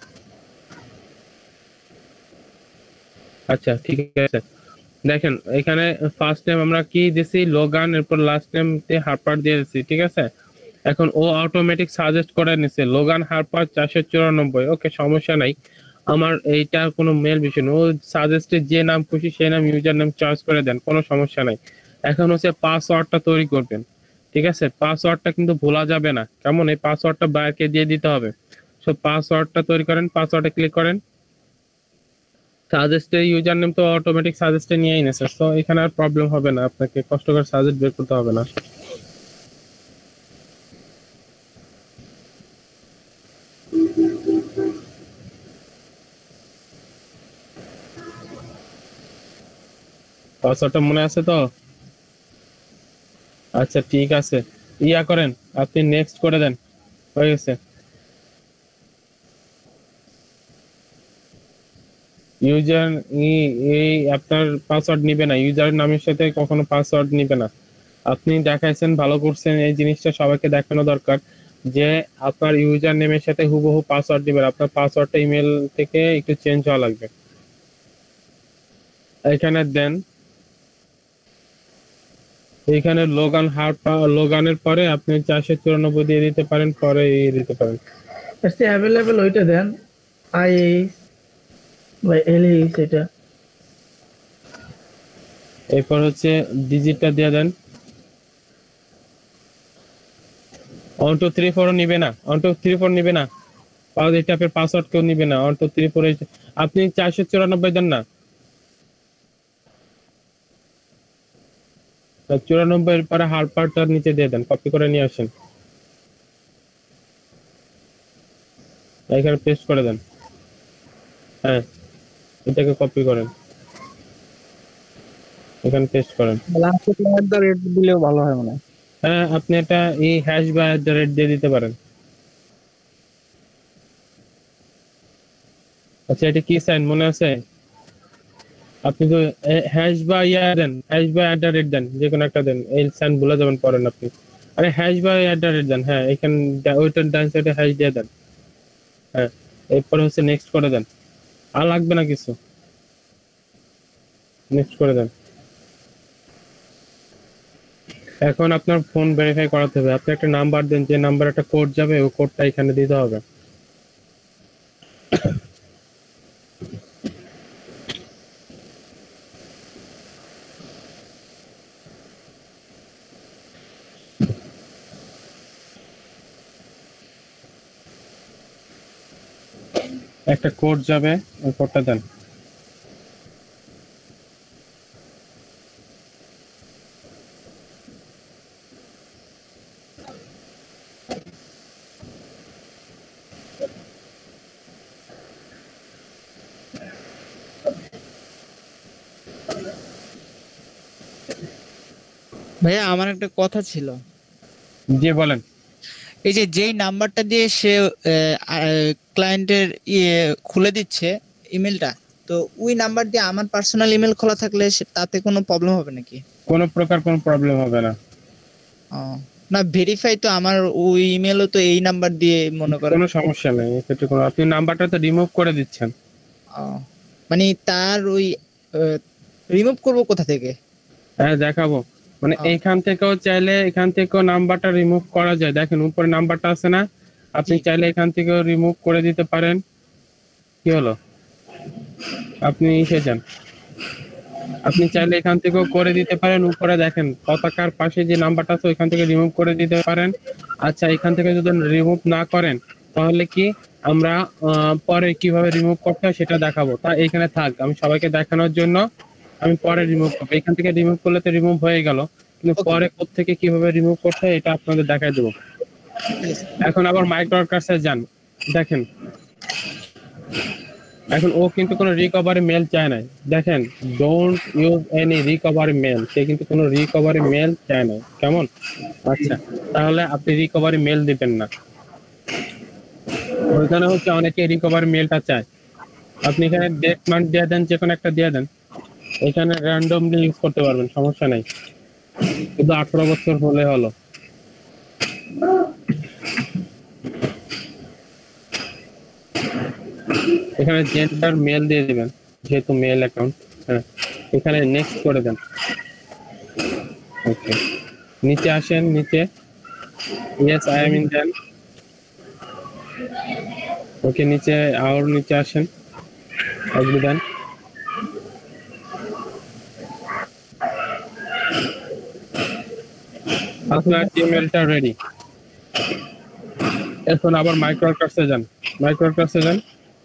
আচ্ছা ঠিক আছে, দেখেন এখানে ফার্স্ট নেম আমরা কি দিছি, লোগান, এরপর লাস্ট নেম হারপার দিয়ে দিছি। ঠিক আছে, এখন ও অটোমেটিক সাজেস্ট করে নিছে লোগান হারপার চারশো চুরানব্বই। ওকে, সমস্যা নাই, আমার এইটা কোনো মেল বিষয় না। ও সাজেস্টে যে নাম খুশি সেই নাম ইউজার নেম চয়েস করে দেন, কোনো সমস্যা নাই। এখন হচ্ছে পাসওয়ার্ডটা তৈরি করবেন। ঠিক আছে, পাসওয়ার্ডটা কিন্তু ভোলা যাবে না, কেমন? এই পাসওয়ার্ডটা বাইরকে দিয়ে দিতে হবে। সো পাসওয়ার্ডটা তৈরি করেন, পাসওয়ার্ডে ক্লিক করেন। সাজেস্টে ইউজার নেম তো অটোমেটিক সাজেস্টে নিয়েই নেছে, সো এখানে আর প্রবলেম হবে না, আপনাকে কষ্ট করে সাজেস্ট বের করতে হবে না। পাসওয়ার্ডটা মনে আছে তো? আচ্ছা ঠিক আছে, ইয়া করেন, আপনি নেক্সট করে দেন, হয়ে গেছে। ইউজার এই আপনার পাসওয়ার্ড নিবে না, ইউজার নামের সাথে কখনো পাসওয়ার্ড নিবে না। আপনি দেখাইছেন, ভালো করছেন, এই জিনিসটা সবাইকে দেখানো দরকার যে আপনার ইউজার নেমের সাথে হুবহু পাসওয়ার্ড দিবেন। আপনার পাসওয়ার্ডটা ইমেল থেকে একটু চেঞ্জ হওয়া লাগবে। এখানে দেন, এখানে লোগান হারপার, লোগানের পরে আপনি চারশো চুরানব্বই দিয়ে দিতে পারেন, পরে ইয়ে দিতে পারেন। আচ্ছা অ্যাভেলেবল ওইটা দেন, আই বা এল এটা। এরপর হচ্ছে ডিজিটটা দিয়ে দেন। ওয়ান টু থ্রি ফোর নিবে না, ওয়ান টু থ্রি ফোর নিবে না, এই টাইপের পাসওয়ার্ড কেউ নিবে না। ওয়ান টু থ্রি ফোর আপনি চারশো চুরানব্বই দেন না, চুরানব্বই এর পরে হারপারটার নিচে দিয়ে দেন, কপি করে নিয়ে আসেন, এখানে পেস্ট করে দেন। হ্যাঁ, এটাকে কপি করেন, এখানে পেস্ট করেন। রেট দিলেও ভালো হয় মনে হয়। হ্যাঁ, আপনি এটা এই হ্যাশ বা এট দ্য রেট দিয়ে দিতে পারেন। আচ্ছা, এটা কি সাইন মনে আছে? আপনি তো হ্যাশ বা ইয়া দেন, হ্যাশ বা এট দ্য রেট দেন, যে কোনো একটা দেন, এই সাইন ভুলে যাবেন পরেন আপনি। আরে হ্যাশ বা এট দ্য রেট দেন, হ্যাঁ এখানে ওইটার ডান সাইডে হ্যাশ দিয়ে দেন। হ্যাঁ, এরপরে হচ্ছে নেক্সট করে দেন, আর লাগবে না কিছু, নেক্সট করে দেন। এখন আপনার ফোন ভেরিফাই করাতে হবে, আপনি একটা নাম্বার দেন, যে নাম্বার একটা কোড যাবে ওই কোডটা এখানে দিতে হবে। একটা কোড যাবে, ওই কোডটা দেন। ভাইয়া আমার একটা কথা ছিল। জি বলেন। এই যে যেই নাম্বারটা দিয়ে সে ক্লায়েন্টের ইয়ে খুলে দিচ্ছে ইমেলটা, তো ওই নাম্বার দিয়ে আমার পার্সোনাল ইমেল খোলা থাকলে তাতে কোনো প্রবলেম হবে নাকি? কোনো প্রকার কোনো প্রবলেম হবে না। ও না, ভেরিফাই তো আমার ওই ইমেলও তো এই নাম্বার দিয়ে মনে করেন। কোনো সমস্যা নেই, এক্ষেত্রে কোনো, আপনি নাম্বারটা তো রিমুভ করে দিচ্ছেন। ও মানে তার ওই রিমুভ করব কোথা থেকে? হ্যাঁ দেখাবো, মানে এইখান থেকেও চাইলে এখান থেকেও নাম্বারটা রিমুভ করা যায়। দেখেন উপরে নাম্বারটা আছে না, আপনি চাইলে এখান থেকেও রিমুভ করে দিতে পারেন। কি হলো, আপনি এসে যান, আপনি চাইলে এখান থেকেও করে দিতে পারেন। উপরে দেখেন পতাকার পাশে যে নাম্বারটা আছে ওইখান থেকে রিমুভ করে দিতে পারেন। আচ্ছা, এখান থেকে যদি রিমুভ না করেন তাহলে কি আমরা পরে কিভাবে রিমুভ করতে হয় সেটা দেখাবো। তা এখানে থাক, আমি সবাইকে দেখানোর জন্য আমি পরে রিমুভ করবো। এখান থেকে রিমুভ করলে তো রিমুভ হয়ে গেল, কিন্তু পরে কোত্থেকে কিভাবে রিমুভ করতে হয় এটা আপনাদের দেখাই দেবো। এখন আবার মাইক্রো ওয়ার্কার্সে যান, দেখেন এখন ও কিন্তু কোনো রিকভারি মেল চায় না। দেখেন, don't use any recovery mail, সে কিন্তু কোনো রিকভারি মেল চায় না। কেমন? আচ্ছা, তাহলে আপনি রিকভারি মেল দিবেন না। ওইখানে হচ্ছে অনেকে রিকভারি মেলটা চায়। আপনি এখানে ডেট মান্থ দিয়ে দেন, যে কোনো একটা দিয়ে দেন, এখানে র্যান্ডমলি ইউজ করতে পারবেন, সমস্যা নাই। কিন্তু আঠারো বছর হলে হলো। এখানে জেন্ডার মেল দিয়ে দিবেন, যেহেতু মেল অ্যাকাউন্ট। হ্যাঁ, এখানে নেক্সট করে দেন। ওকে, নিচে আসেন, নিচে ইয়েস আই এম ইন দেন। ওকে, নিচে আর নিচে আসেন, এগ্রি দেন। আপনার জিমেলটা রেডি। এখন আবার মাইক্রো ওয়ার্কার্সে যান, মাইক্রো ওয়ার্কার্সে যান,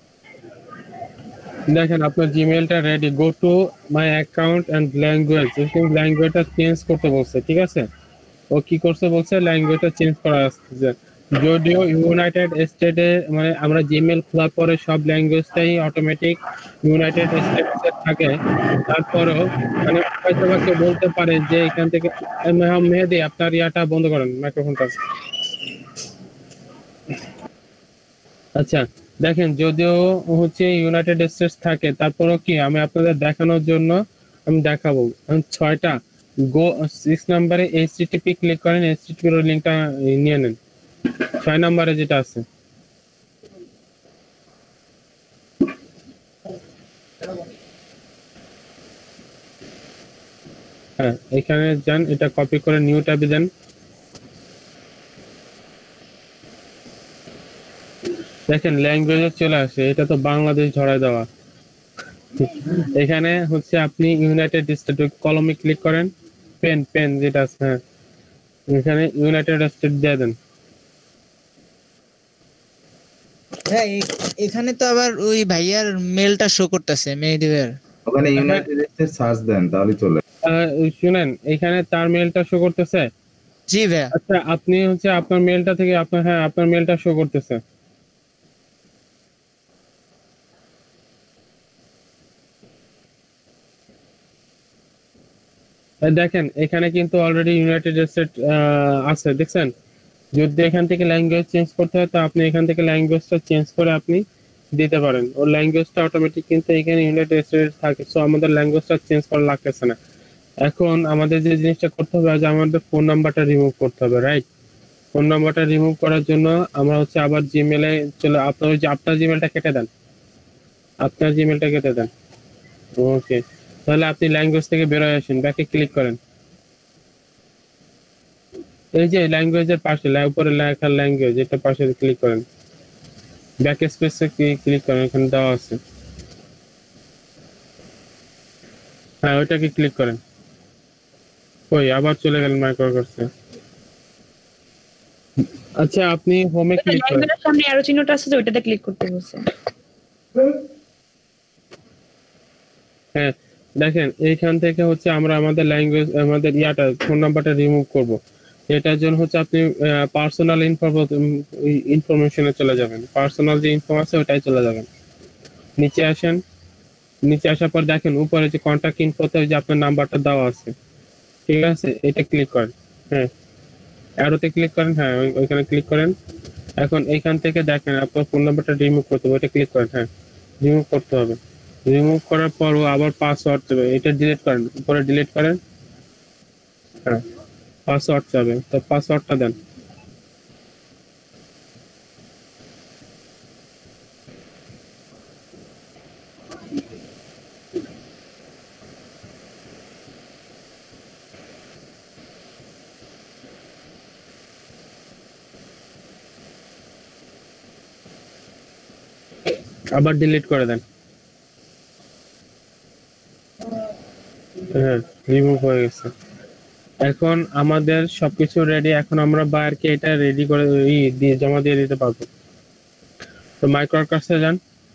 দেখেন আপনার জিমেলটা ready. Go to my account and language. ল্যাঙ্গুয়েজটা চেঞ্জ করতে বলছে, ঠিক আছে? ও কি করতে বলছে? ল্যাঙ্গুয়েজটা চেঞ্জ করা আসছে। যদিও ইউনাইটেড স্টেটে মানে আমরা জিমেল খোলার পরে সব ল্যাঙ্গুয়েজটাই অটোমেটিক ইউনাইটেড স্টেটসে থাকে, তারপরেও মানে হয়তো বা কেউ বলতে পারে যে এখান থেকে মেহেদি আপনার ইয়াটা বন্ধ করেন, মাইক্রোফোনটা। আচ্ছা, দেখেন যদিও হচ্ছে ইউনাইটেড স্টেটস থাকে, তারপরেও কি আমি আপনাদের দেখানোর জন্য আমি দেখাবো। ছয়টা গো সিক্স নাম্বারে এইচটিটিপি ক্লিক করেন, এইচটিটিপি এর লিংকটা নিয়ে নেন। ছয় নাম্বারে যেটা আছে, হ্যাঁ এখানে যান, এটা কপি করে নিউ ট্যাবে দেন। দেখেন ল্যাঙ্গুয়েজে চলে আসে, এটা তো বাংলাদেশ ঝরায় দেওয়া। এখানে হচ্ছে আপনি ইউনাইটেড স্টেট কলমে ক্লিক করেন, পেন পেন যেটা আছে, হ্যাঁ এখানে ইউনাইটেড স্টেট দিয়ে দেন। হ্যাঁ, এখানে তো আবার ওই ভাইয়ার মেলটা শো করতেছে, মেহেদি ভাইয়ার। ওখানে ইউনাইটেড স্টেট সার্চ দেন, তাহলে চলে। শুনেন, এখানে তার মেলটা শো করতেছে। জি ভাইয়া। আচ্ছা, আপনি হচ্ছে আপনার মেলটা থেকে আপনার, হ্যাঁ আপনার মেলটা শো করতেছে। দেখেন এখানে কিন্তু অলরেডি ইউনাইটেড স্টেট আছে, দেখছেন? যদি এখান থেকে ল্যাঙ্গুয়েজ চেঞ্জ করতে হয়, তো আপনি এখান থেকে ল্যাঙ্গুয়েজটা চেঞ্জ করে আপনি দিতে পারেন। ওর ল্যাঙ্গুয়েজটা অটোমেটিক কিন্তু এখানে ইউনাইটেড স্টেটস থাকে, সো আমাদের ল্যাঙ্গুয়েজটা চেঞ্জ করা লাগতেছে না। এখন আমাদের যে জিনিসটা করতে হবে, যে আমাদের ফোন নাম্বারটা রিমুভ করতে হবে, রাইট? ফোন নাম্বারটা রিমুভ করার জন্য আমরা হচ্ছে আবার জিমেলে চলে, আপনার ওই যে আপনার জিমেলটা কেটে দেন, আপনার জিমেলটা কেটে দেন। ওকে, তাহলে আপনি ল্যাঙ্গুয়েজ থেকে বের হয়ে আসেন, ব্যাকে ক্লিক করেন। এই যে ল্যাঙ্গুয়েজের পাশে উপরে লেখা ল্যাঙ্গুয়েজ, এটা পাশে ক্লিক করেন, ব্যাক স্পেসে ক্লিক করেন, এখানে দেওয়া আছে, হ্যাঁ ওইটাকে ক্লিক করেন। ওই আবার চলে গেলেন মাইক্রো ওয়ার্কার্সে। আচ্ছা, আপনি হোমে ক্লিক করেন, সামনে অ্যারো চিহ্নটা আছে, ওইটাতে ক্লিক করতে বলছে। হ্যাঁ দেখেন এইখান থেকে হচ্ছে আমরা আমাদের ল্যাঙ্গুয়েজ, আমাদের ইয়াটা ফোন নাম্বারটা রিমুভ করব। এটার জন্য হচ্ছে আপনি পার্সোনাল ইনফরমেশনে চলে যাবেন, পার্সোনাল যে ইনফো আছে ওটাই চলে যাবেন। নিচে আসেন, নিচে আসার পর দেখেন উপরে যে কন্ট্যাক্ট ইনফোতে যে আপনার নাম্বারটা দেওয়া আছে, ঠিক আছে? এটা ক্লিক করেন, হ্যাঁ অ্যারোতে ক্লিক করেন, হ্যাঁ ওইখানে ক্লিক করেন। এখন এইখান থেকে দেখেন আপনার ফোন নাম্বারটা রিমুভ করতে হবে, এটা ক্লিক করেন, হ্যাঁ রিমুভ করতে হবে। রিমুভ করার পর আবার পাসওয়ার্ড দেবে, এটা ডিলিট করেন, উপরে ডিলিট করেন, হ্যাঁ পাসওয়ার্ড চাবে, তো পাসওয়ার্ডটা দেন। আবার ডিলিট করে দেন। হ্যাঁ রিমুভ হয়ে গেছে। এখন আমাদের সবকিছু রেডি, এখন আমরা বায়ারকে এটা রেডি করে ই দিয়ে জমা দিয়ে দিতে পারবো। তো মাইক্রো কাছে যান,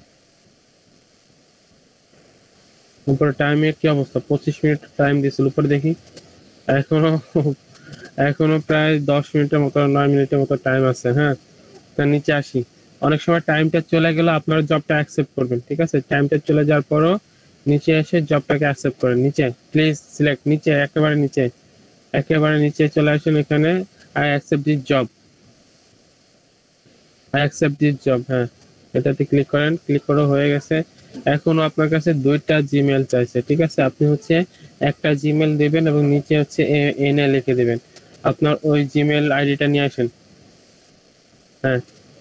উপরে টাইমের কি অবস্থা? পঁচিশ মিনিট টাইম দিয়েছিল উপরে দেখি, এখনো এখনো প্রায় দশ মিনিটের মতো নয় মিনিটের মতো টাইম আছে। হ্যাঁ তার নিচে আসি, অনেক সময় টাইমটা চলে গেলে আপনারা জবটা অ্যাকসেপ্ট করবেন, ঠিক আছে? টাইমটা চলে যাওয়ার পরও নিচে এসে জবটাকে অ্যাকসেপ্ট করেন। নিচে প্লিজ সিলেক্ট, নিচে একেবারে নিচে একেবারে নিচে চলে আসেন, এখানে I accept this job, I accept this job. হ্যাঁ এটাতে ক্লিক করেন, ক্লিক করা হয়ে গেছে। এখনো আপনার কাছে দুইটা জিমেল চাইছে, ঠিক আছে? আপনি হচ্ছে একটা জিমেল দিবেন এবং নিচে হচ্ছে এন এ লিখে দিবেন। আপনার ওই জিমেল আইডিটা নিয়ে আসেন। হ্যাঁ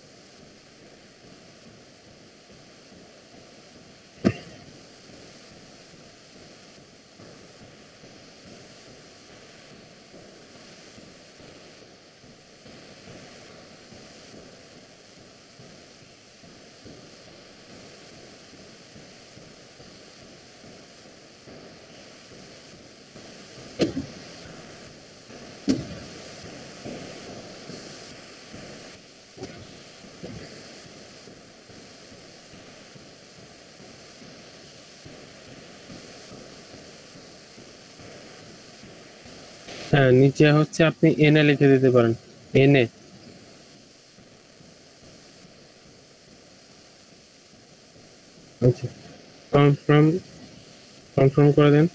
হ্যাঁ নিচে হচ্ছে আপনি এন এ লিখে দিতে পারেন, এন এ। আচ্ছা কনফার্ম কনফার্ম করে দেন।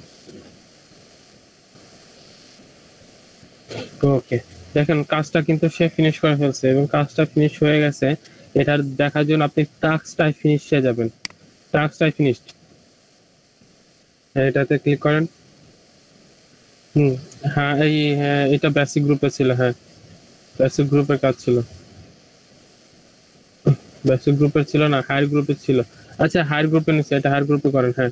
ওকে দেখেন কাজটা কিন্তু সে ফিনিশ করে ফেলছে এবং কাজটা ফিনিশ হয়ে গেছে। এটা দেখার জন্য আপনি টাস্কটাই ফিনিশে যাবেন, টাস্কটাই ফিনিশড, এটাতে ক্লিক করেন। হুম হ্যাঁ এই হ্যাঁ এটা বেসিক গ্রুপে ছিল, হ্যাঁ বেসিক গ্রুপের কাজ ছিল, বেসিক গ্রুপের ছিল না হায়ার গ্রুপের ছিল। আচ্ছা হায়ার গ্রুপে নিচ্ছে, এটা হায়ার গ্রুপে করেন। হ্যাঁ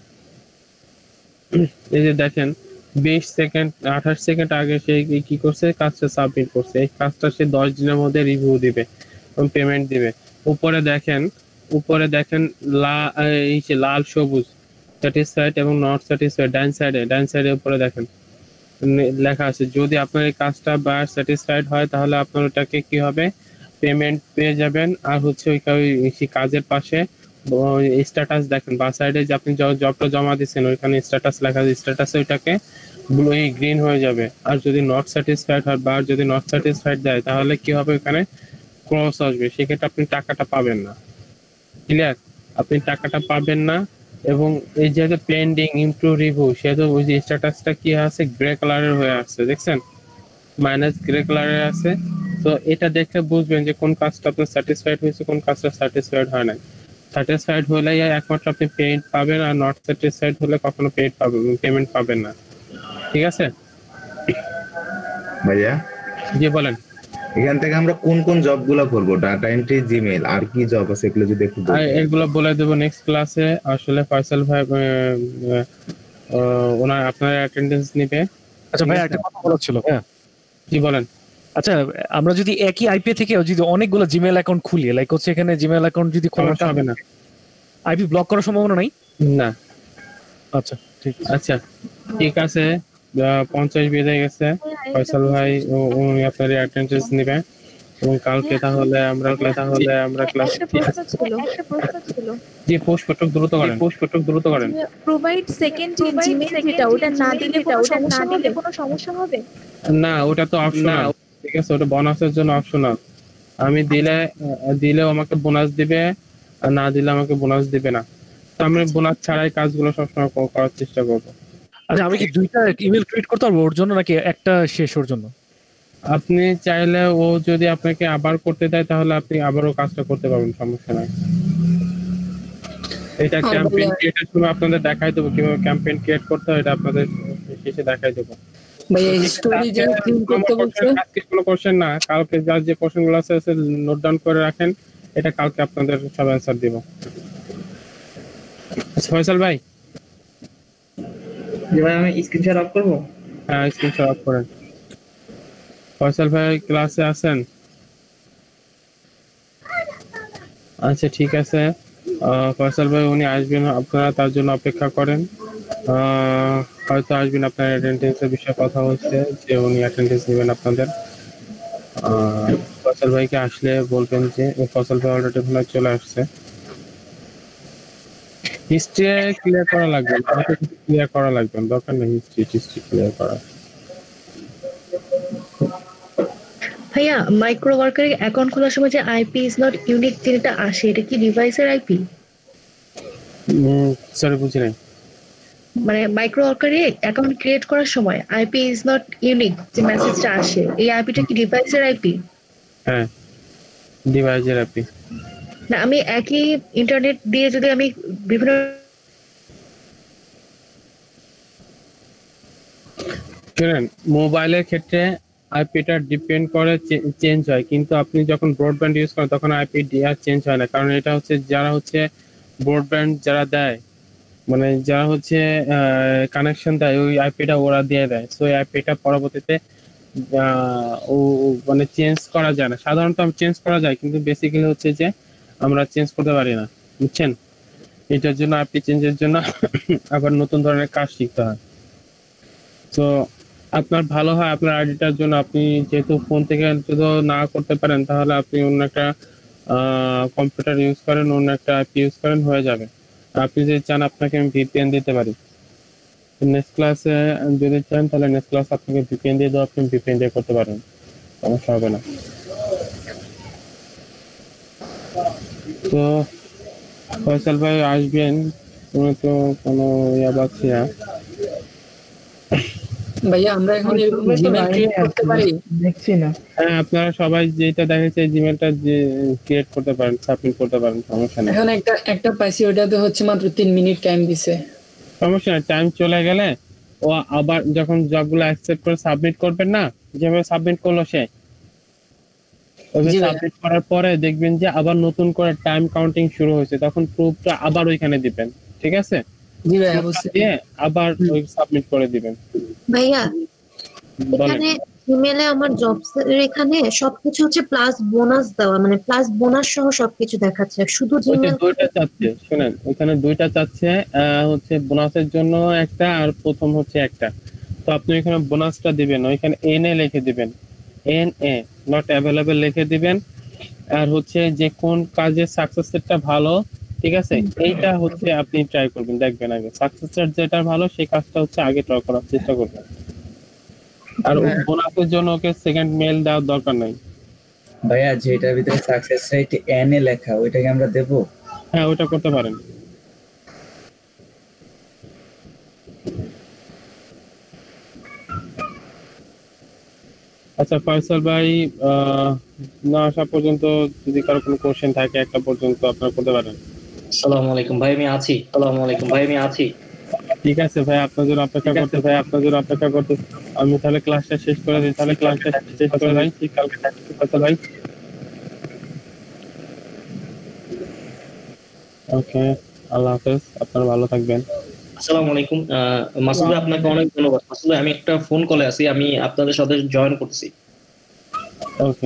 এই যে দেখেন বিশ সেকেন্ড আঠাশ সেকেন্ড আগে সে কি করছে, কাজটা সাবমিট করছে। এই কাজটা সে দশ দিনের মধ্যে রিভিউ দিবে এবং পেমেন্ট দিবে। উপরে দেখেন উপরে দেখেন লাল সবুজ স্যাটিসফাইড এবং নট স্যাটিসফাইড, ডান সাইডে ডান সাইডে উপরে দেখেন লেখা আছে। যদি আপনার এই কাজটা বা স্যাটিসফাইড হয় তাহলে আপনার ওটাকে কি হবে, পেমেন্ট পেয়ে যাবেন। আর হচ্ছে ওই কাজের পাশে স্ট্যাটাস দেখেন বা সাইডে যে আপনি জবটা জমা দিচ্ছেন ওইখানে স্ট্যাটাস লেখা আছে, স্ট্যাটাসে ওইটাকে ব্লু গ্রিন হয়ে যাবে। আর যদি নট স্যাটিসফাইড হয় বা যদি নট স্যাটিসফাইড দেয় তাহলে কি হবে, ওখানে ক্রস আসবে, সেক্ষেত্রে আপনি টাকাটা পাবেন না। ক্লিয়ার? আপনি টাকাটা পাবেন না। এবং এই যে পেন্ডিং ইমপ্রুভ রিভিউ, সেটা ওই যে স্ট্যাটাসটা কি আছে গ্রে কালারের হয়ে আসছে, দেখছেন মাইনাস গ্রে কালারের আছে। তো এটা দেখে বুঝবেন যে কোন কাজটা আপনার স্যাটিসফাইড হয়েছে, কোন কাজটা স্যাটিসফাইড হয় না। স্যাটিসফাইড হলে একমাত্র আপনি পেমেন্ট পাবেন, আর নট স্যাটিসফাইড হলে কখনো পেমেন্ট পাবেন পেমেন্ট পাবেন না, ঠিক আছে ভাইয়া? জি বলেন। এখান থেকে আমরা কোন কোন জবগুলো করব? ডাটা এন্ট্রি, জিমেল, আর কি জব আছে এগুলো যদি একটু বলেন। এগুলো বলে দেব নেক্সট ক্লাসে। আসলে ফয়সাল ভাই ওনার আপনার অ্যাটেন্ডেন্স নেবে। আচ্ছা ভাই একটা কথা বলার ছিল। হ্যাঁ জি বলেন। আচ্ছা আমরা যদি একই আইপি থেকে যদি অনেকগুলো জিমেল অ্যাকাউন্ট খুলি, লাইক হচ্ছে এখানে জিমেল অ্যাকাউন্ট যদি খোলা হবে না, আইপি ব্লক করার সম্ভাবনা নাই? না। আচ্ছা ঠিক আছে। আচ্ছা ঠিক আছে, পঞ্চাশ বেজে গেছে। ফয়সাল ভাই উনি আপনার অ্যাটেন্ডেন্স নেবে এবং কালকে তাহলে আমরা তাহলে আমরা ক্লাস জি পোস্ট ফটো দ্রুত করেন, পোস্ট ফটো দ্রুত করেন। প্রোভাইড সেকেন্ড জিমেইল যেটা ওটা না দিলে ওটা না দিলে কোনো সমস্যা হবে না? ওটা তো অপশনাল, ঠিক আছে? ওটা বোনাসের জন্য অপশনাল। আমি দিলে দিলেও আমাকে বোনাস দিবে, আর না দিলে আমাকে বোনাস দিবে না। তো আমি বোনাস ছাড়াই কাজগুলো সবসময় করার চেষ্টা করব। আচ্ছা আমি কি দুইটা ইমেল ক্রিয়েট করতে পারবো ওর জন্য, নাকি একটা শেষ ওর জন্য? আপনি চাইলে ও যদি আপনাকে আবার করতে দেয় তাহলে আপনি আবারও কাজটা করতে পারবেন, সমস্যা নাই। এটা ক্যাম্পেইন ক্রিয়েটের সময় আপনাদের দেখাই দেবো কিভাবে ক্যাম্পেইন ক্রিয়েট করতে হয়, এটা আপনাদের শেষে দেখাই দেবো। ভাই এই স্টোরি যে ক্রিয়েট করতে বলছে আজকে কোনো কোশ্চেন না, কালকে যা যে কোশ্চেনগুলো আছে আছে নোট ডাউন করে রাখেন, এটা কালকে আপনাদের সব অ্যানসার দেব। ফয়সাল ভাই জি ভাই আমি স্ক্রিনশট অফ করব? হ্যাঁ স্ক্রিনশট অফ করেন। ফয়সাল ভাই ক্লাসে আছেন? আচ্ছা ঠিক আছে, ফয়সাল ভাই উনি আসবেন, আপনারা তার জন্য অপেক্ষা করেন। আহ, হয়তো আসবেন, আপনার অ্যাটেন্ডেন্সের বিষয়ে কথা হচ্ছে যে উনি অ্যাটেন্ডেন্স নেবেন আপনাদের। আহ, ফসল ভাইকে আসলে বলবেন যে ফসল ভাই অলরেডি ওখানে চলে আসছে। হিস্ট্রি ক্লিয়ার করা লাগবে না, আমাকে কিছু ক্লিয়ার করা লাগবে না, দরকার নেই হিস্ট্রি হিস্ট্রি ক্লিয়ার করা। ভাইয়া মাইক্রো ওয়ার্কারে অ্যাকাউন্ট খোলার সময় যে আইপি ইজ নট ইউনিক যেটা আসে, এটা কি ডিভাইসের আইপি? সরি বুঝি নাই। মানে মাইক্রো ওয়ার্কারে অ্যাকাউন্ট ক্রিয়েট করার সময় আইপি ইজ নট ইউনিক যে মেসেজটা আসে, এই আইপিটা কি ডিভাইসের আইপি? হ্যাঁ, ডিভাইসের আইপি। না আমি একই ইন্টারনেট দিয়ে যদি আমি বিভিন্ন শুনেন, মোবাইলের ক্ষেত্রে আইপিটা ডিপেন্ড করে চেঞ্জ হয়, কিন্তু আপনি যখন ব্রডব্যান্ড ইউজ করেন তখন আইপি আর চেঞ্জ হয় না, কারণ এটা হচ্ছে যারা হচ্ছে ব্রডব্যান্ড যারা দেয়, মানে যারা হচ্ছে কানেকশন দেয় ওই আইপিটা ওরা দিয়ে দেয়। সো এই আইপিটা পরবর্তীতে ও মানে চেঞ্জ করা যায় না। সাধারণত চেঞ্জ করা যায়, কিন্তু বেসিক্যালি হচ্ছে যে আমরা চেঞ্জ করতে পারি না, বুঝছেন? এটার জন্য আইপি চেঞ্জের জন্য আবার নতুন ধরনের কাজ শিখতে হয়। তো আপনার ভালো হয় আপনার আইডিটার জন্য আপনি যেহেতু ফোন থেকে যদি না করতে পারেন তাহলে আপনি অন্য একটা কম্পিউটার ইউজ করেন, অন্য একটা আইপি ইউজ করেন, হয়ে যাবে। আপনি যদি চান আপনাকে আমি ভিপিএন দিতে পারি। নেক্সট ক্লাসে যদি চান তাহলে নেক্সট ক্লাস আপনাকে ভিপিএন দিয়ে দেবো, আপনি ভিপিএন দিয়ে করতে পারেন, সমস্যা হবে না। তো ফয়সাল ভাই আসবেন, কোনো তো কোনো ইয়া পাচ্ছি না। ভাইয়া আমরা এখন এরকম জিমেল ক্রিয়েট করতে পারি? দেখছি না। হ্যাঁ, আপনারা সবাই যেটা দেখেছে জিমেলটা যে ক্রিয়েট করতে পারেন, সাবমিট করতে পারেন, সমস্যা নেই। এখন একটা একটা পাইছি, ওটাতে হচ্ছে মাত্র তিন মিনিট টাইম দিছে। সমস্যা নেই, টাইম চলে গেলে ও আবার যখন জবগুলো অ্যাকসেপ্ট করে সাবমিট করবেন না, যেভাবে সাবমিট করলো সে ওইভাবে সাবমিট করার পরে দেখবেন যে আবার নতুন করে টাইম কাউন্টিং শুরু হয়েছে, তখন প্রুফটা আবার ওইখানে দিবেন, ঠিক আছে? জি ভাই অবশ্যই। আবার ওই সাবমিট করে দিবেন। ভাইয়া এখানে ইমেলে আমার জবস এর এখানে সবকিছু হচ্ছে প্লাস বোনাস দেওয়া, মানে প্লাস বোনাস সহ সবকিছু দেখাচ্ছে, শুধু জিমেল দুইটা চাচ্ছে। শুনেন, ওখানে দুইটা চাচ্ছে, হচ্ছে বোনাসের জন্য একটা আর প্রথম হচ্ছে একটা। তো আপনি এখানে বোনাসটা দিবেন, ওইখানে এন এ লিখে দিবেন, এন এ নট অ্যাভেলেবল লিখে দিবেন। আর হচ্ছে যে কোন কাজের সাকসেস রেটটা ভালো, ঠিক আছে, এইটা হচ্ছে আপনি ট্রাই করবেন, দেখবেন আগে সাকসেস রেট যেটা ভালো সেই কাজটা হচ্ছে আগে ট্রাই করার চেষ্টা করবেন। আর বোনাসের জন্য ওকে সেকেন্ড মেল দেওয়ার দরকার নাই। ভাইয়া যেটার ভিতরে সাকসেস রেট এন এ লেখা ওইটাকে আমরা দেব? হ্যাঁ, ওটা করতে পারেন। আচ্ছা ফয়সাল ভাই, না আসা পর্যন্ত যদি কারো কোনো কোশ্চেন থাকে একটা পর্যন্ত আপনারা করতে পারেন। আসসালামু আলাইকুম ভাই, আমি আছি। আসসালামু আলাইকুম ভাই, আমি আছি। ঠিক আছে ভাই, আপনার জন্য অপেক্ষা করতে ভাই আপনার জন্য অপেক্ষা করতে আমি তাহলে ক্লাসটা শেষ করে দিই। তাহলে ক্লাসটা শেষ করে ভাই, ঠিক কালকে কথা ভাই। ওকে, আল্লাহ হাফেজ, আপনারা ভালো থাকবেন। আসসালামু আলাইকুম মাসুদ ভাই, আপনাকে অনেক ধন্যবাদ। মাসুদ ভাই, আমি একটা ফোন কলে আছি, আমি আপনাদের সাথে জয়েন করতেছি। ওকে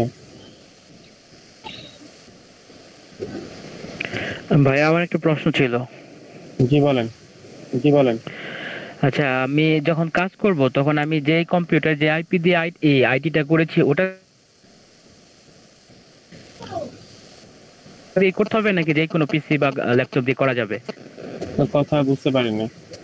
ভাই, আমার একটা প্রশ্ন ছিল। জি বলেন। জি বলেন। আচ্ছা, আমি যখন কাজ করব তখন আমি যে কম্পিউটার যে আইপি দিয়ে এই আইডিটা করেছি ওটা করতে হবে নাকি যে কোনো পিসি বা ল্যাপটপ দিয়ে করা যাবে? কথা বুঝতে পারিনি,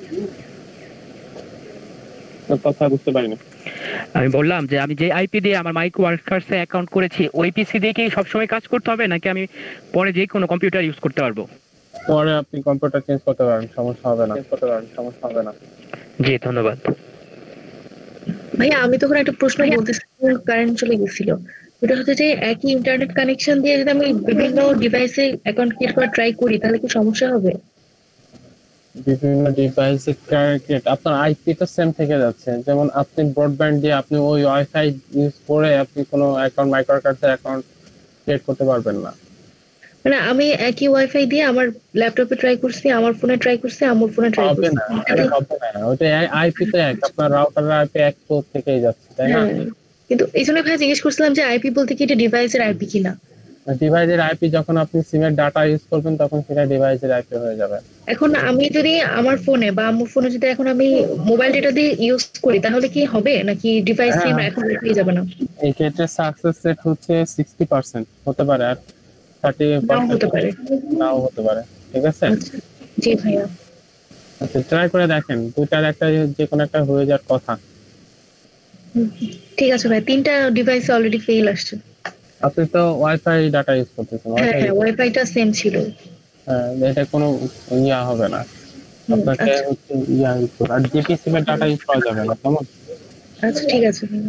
কথা বুঝতে পারিনি। আমি বললাম যে আমি যে আইপি দিয়ে আমার মাইক্রো ওয়ার্কার্সে অ্যাকাউন্ট করেছি ওই পিসি দিয়ে কি সবসময় কাজ করতে হবে নাকি আমি পরে যে কোনো কম্পিউটার ইউজ করতে পারবো? পরে আপনি কম্পিউটার চেঞ্জ করতে পারেন, সমস্যা হবে না। করতে পারেন, সমস্যা হবে না। জি ধন্যবাদ। ভাইয়া আমি তখন একটা প্রশ্ন বলতেছিলাম, কারেন্ট চলে গেছিল। ওটা হচ্ছে যে একই ইন্টারনেট কানেকশন দিয়ে যদি আমি বিভিন্ন ডিভাইসে অ্যাকাউন্ট ক্রিয়েট করা ট্রাই করি তাহলে কি সমস্যা হবে? বিভিন্ন ডিভাইসে ক্রিয়েট আপনার আইপিটা সেম থেকে যাচ্ছে। যেমন আপনি ব্রডব্যান্ড দিয়ে আপনি ওই ওয়াইফাই ইউজ করে আপনি কোনো অ্যাকাউন্ট মাইক্রো কার্ডের অ্যাকাউন্ট ক্রিয়েট করতে পারবেন না। মানে আমি একই ওয়াইফাই দিয়ে আমার ল্যাপটপে ট্রাই করছি, আমার ফোনে ট্রাই করছি, আমার ফোনে ট্রাই করছি, হবে না, এটা হবে না। ওটা আইপি তো এক, আপনার রাউটারের আইপি এক তো থেকেই যাচ্ছে, তাই না? কিন্তু এই জন্য ভাই জিজ্ঞেস করছিলাম যে আইপি বলতে কি এটা ডিভাইসের আইপি কিনা। ডিভাইসের আইপি যখন আপনি সিমের ডাটা ইউজ করবেন তখন সেটা ডিভাইসের আইপি হয়ে যাবে। এখন আমি যদি আমার ফোনে বা আমার ফোনে যদি এখন আমি মোবাইল ডেটা দিয়ে ইউজ করি তাহলে কি হবে নাকি ডিভাইস সিম এখন পেয়ে যাবে না? এই ক্ষেত্রে সাকসেস রেট হচ্ছে সিক্সটি পার্সেন্ট হতে পারে, আর থার্টি পার্সেন্ট হতে পারে, নাও হতে পারে। ঠিক আছে, জি ভাইয়া। আচ্ছা ট্রাই করে দেখেন, দুটার একটা যে কোনো একটা হয়ে যাওয়ার কথা। ঠিক আছে ভাই, তিনটা ডিভাইসে অলরেডি ফেল আসছে। আপনি তো ওয়াইফাই ডাটা ইউজ করতেছেন? হ্যাঁ হ্যাঁ, ওয়াইফাইটা সেম ছিল। হ্যাঁ, এটা কোনো ইয়া হবে না, আপনাকে হচ্ছে ইয়া ইউজ করতে, আর জিপি সিমের ডাটা ইউজ করা যাবে না। কেমন? আচ্ছা ঠিক আছে ভাইয়া।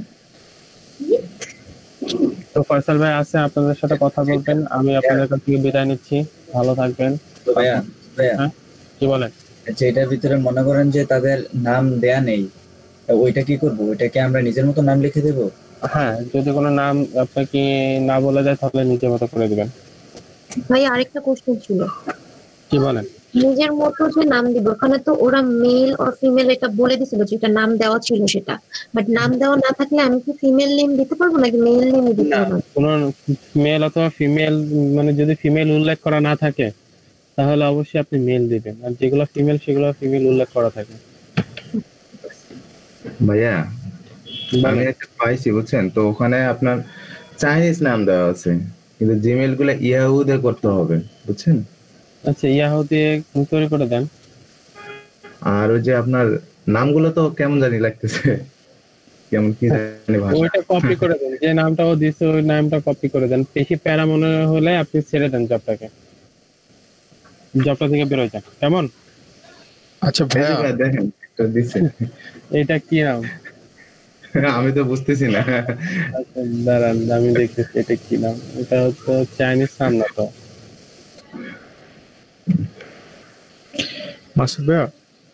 তো ফয়সাল ভাই আছে, আপনাদের সাথে কথা বলবেন, আমি আপনাদের কাছ থেকে বিদায় নিচ্ছি, ভালো থাকবেন। ভাইয়া ভাইয়া কি বলেন? আচ্ছা, এটার ভিতরে মনে করেন যে তাদের নাম দেয়া নেই, ওইটা কি করব? ওইটাকে আমরা নিজের মতো নাম লিখে দেব? হ্যাঁ, যদি কোনো নাম আপনাকে না বলা যায় তাহলে নিজের মতো করে দিবেন। ভাই আরেকটা কোশ্চেন ছিল। কি বলেন? নিজের মতো যে নাম দিব, ওখানে তো ওরা মেল অর ফিমেল এটা বলে দিছিল, যেটা নাম দেওয়া ছিল সেটা, বাট নাম দেওয়া না থাকলে আমি কি ফিমেল নেম দিতে পারবো নাকি মেল নেম দিতে পারবো? কোনো মেল অথবা ফিমেল, মানে যদি ফিমেল উল্লেখ করা না থাকে তাহলে অবশ্যই আপনি মেল দিবেন, আর যেগুলো ফিমেল সেগুলো ফিমেল উল্লেখ করা থাকে। ভাইয়া আমি একটা পাইছি বুঝছেন, তো ওখানে আপনার চাইনিজ নাম দেওয়া আছে, কিন্তু জিমেল গুলো ইয়াহু দিয়ে করতে হবে বুঝছেন। আচ্ছা, ইয়াহু দিয়ে তৈরি করে দেন। আর ওই যে আপনার নামগুলো তো কেমন জানি লাগতেছে, কেমন কি জানি ভাষা, ওইটা কপি করে দেন, যে নামটা ও দিছে ওই নামটা কপি করে দেন। বেশি প্যারা মনে হলে আপনি ছেড়ে দেন জবটাকে, জবটা থেকে বের হয়ে যান। কেমন? আচ্ছা ভাইয়া দেখেন এটা দিছে, এটা কি নাম? আমি তো বুঝতেছি না। আচ্ছা দাঁড়ান, আমি দেখতেছি এটা কি নাম। এটা হচ্ছে চাইনিজ নাম না তো। মাসুদ ভাইয়া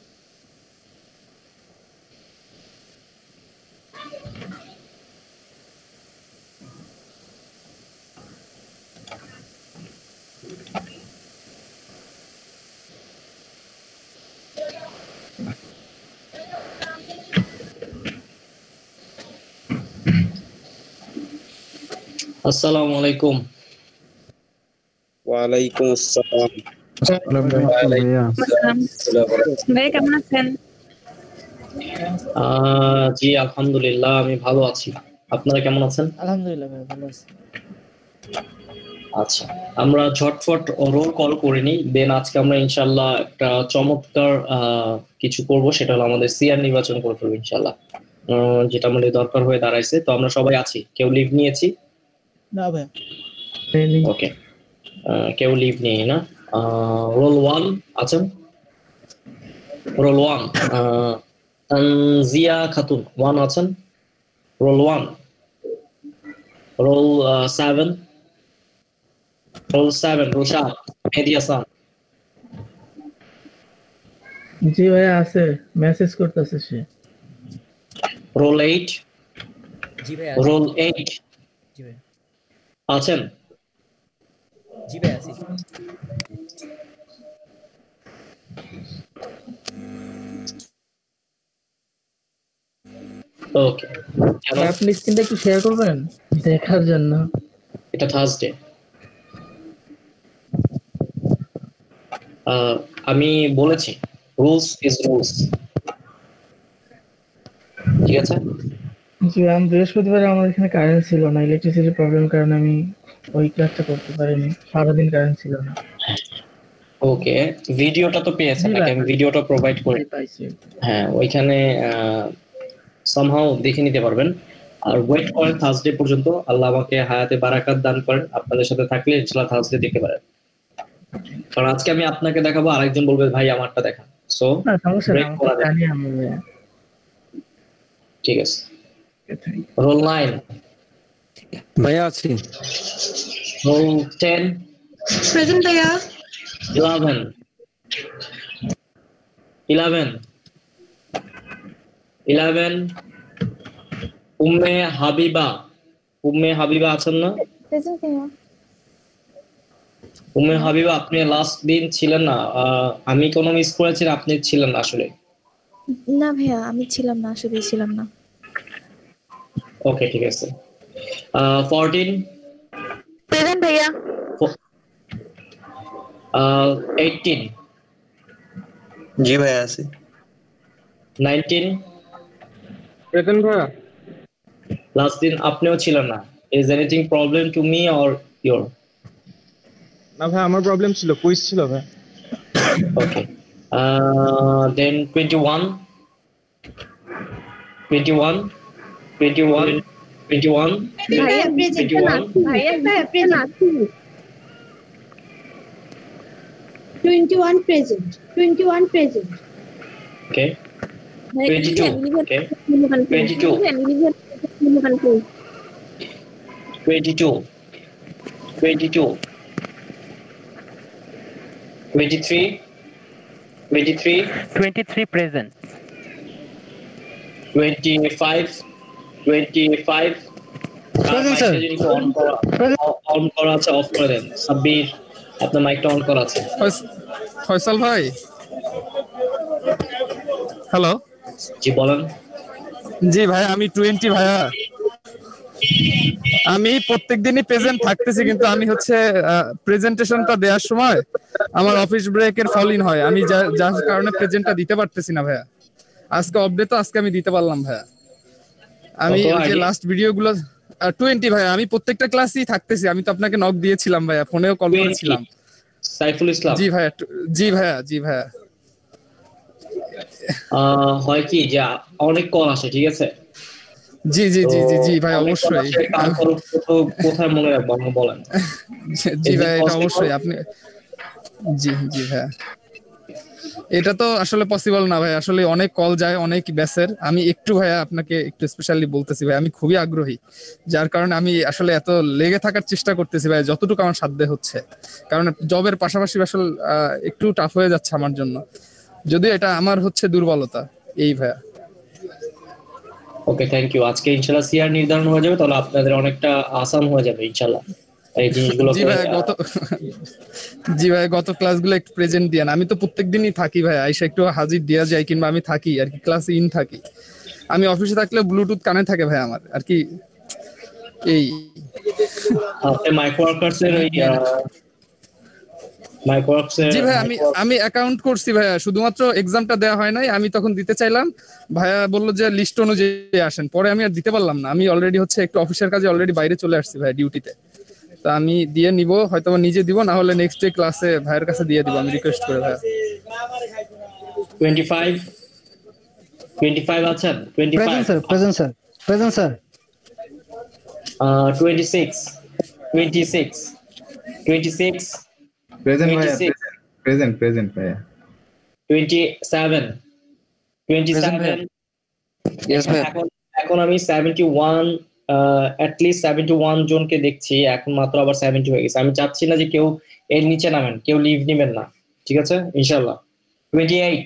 আসসালামু আলাইকুম। ওয়ালাইকুম আসসালাম। ভাই কেমন আছেন? আহ জি আলহামদুলিল্লাহ, আমি ভালো আছি। আপনারা কেমন আছেন? আলহামদুলিল্লাহ ভাই ভালো আছি। আচ্ছা, আমরা ঝটফট রোল কল করে নিই, দেন আজকে আমরা ইনশাল্লাহ একটা চমৎকার আহ কিছু করব, সেটা হলো আমাদের সিআর নির্বাচন করে ফেলবো ইনশাল্লাহ, যেটা আমাদের দরকার হয়ে দাঁড়াইছে। তো আমরা সবাই আছি, কেউ লিভ নিয়েছি না ভাই? ওকে, কেউ লিভ নেই না। রোল ওয়ান আছেন? Roll one Tanzia Khatun one আছেন? Roll one. Roll seven, roll seven Roshad Mehedi Hasan. জি ভাইয়া আছে, মেসেজ করতেছে সে। Role eight. জি ভাই। রোল এইট জি ভাই আছেন? জি ভাই আছি। ওকে, আপনি স্ক্রিনটা একটু শেয়ার করবেন দেখার জন্য। এটা থার্সডে। আমি বলেছি রুলস ইজ রুলস, ঠিক আছে? জি, আমি বৃহস্পতিবার আমার এখানে কারেন্ট ছিল না, ইলেকট্রিসিটির প্রবলেমের কারণে আমি ওই ক্লাসটা করতে পারিনি, সারাদিন কারেন্ট ছিল না। ওকে, ভিডিওটা তো পেয়েছেন নাকি? আমি ভিডিওটা প্রোভাইড করি। হ্যাঁ, ওইখানে সামহাউ দেখে নিতে পারবেন। আর ওয়েট করেন থার্সডে পর্যন্ত, আল্লাহ আমাকে হায়াতে বারাকাত দান করেন, আপনাদের সাথে থাকলে ইনশাআল্লাহ থার্সডে দেখতে পারেন। কারণ আজকে আমি আপনাকে দেখাবো, আরেকজন বলবে ভাই আমারটা দেখা। সো ঠিক আছে। রোল নাইন ভাইয়া আছি। রোল টেন প্রেজেন্ট ভাইয়া। Eleven eleven eleven Umme Habiba. Umme Habiba আছেন না? প্রেজেন্ট ভাইয়া। উম্মে হাবিবা, আপনি লাস্ট দিন ছিলেন না, আমি কোনো মিস করেছি, আপনি ছিলেন না আসলে? না ভাইয়া, আমি ছিলাম না, আসলে ছিলাম না। ওকে ঠিক আছে। ফোরটিন প্রেজেন্ট ভাইয়া। eighteen জি ভাই আছি nineteen প্রেজেন্ট ভাইয়া লাস্ট দিন আপনিও ছিলেন না is anything problem to me or your না ভাই আমার প্রবলেম ছিল কুইজ ছিল ভাই okay uh then twenty-one twenty-one twenty-one twenty-one ভাইয়া প্রেজেন্ট না ভাইয়া প্রেজেন্ট আছে twenty-one present twenty-one present okay twenty-two okay twenty-two twenty-two twenty-two twenty-three twenty-three twenty-three present twenty-five twenty-five present sir on করা on করা আছে অফ করে দেন সাব্বির আপনার মাইকটা অন করা আছে ফয়সাল ভাই হ্যালো জি বলেন জি ভাই আমি টোয়েন্টি ভাইয়া আমি প্রত্যেকদিনই প্রেজেন্ট থাকতেছি কিন্তু আমি হচ্ছে প্রেজেন্টেশনটা দেওয়ার সময় আমার অফিস ব্রেকের ফল ইন হয় আমি যার কারণে প্রেজেন্টটা দিতে পারতেছি না ভাইয়া আজকে আপডেট তো আজকে আমি দিতে পারলাম ভাইয়া আমি যে লাস্ট ভিডিওগুলো টোয়েন্টি ভাইয়া আমি প্রত্যেকটা ক্লাসেই থাকতেছি আমি তো আপনাকে নক দিয়েছিলাম ভাইয়া ফোনেও কল করেছিলাম সাইফুল ইসলাম জি ভাইয়া জি ভাইয়া জি ভাইয়া আহ হয় কি যে অনেক কল আসে ঠিক আছে জি জি জি জি জি ভাই অবশ্যই কোথায় মনে রাখবো আপনি বলেন জি ভাই এটা অবশ্যই আপনি জি জি ভাই এটা তো আসলে পসিবল না ভাই আসলে অনেক কল যায় অনেক ব্যাচের আমি একটু ভাইয়া আপনাকে একটু স্পেশালি বলতেছি ভাই আমি খুবই আগ্রহী যার কারণে আমি আসলে এত লেগে থাকার চেষ্টা করতেছি ভাই যতটুকু আমার সাধ্যে হচ্ছে কারণ জবের পাশাপাশি আসলে একটু টাফ হয়ে যাচ্ছে আমার জন্য যদিও এটা আমার হচ্ছে দুর্বলতা এই ভাইয়া ওকে থ্যাংক ইউ আজকে ইনশাআল্লাহ সিআর নির্ধারণ হয়ে যাবে তাহলে আপনাদের অনেকটা আসান হয়ে যাবে ইনশাআল্লাহ এই জিনিসগুলো জি ভাই গত জি ভাই গত ক্লাসগুলো একটু প্রেজেন্ট দিয়েন আমি তো প্রত্যেকদিনই থাকি ভাই আইসা একটু হাজির দেয়া যায় কিংবা আমি থাকি আর কি ক্লাসে ইন থাকি আমি অফিসে থাকলে ব্লুটুথ কানে থাকে ভাই আমার আর কি এই আপনি মাইক্রো ওয়ার্কার্স এর ওই মাইক্রো ওয়ার্কস এর জি ভাই আমি আমি অ্যাকাউন্ট করছি ভাইয়া শুধুমাত্র এক্সামটা দেয়া হয় নাই আমি তখন দিতে চাইলাম ভাইয়া বললো যে লিস্ট অনুযায়ী আসেন পরে আমি আর দিতে পারলাম না আমি অলরেডি হচ্ছে একটু অফিসের কাজে অলরেডি বাইরে চলে আসছি ভাই ডিউটিতে তো আমি দিয়ে নিব হয়তো নিজে দিব না হলে নেক্সট ডে ক্লাসে ভাইয়ের কাছে দিয়ে দিব আমি রিকোয়েস্ট করে ভাইয়া twenty-five twenty-five আছেন twenty-five present sir present sir present sir আহ twenty-six twenty-six twenty-six প্রেজেন্ট ভাইয়া প্রেজেন্ট প্রেজেন্ট ভাইয়া twenty-seven twenty-seven यस ভাই এখন এখন আমি seventy-one at least seventy-one জনকে দেখছি এখন মাত্র আবার seventy হয়ে গেছে আমি চাচ্ছি না যে কেউ এর নিচে নামেন কেউ লিভ নেবেন না ঠিক আছে ইনশাআল্লাহ twenty-eight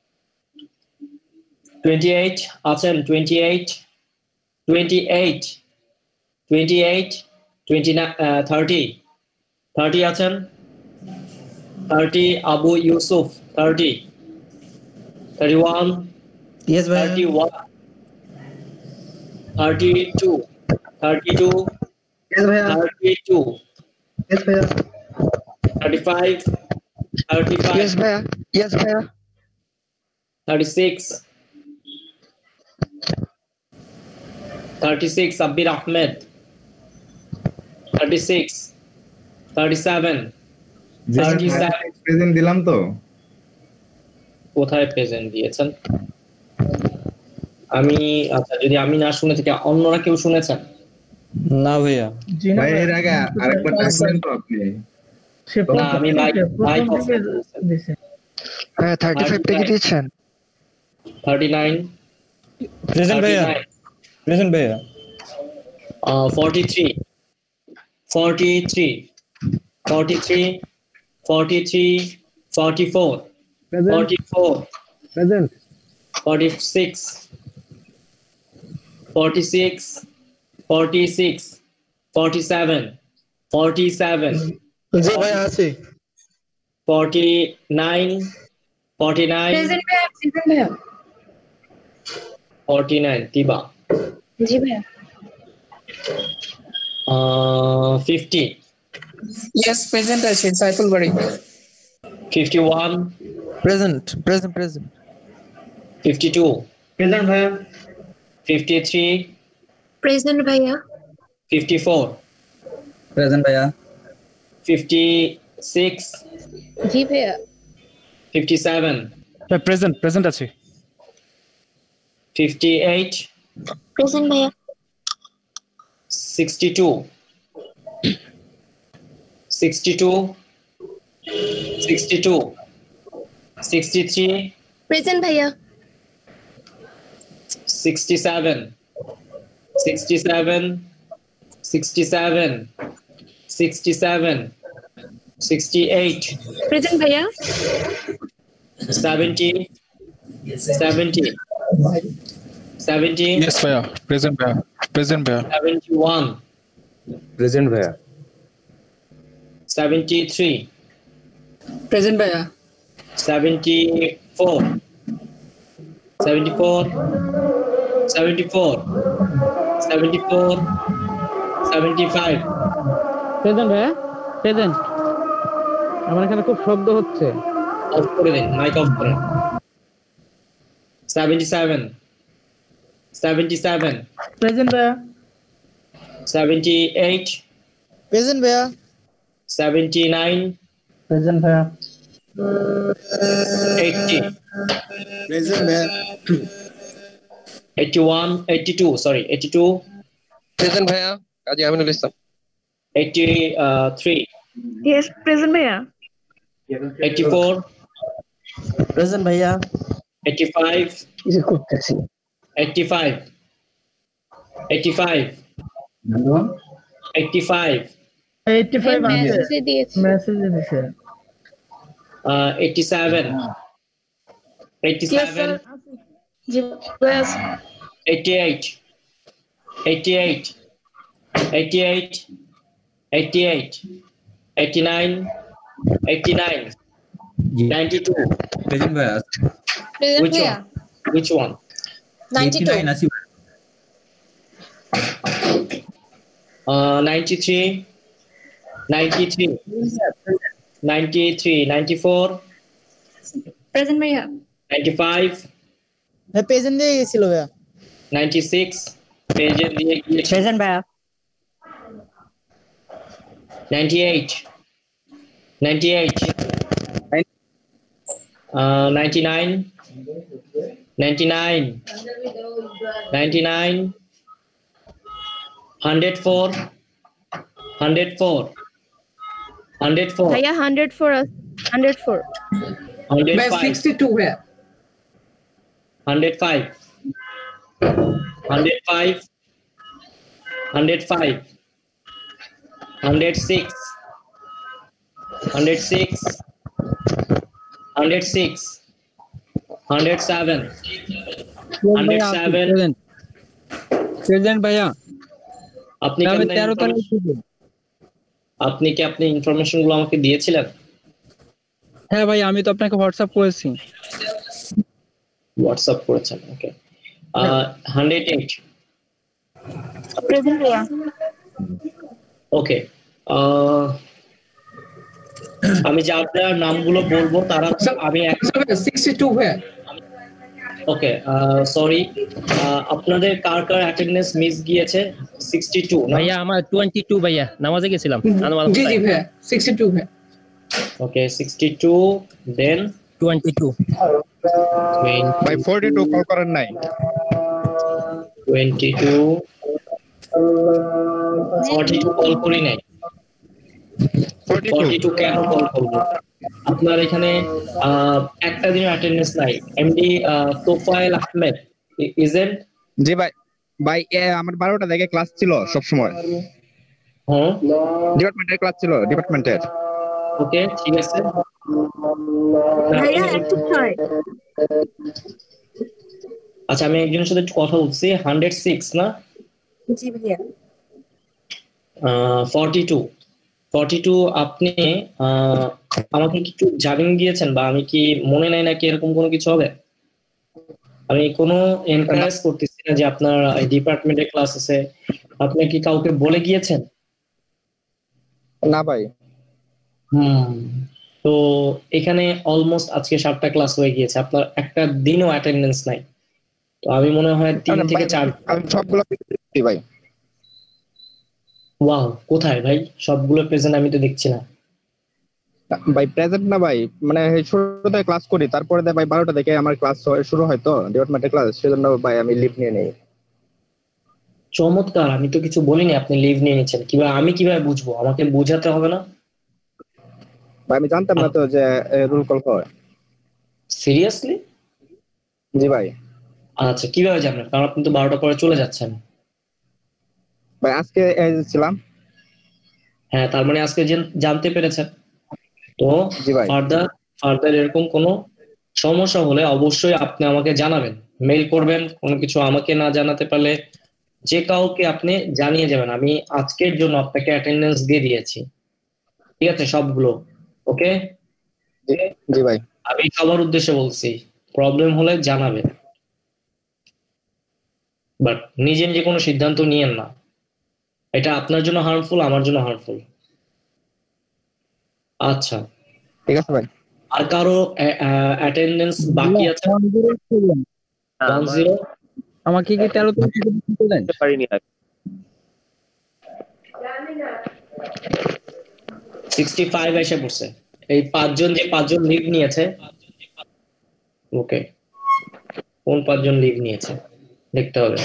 twenty-eight আছেন twenty-eight twenty-eight twenty-eight twenty-nine thirty thirty আছেন thirty Abu Yusuf thirty thirty-one yes ভাই thirty-one thirty-two thirty-two yes ভাইয়া thirty-two yes ভাইয়া thirty-five thirty-five yes ভাইয়া yes ভাইয়া thirty-six thirty-six Sabir Ahmed thirty-six thirty-seven thirty-seven present দিলাম তো কোথায় প্রেজেন্ট দিয়েছেন আমি আচ্ছা যদি আমি না শুনে থাকি অন্যরা কেউ শুনেছেন না ভাইয়া ভাই এর আগে আরেকবার টাইপেন তো আপনি না আমি মাইক মাইক অফ দিয়েছেন হ্যাঁ thirty-five থেকে দিয়েছেন thirty-nine প্রেজেন্ট ভাইয়া প্রেজেন্ট ভাইয়া uh forty-three forty-three forty-three forty-three forty-four forty-four present forty-six forty-six forty-six forty-seven forty-seven জি ভাই আছে forty-nine forty-nine প্রেজেন্ট ভাইয়া প্রেজেন্ট ভাইয়া forty-nine তিবা জি ভাইয়া uh fifty yes present আছে সাইফুল বাড়ি fifty-one, present present present fifty-two, present ভাইয়া, fifty-three, প্রেজেন্ট ভাইয়া, fifty-four, প্রেজেন্ট ভাইয়া, fifty-six, জি ভাইয়া, fifty-seven, প্রেজেন্ট প্রেজেন্ট আছে, fifty-eight, প্রেজেন্ট ভাইয়া, sixty-two, sixty-two, sixty-two, sixty-three, present ভাইয়া, sixty-seven, sixty-seven, sixty-seven, sixty-seven, sixty-eight, present ভাইয়া, seventy, seventy, seventy, Yes, Bhaiya. Present, Bhaiya. Present, Bhaiya. seventy-one, present ভাইয়া, seventy-three, present ভাইয়া, seventy-four, seventy-four, seventy-four, seventy-four, seventy-five, present ভাইয়া, present. আমার এখানে খুব শব্দ হচ্ছে, অফ করে দিন, মাইক অফ করেন। seventy-seven, seventy-seven, প্রেজেন্ট ভাইয়া, seventy-eight, প্রেজেন্ট ভাইয়া, seventy-nine, প্রেজেন্ট ভাইয়া, eighty, present ভাইয়া, eighty-one, eighty-two, sorry, eighty-two, present ভাইয়া, কাজী Aminul Islam, eighty-three, Yes, present ভাইয়া, eighty-four, present ভাইয়া, eighty-five, কিছু করতেছি, eighty-five, eighty-five, eighty-five, eighty five আছে, মেসেজে দিয়েছি, মেসেজে দিছে, uh, eighty-seven, eighty-seven, জি ভাইয়া, eighty-eight, eighty-eight, eighty-eight, eighty-eight, eighty-nine, eighty-nine, ninety-two. Present ভাইয়া, প্রেজেন্ট Which ভাইয়া, one? Which one? ninety-two, eighty-nine আছে, Uh, ninety-three, ninety-three, ninety-three, ninety-four, present ভাইয়া, ninety-five, হ্যাঁ প্রেজেন্ট দিয়ে গেছিল ভাইয়া, ninety-six, পেজে দিয়ে গিয়েছে, present ভাইয়া, ninety-eight, ninety-eight, uh, ninety-nine, ninety-nine, ninety-nine, one hundred four, one hundred four, one hundred four, ভাইয়া one hundred four আছে, one hundred four, one hundred five, sixty-two ভাইয়া, one hundred five, one hundred five, one hundred five, one hundred six, one hundred six, one hundred six, one hundred seven, one hundred seven, present ভাইয়া, আপনি কি আমি আপনার তেরো তারিখ information- আপনি কি আপনি ইনফরমেশন গুলো আমাকে দিয়েছিলেন? হ্যাঁ ভাই, আমি তো আপনাকে হোয়াটসঅ্যাপ করেছি। হোয়াটসঅ্যাপ করেছেন, ওকে। one hundred eight, present ভাইয়া, ওকে। আমি যাদের নামগুলো বলবো তারা আমি sixty-two ভাইয়া, ওকে, সরি, আপনাদের কার কার অ্যাটেন্ডেন্স মিস গিয়েছে? sixty-two না? ভাইয়া আমার twenty-two ভাইয়া, নামাজে গেছিলাম, জি জি ভাইয়া, sixty-two ভাইয়া, ওকে, sixty-two, দেন twenty-two, ভাই forty-two কল করেন নাই, twenty-two, forty-two কল করি নাই, forty-two কেন কল করবো? আপনার এখানে আহ, একটা দিনের অ্যাটেন্ডেন্স নাই। এমডি তোফায়েল আহমেদ, ইজেন্ট? জি ভাই, ভাই এ, আমার বারোটা থেকে ক্লাস ছিল সব সময়, হ্যাঁ, ডিপার্টমেন্টের ক্লাস ছিল, ডিপার্টমেন্টের। ওকে, ঠিক আছে। ভাইয়া একটু ছয়, আচ্ছা, আমি একজনের সাথে একটু কথা বলছি। হান্ড্রেড সিক্স না? জি ভাইয়া, ফর্টি টু, ফর্টি টু আপনি আহ, আমাকে কি একটু জামিন দিয়েছেন, বা আমি কি মনে নাই নাকি এরকম কোনো কিছু হবে? আমি কোনো এনকারেজ করতেছি না যে আপনার ডিপার্টমেন্টে ক্লাস আছে, আপনি কি কাউকে বলে গিয়েছেন? না ভাই। হুম, তো এখানে অলমোস্ট আজকে সাতটা ক্লাস হয়ে গিয়েছে, আপনার একটা দিনও অ্যাটেন্ডেন্স নাই। তো আমি মনে হয় তিন থেকে চার আমি সবগুলো দেখছি ভাই। ওয়াও, কোথায় ভাই সবগুলো প্রেজেন্ট? আমি তো দেখছি না ভাই। প্রেজেন্ট না ভাই, মানে শুরুতে ক্লাস করি, তারপরে ভাই বারোটা থেকে আমার ক্লাস শুরু হয়, তো ডিপার্টমেন্টের ক্লাস, সেজন্য ভাই আমি লিভ নিয়ে নেই। চমৎকার, আমি তো কিছু বলিনি আপনি লিভ নিয়ে নিচ্ছেন। কিভাবে আমি কিভাবে বুঝবো? আমাকে বোঝাতে হবে না ভাই? আমি জানতাম না তো যে রুল কল হয়। সিরিয়াসলি? জি ভাই। আচ্ছা, কিভাবে জানবেন? কারণ আপনি তো বারোটা পরে চলে যাচ্ছেন। ভাই আজকে ছিলাম। হ্যাঁ, তার মানে আজকে জানতে পেরেছেন। তো ফার্দার ফার্দার এরকম কোনো সমস্যা হলে অবশ্যই আপনি আমাকে জানাবেন, মেইল করবেন। কোনো কিছু আমাকে না জানাতে পারলে যে কাউকে আপনি জানিয়ে যাবেন। আমি আজকের জন্য আপনাকে অ্যাটেন্ডেন্স দিয়ে দিয়েছি, ঠিক আছে সবগুলো? ওকে জি ভাই। আমি সবার উদ্দেশ্যে বলছি, প্রবলেম হলে জানাবেন, বাট নিজে নিজে কোনো সিদ্ধান্ত নিয়েন না। এটা আপনার জন্য হার্মফুল, আমার জন্য হার্মফুল। আচ্ছা ঠিক আছে ভাই। আর কারো অ্যাটেন্ডেন্স বাকি আছে? আমাকে কি তেরো থেকে পারিনি আর সিক্সটি ফাইভ এসে পড়ছে। এই পাঁচজন যে পাঁচজন লিভ নিয়েছে, ওকে কোন পাঁচজন লিভ নিয়েছে দেখতে হবে।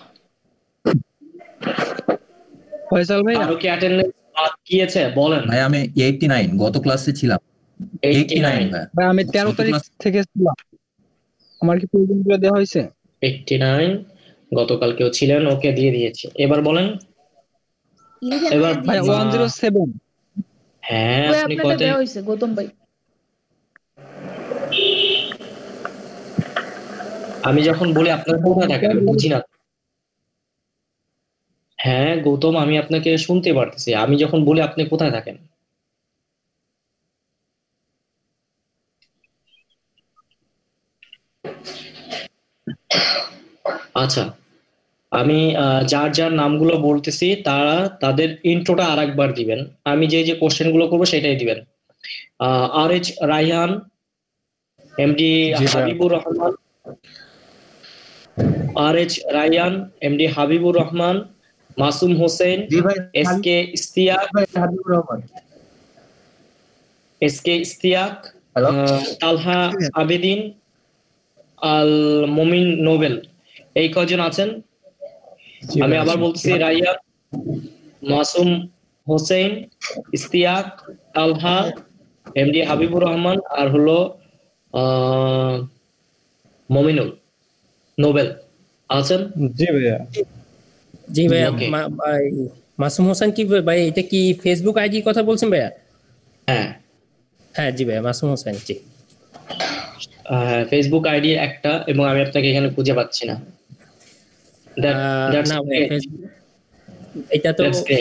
ফয়সাল ভাই আরো কি অ্যাটেন্ডেন্স বাকি আছে বলেন? ভাই আমি এইটটি নাইন, গত ক্লাসে ছিলাম। এইটটি নাইন ভাই আমি তেরো তারিখ থেকে ছিলাম। আমার কি প্রয়োজনগুলো দেওয়া হয়েছে? এইটটি নাইন গতকাল কেউ ছিলেন, ওকে দিয়ে দিয়েছি। এবার বলেন। এবার ভাই ওয়ান জিরো সেভেন। হ্যাঁ ভাই আপনি আপনাদের কত? দেওয়া হয়েছে গৌতম ভাই। আমি যখন বলি আপনার কোথায় থাকে আমি বুঝি না। হ্যাঁ গৌতম, আমি আপনাকে শুনতে পারতেছি। আমি যখন বলি আপনি কোথায় থাকেন? আচ্ছা, আমি যার যার নামগুলো বলতেছি তারা তাদের ইন্ট্রোটা আরেকবার দিবেন। আমি যে যে কোশ্চেন গুলো করবো সেটাই দিবেন। আর H Raihan, MD Habibur Rahman, R H Raihan, MD Habibur Rahman, Masum Hossain, S K Istiaque, S K Istiaque, Talha Abedin, Al Momin Nobel, এই কজন আছেন। আমি আবার বলছি, রাইয়ান, মাসুম হোসেন, ইস্তিয়াক, তালহা, এমডি হাবিবুর রহমান, আর হলো মমিনুল নোবেল আছেন। জি ভাইয়া। জি ভাইয়া। মাসুম হোসেন কি ভাই, এটা কি ফেসবুক আইডি কথা বলছেন ভাইয়া? হ্যাঁ হ্যাঁ জি ভাইয়া, মাসুম হোসেন। জি ফেসবুক আইডি একটা, এবং আমি আপনাকে এখানে খুঁজে পাচ্ছি না। এটা তো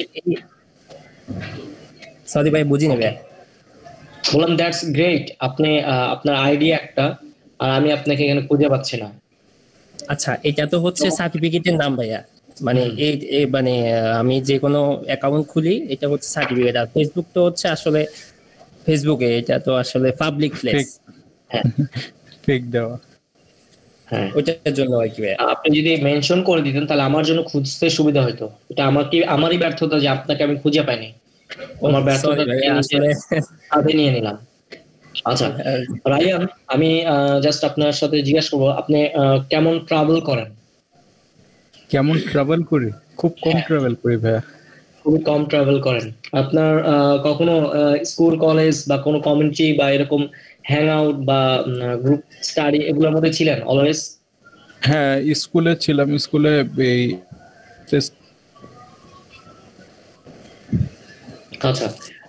সরি ভাই, বুঝি না ভাই। বললাম দ্যাটস গ্রেট। আপনি আপনার আইডি একটা, আর আমি আপনাকে এখানে খুঁজে পাচ্ছি না। আচ্ছা, এটা তো হচ্ছে সার্টিফিকেটের নাম ভাইয়া। মানে এই মানে আমি যে কোনো অ্যাকাউন্ট খুলি, এটা হচ্ছে সার্টিফিকেট। আর ফেসবুক তো হচ্ছে আসলে ফেসবুকে, এটা তো আসলে পাবলিক প্লেস। হ্যাঁ ফেক দেওয়া। হ্যাঁ, ওইটার জন্য আর কি ভাই। আপনি যদি মেনশন করে দিতেন তাহলে আমার জন্য খুঁজতে সুবিধা হতো। এটা আমার কি আমারই ব্যর্থতা যে আপনাকে আমি খুঁজে পাইনি। আমার ব্যর্থতা আসলে সাথে নিয়ে নিলাম। আচ্ছা রায়ান, আমি জাস্ট আপনার সাথে জিজ্ঞাসা করবো, আপনি কেমন ট্রাভেল করেন? কেমন ট্রাভেল করি? খুব কম ট্রাভেল করি ভাইয়া। খুবই কম ট্রাভেল করেন। আপনার কখনো স্কুল কলেজ বা কোনো কমিউনিটি বা এরকম হ্যাং আউট বা গ্রুপ স্টাডি এগুলোর মধ্যে ছিলেন অলওয়েজ? হ্যাঁ স্কুলে ছিলাম। স্কুলে এই আচ্ছা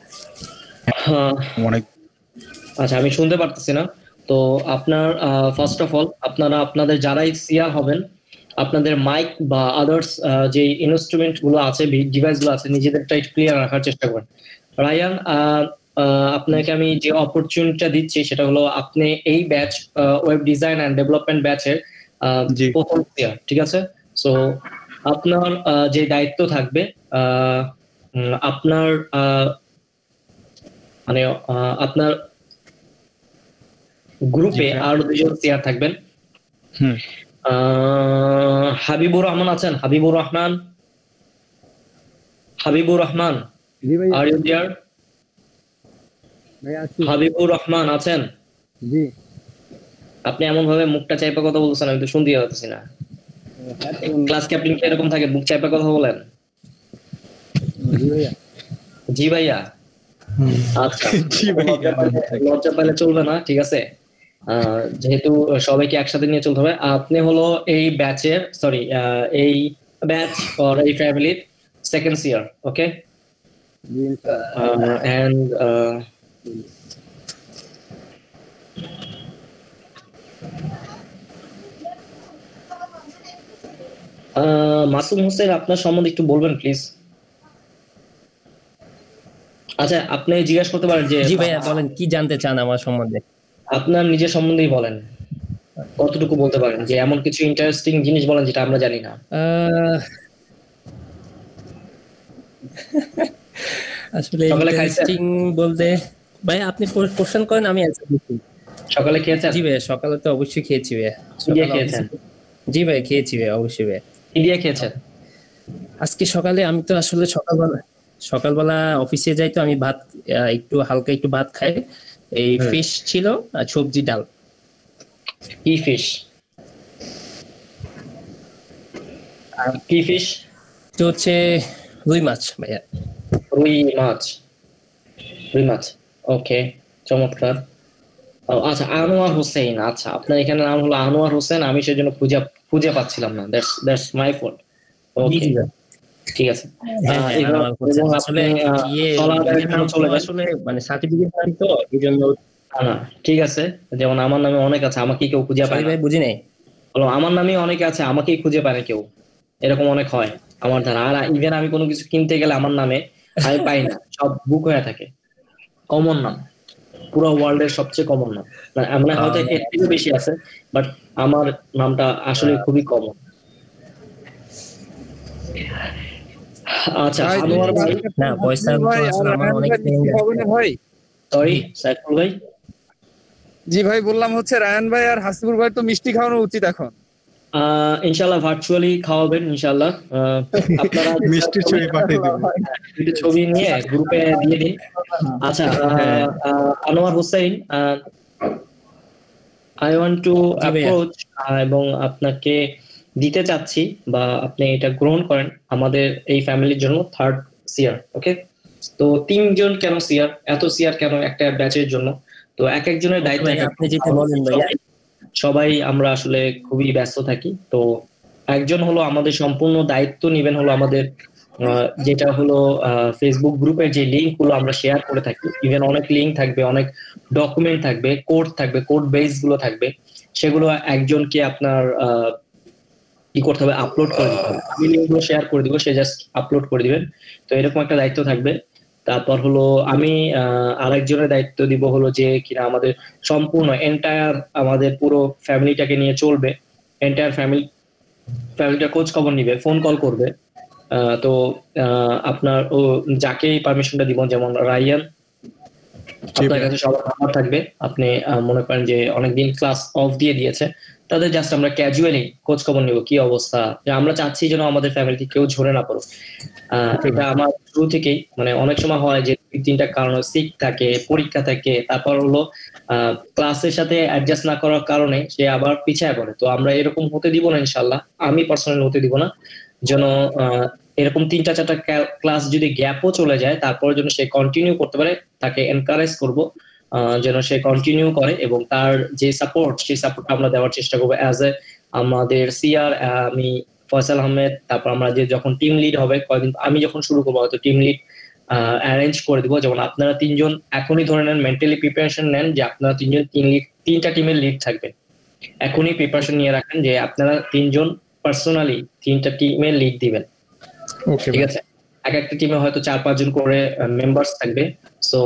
অনেক আচ্ছা আমি শুনতে পারতেছি না। তো আপনার ফার্স্ট অফ অল আপনারা আপনাদের যারাই সিআর হবেন, আপনাদের মাইক বা আদার্স যে ইনস্ট্রুমেন্ট গুলো আছে, ডিভাইস গুলো আছে, নিজেদেরটা একটু ক্লিয়ার রাখার চেষ্টা করেন। রায়ান, আপনাকে আমি যে অপরচুনিটিটা দিচ্ছি সেটা হলো আপনি এই batch web design and development ব্যাচের প্রথম সিআর, ঠিক আছে? সো আপনার যে দায়িত্ব থাকবে, আপনার মানে আপনার গ্রুপে আরো দুজন সিআর থাকবেন। হুম আহ, হাবিবুর রহমান আছেন? Habibur Rahman, Habibur Rahman, are you there? Habibur Rahman আছেন? জি আপনি এমন ভাবে মুখটা চাইপা কথা বলছেন, আমি তো শুনতে পাচ্ছি না। ক্লাস ক্যাপ্টেন কি এরকম থাকে, মুখ চাইপা কথা বলেন? জি ভাইয়া। আচ্ছা, লজ্জা পাইলে চলবে না, ঠিক আছে? আহ, যেহেতু সবাইকে একসাথে নিয়ে চলতে হবে। আপনি হলো এই ব্যাচের, সরি এই ব্যাচ অর এই ফ্যামিলির second year, okay? And Masum Hossain, আপনার সম্বন্ধে একটু বলবেন প্লিজ। আচ্ছা, আপনি জিজ্ঞাসা করতে পারেন যে জি ভাইয়া বলেন কি জানতে চান আমার সম্বন্ধে। আপনার নিজের সম্বন্ধেই বলেন, কতটুকু বলতে পারেন, যে এমন কিছু ইন্টারেস্টিং জিনিস বলেন যেটা আমরা জানি না। আহ, আসলে সকালে খাইছেন? ইন্টারেস্টিং বলতে ভাই আপনি কোশ্চেন করেন, আমি অ্যানসার দিচ্ছি। সকালে খেয়েছেন? জি ভাই, সকালে তো অবশ্যই খেয়েছি ভাই। কি দিয়ে খেয়েছেন? জি ভাই খেয়েছি ভাই, অবশ্যই ভাই। কি দিয়ে খেয়েছেন? আজকে সকালে আমি তো আসলে সকালবেলা সকালবেলা অফিসে যাই, তো আমি ভাত আহ, একটু হালকা একটু ভাত খাই। এই ফিশ ছিল আর সবজি ডাল। কি ফিশ? কি ফিশ? তো হচ্ছে রুই মাছ ভাইয়া। রুই মাছ, রুই মাছ, ওকে, চমৎকার। ও আচ্ছা, আনোয়ার হোসেন, আচ্ছা আপনার এখানে নাম হলো আনোয়ার হোসেন, আমি সেজন্য খুঁজে খুঁজে পাচ্ছিলাম না, that's that's my fault. Okay ঠিক আছে। হ্যাঁ, এবং আসলে আপনি ইয়ে চলার নাম তো চলে যান। আসলে মানে সার্টিফিকেট নাম তো এইজন্য। না না ঠিক আছে, যেমন আমার নামে অনেক আছে, আমাকে কেউ খুঁজে পায় না। ভাই বুঝি নাই। বলো আমার নামে অনেকে আছে, আমাকেই খুঁজে পায় না কেউ, এরকম অনেক হয় আমার ধারা। আর ইভেন আমি কোনো কিছু কিনতে গেলে আমার নামে আমি পাই না, সব বুক হয়ে থাকে। কমন নাম, পুরো ওয়ার্ল্ডের সবচেয়ে কমন নাম, মানে হয়তো এর থেকে বেশি আছে, বাট আমার নামটা আসলে খুবই কমন। আচ্ছা, আনোয়ার ভাই, না পয়সা আসলে আমার অনেক ভাই। সরি সাইফুল ভাই। জি ভাই, বললাম হচ্ছে রায়ান ভাই আর হাসিবুর ভাই তো মিষ্টি খাওয়ানো উচিত এখন। আহ ইনশাআল্লাহ ভার্চুয়ালি খাওয়াবেন ইনশাআল্লাহ। আহ, আপনারা মিষ্টির ছবি পাঠিয়ে দিবেন, একটু ছবি নিয়ে গ্রুপে দিয়ে দিন। আচ্ছা, আহ, আহ, Anwar Hossain, I want to approach এবং আপনাকে দিতে চাচ্ছি, বা আপনি এটা গ্রহণ করেন আমাদের এই ফ্যামিলির জন্য থার্ড সিয়ার, ওকে? তো তিনজন কেন সিয়ার, এত সিয়ার কেন একটা ব্যাচের জন্য? তো এক একজনের দায়িত্ব আপনি যেটা বলেন ভাইয়া, সবাই আমরা আসলে খুবই ব্যস্ত থাকি। তো একজন হলো আমাদের সম্পূর্ণ দায়িত্ব নিবেন, হলো আমাদের আহ, যেটা হলো ফেসবুক গ্রুপের যে লিঙ্ক গুলো আমরা শেয়ার করে থাকি, ইভেন অনেক লিঙ্ক থাকবে, অনেক ডকুমেন্ট থাকবে, কোড থাকবে, কোড বেস গুলো থাকবে, সেগুলো একজনকে আপনার আহ কি করতে হবে, আপলোড করে দিতে হবে। আমি লিঙ্কগুলো শেয়ার করে দিব, সে জাস্ট আপলোড করে দিবেন। তো এরকম একটা দায়িত্ব থাকবে। তারপর হলো আমি আরেকজনের দায়িত্ব দিব, হলো যে কিনা আমাদের সম্পূর্ণ এন্টায়ার আমাদের পুরো ফ্যামিলিটাকে নিয়ে চলবে, এন্টায়ার ফ্যামিলি ফ্যামিলিটা খোঁজ খবর নিবে, ফোন কল করবে। আহ, তো আহ, আপনার ও যাকেই পারমিশনটা দিব, যেমন রায়ান, আপনার কাছে সবার নাম্বার থাকবে। আপনি আহ, মনে করেন যে অনেকদিন ক্লাস অফ দিয়ে দিয়েছে, তাদের জাস্ট আমরা ক্যাজুয়ালি খোঁজ খবর নিব, কি অবস্থা। যে আমরা চাচ্ছি যেন আমাদের ফ্যামিলিতে কেউ ঝরে না পড়ুক। আহ এটা আমার শুরু থেকেই, মানে অনেক সময় হয় যে দুই তিনটা কারণ, সিক থাকে, পরীক্ষা থাকে, তারপর হলো আহ ক্লাসের সাথে অ্যাডজাস্ট না করার কারণে সে আবার পিছায় পড়ে। তো আমরা এরকম হতে দিব না ইনশাল্লাহ, আমি পার্সোনালি হতে দিব না, যেন আহ এরকম তিনটা চারটা ক্লাস যদি গ্যাপও চলে যায়, তারপর যেন সে কন্টিনিউ করতে পারে, তাকে এনকারেজ করব যেন সে কন্টিনিউ করে, এবং তার যে সাপোর্ট, সেই সাপোর্ট আমরা দেওয়ার চেষ্টা করবো অ্যাজ এ আমাদের সিআর। আমি ফয়সাল আহমেদ, তারপর আমরা যে যখন টিম লিড হবে, কয়েকদিন আমি যখন শুরু করবো হয়তো টিম লিড অ্যারেঞ্জ করে দিব। যেমন আপনারা তিনজন এখনই ধরে নেন, মেন্টালি প্রিপারেশন নেন যে আপনারা তিনজন তিন লিড, তিনটা টিমের লিড থাকবে, এখনই প্রিপারেশন নিয়ে রাখেন যে আপনারা তিনজন পার্সোনালি তিনটা টিমের লিড দিবেন, ঠিক আছে? এক একটা টিমে হয়তো চার পাঁচজন করে মেম্বার্স থাকবে। সো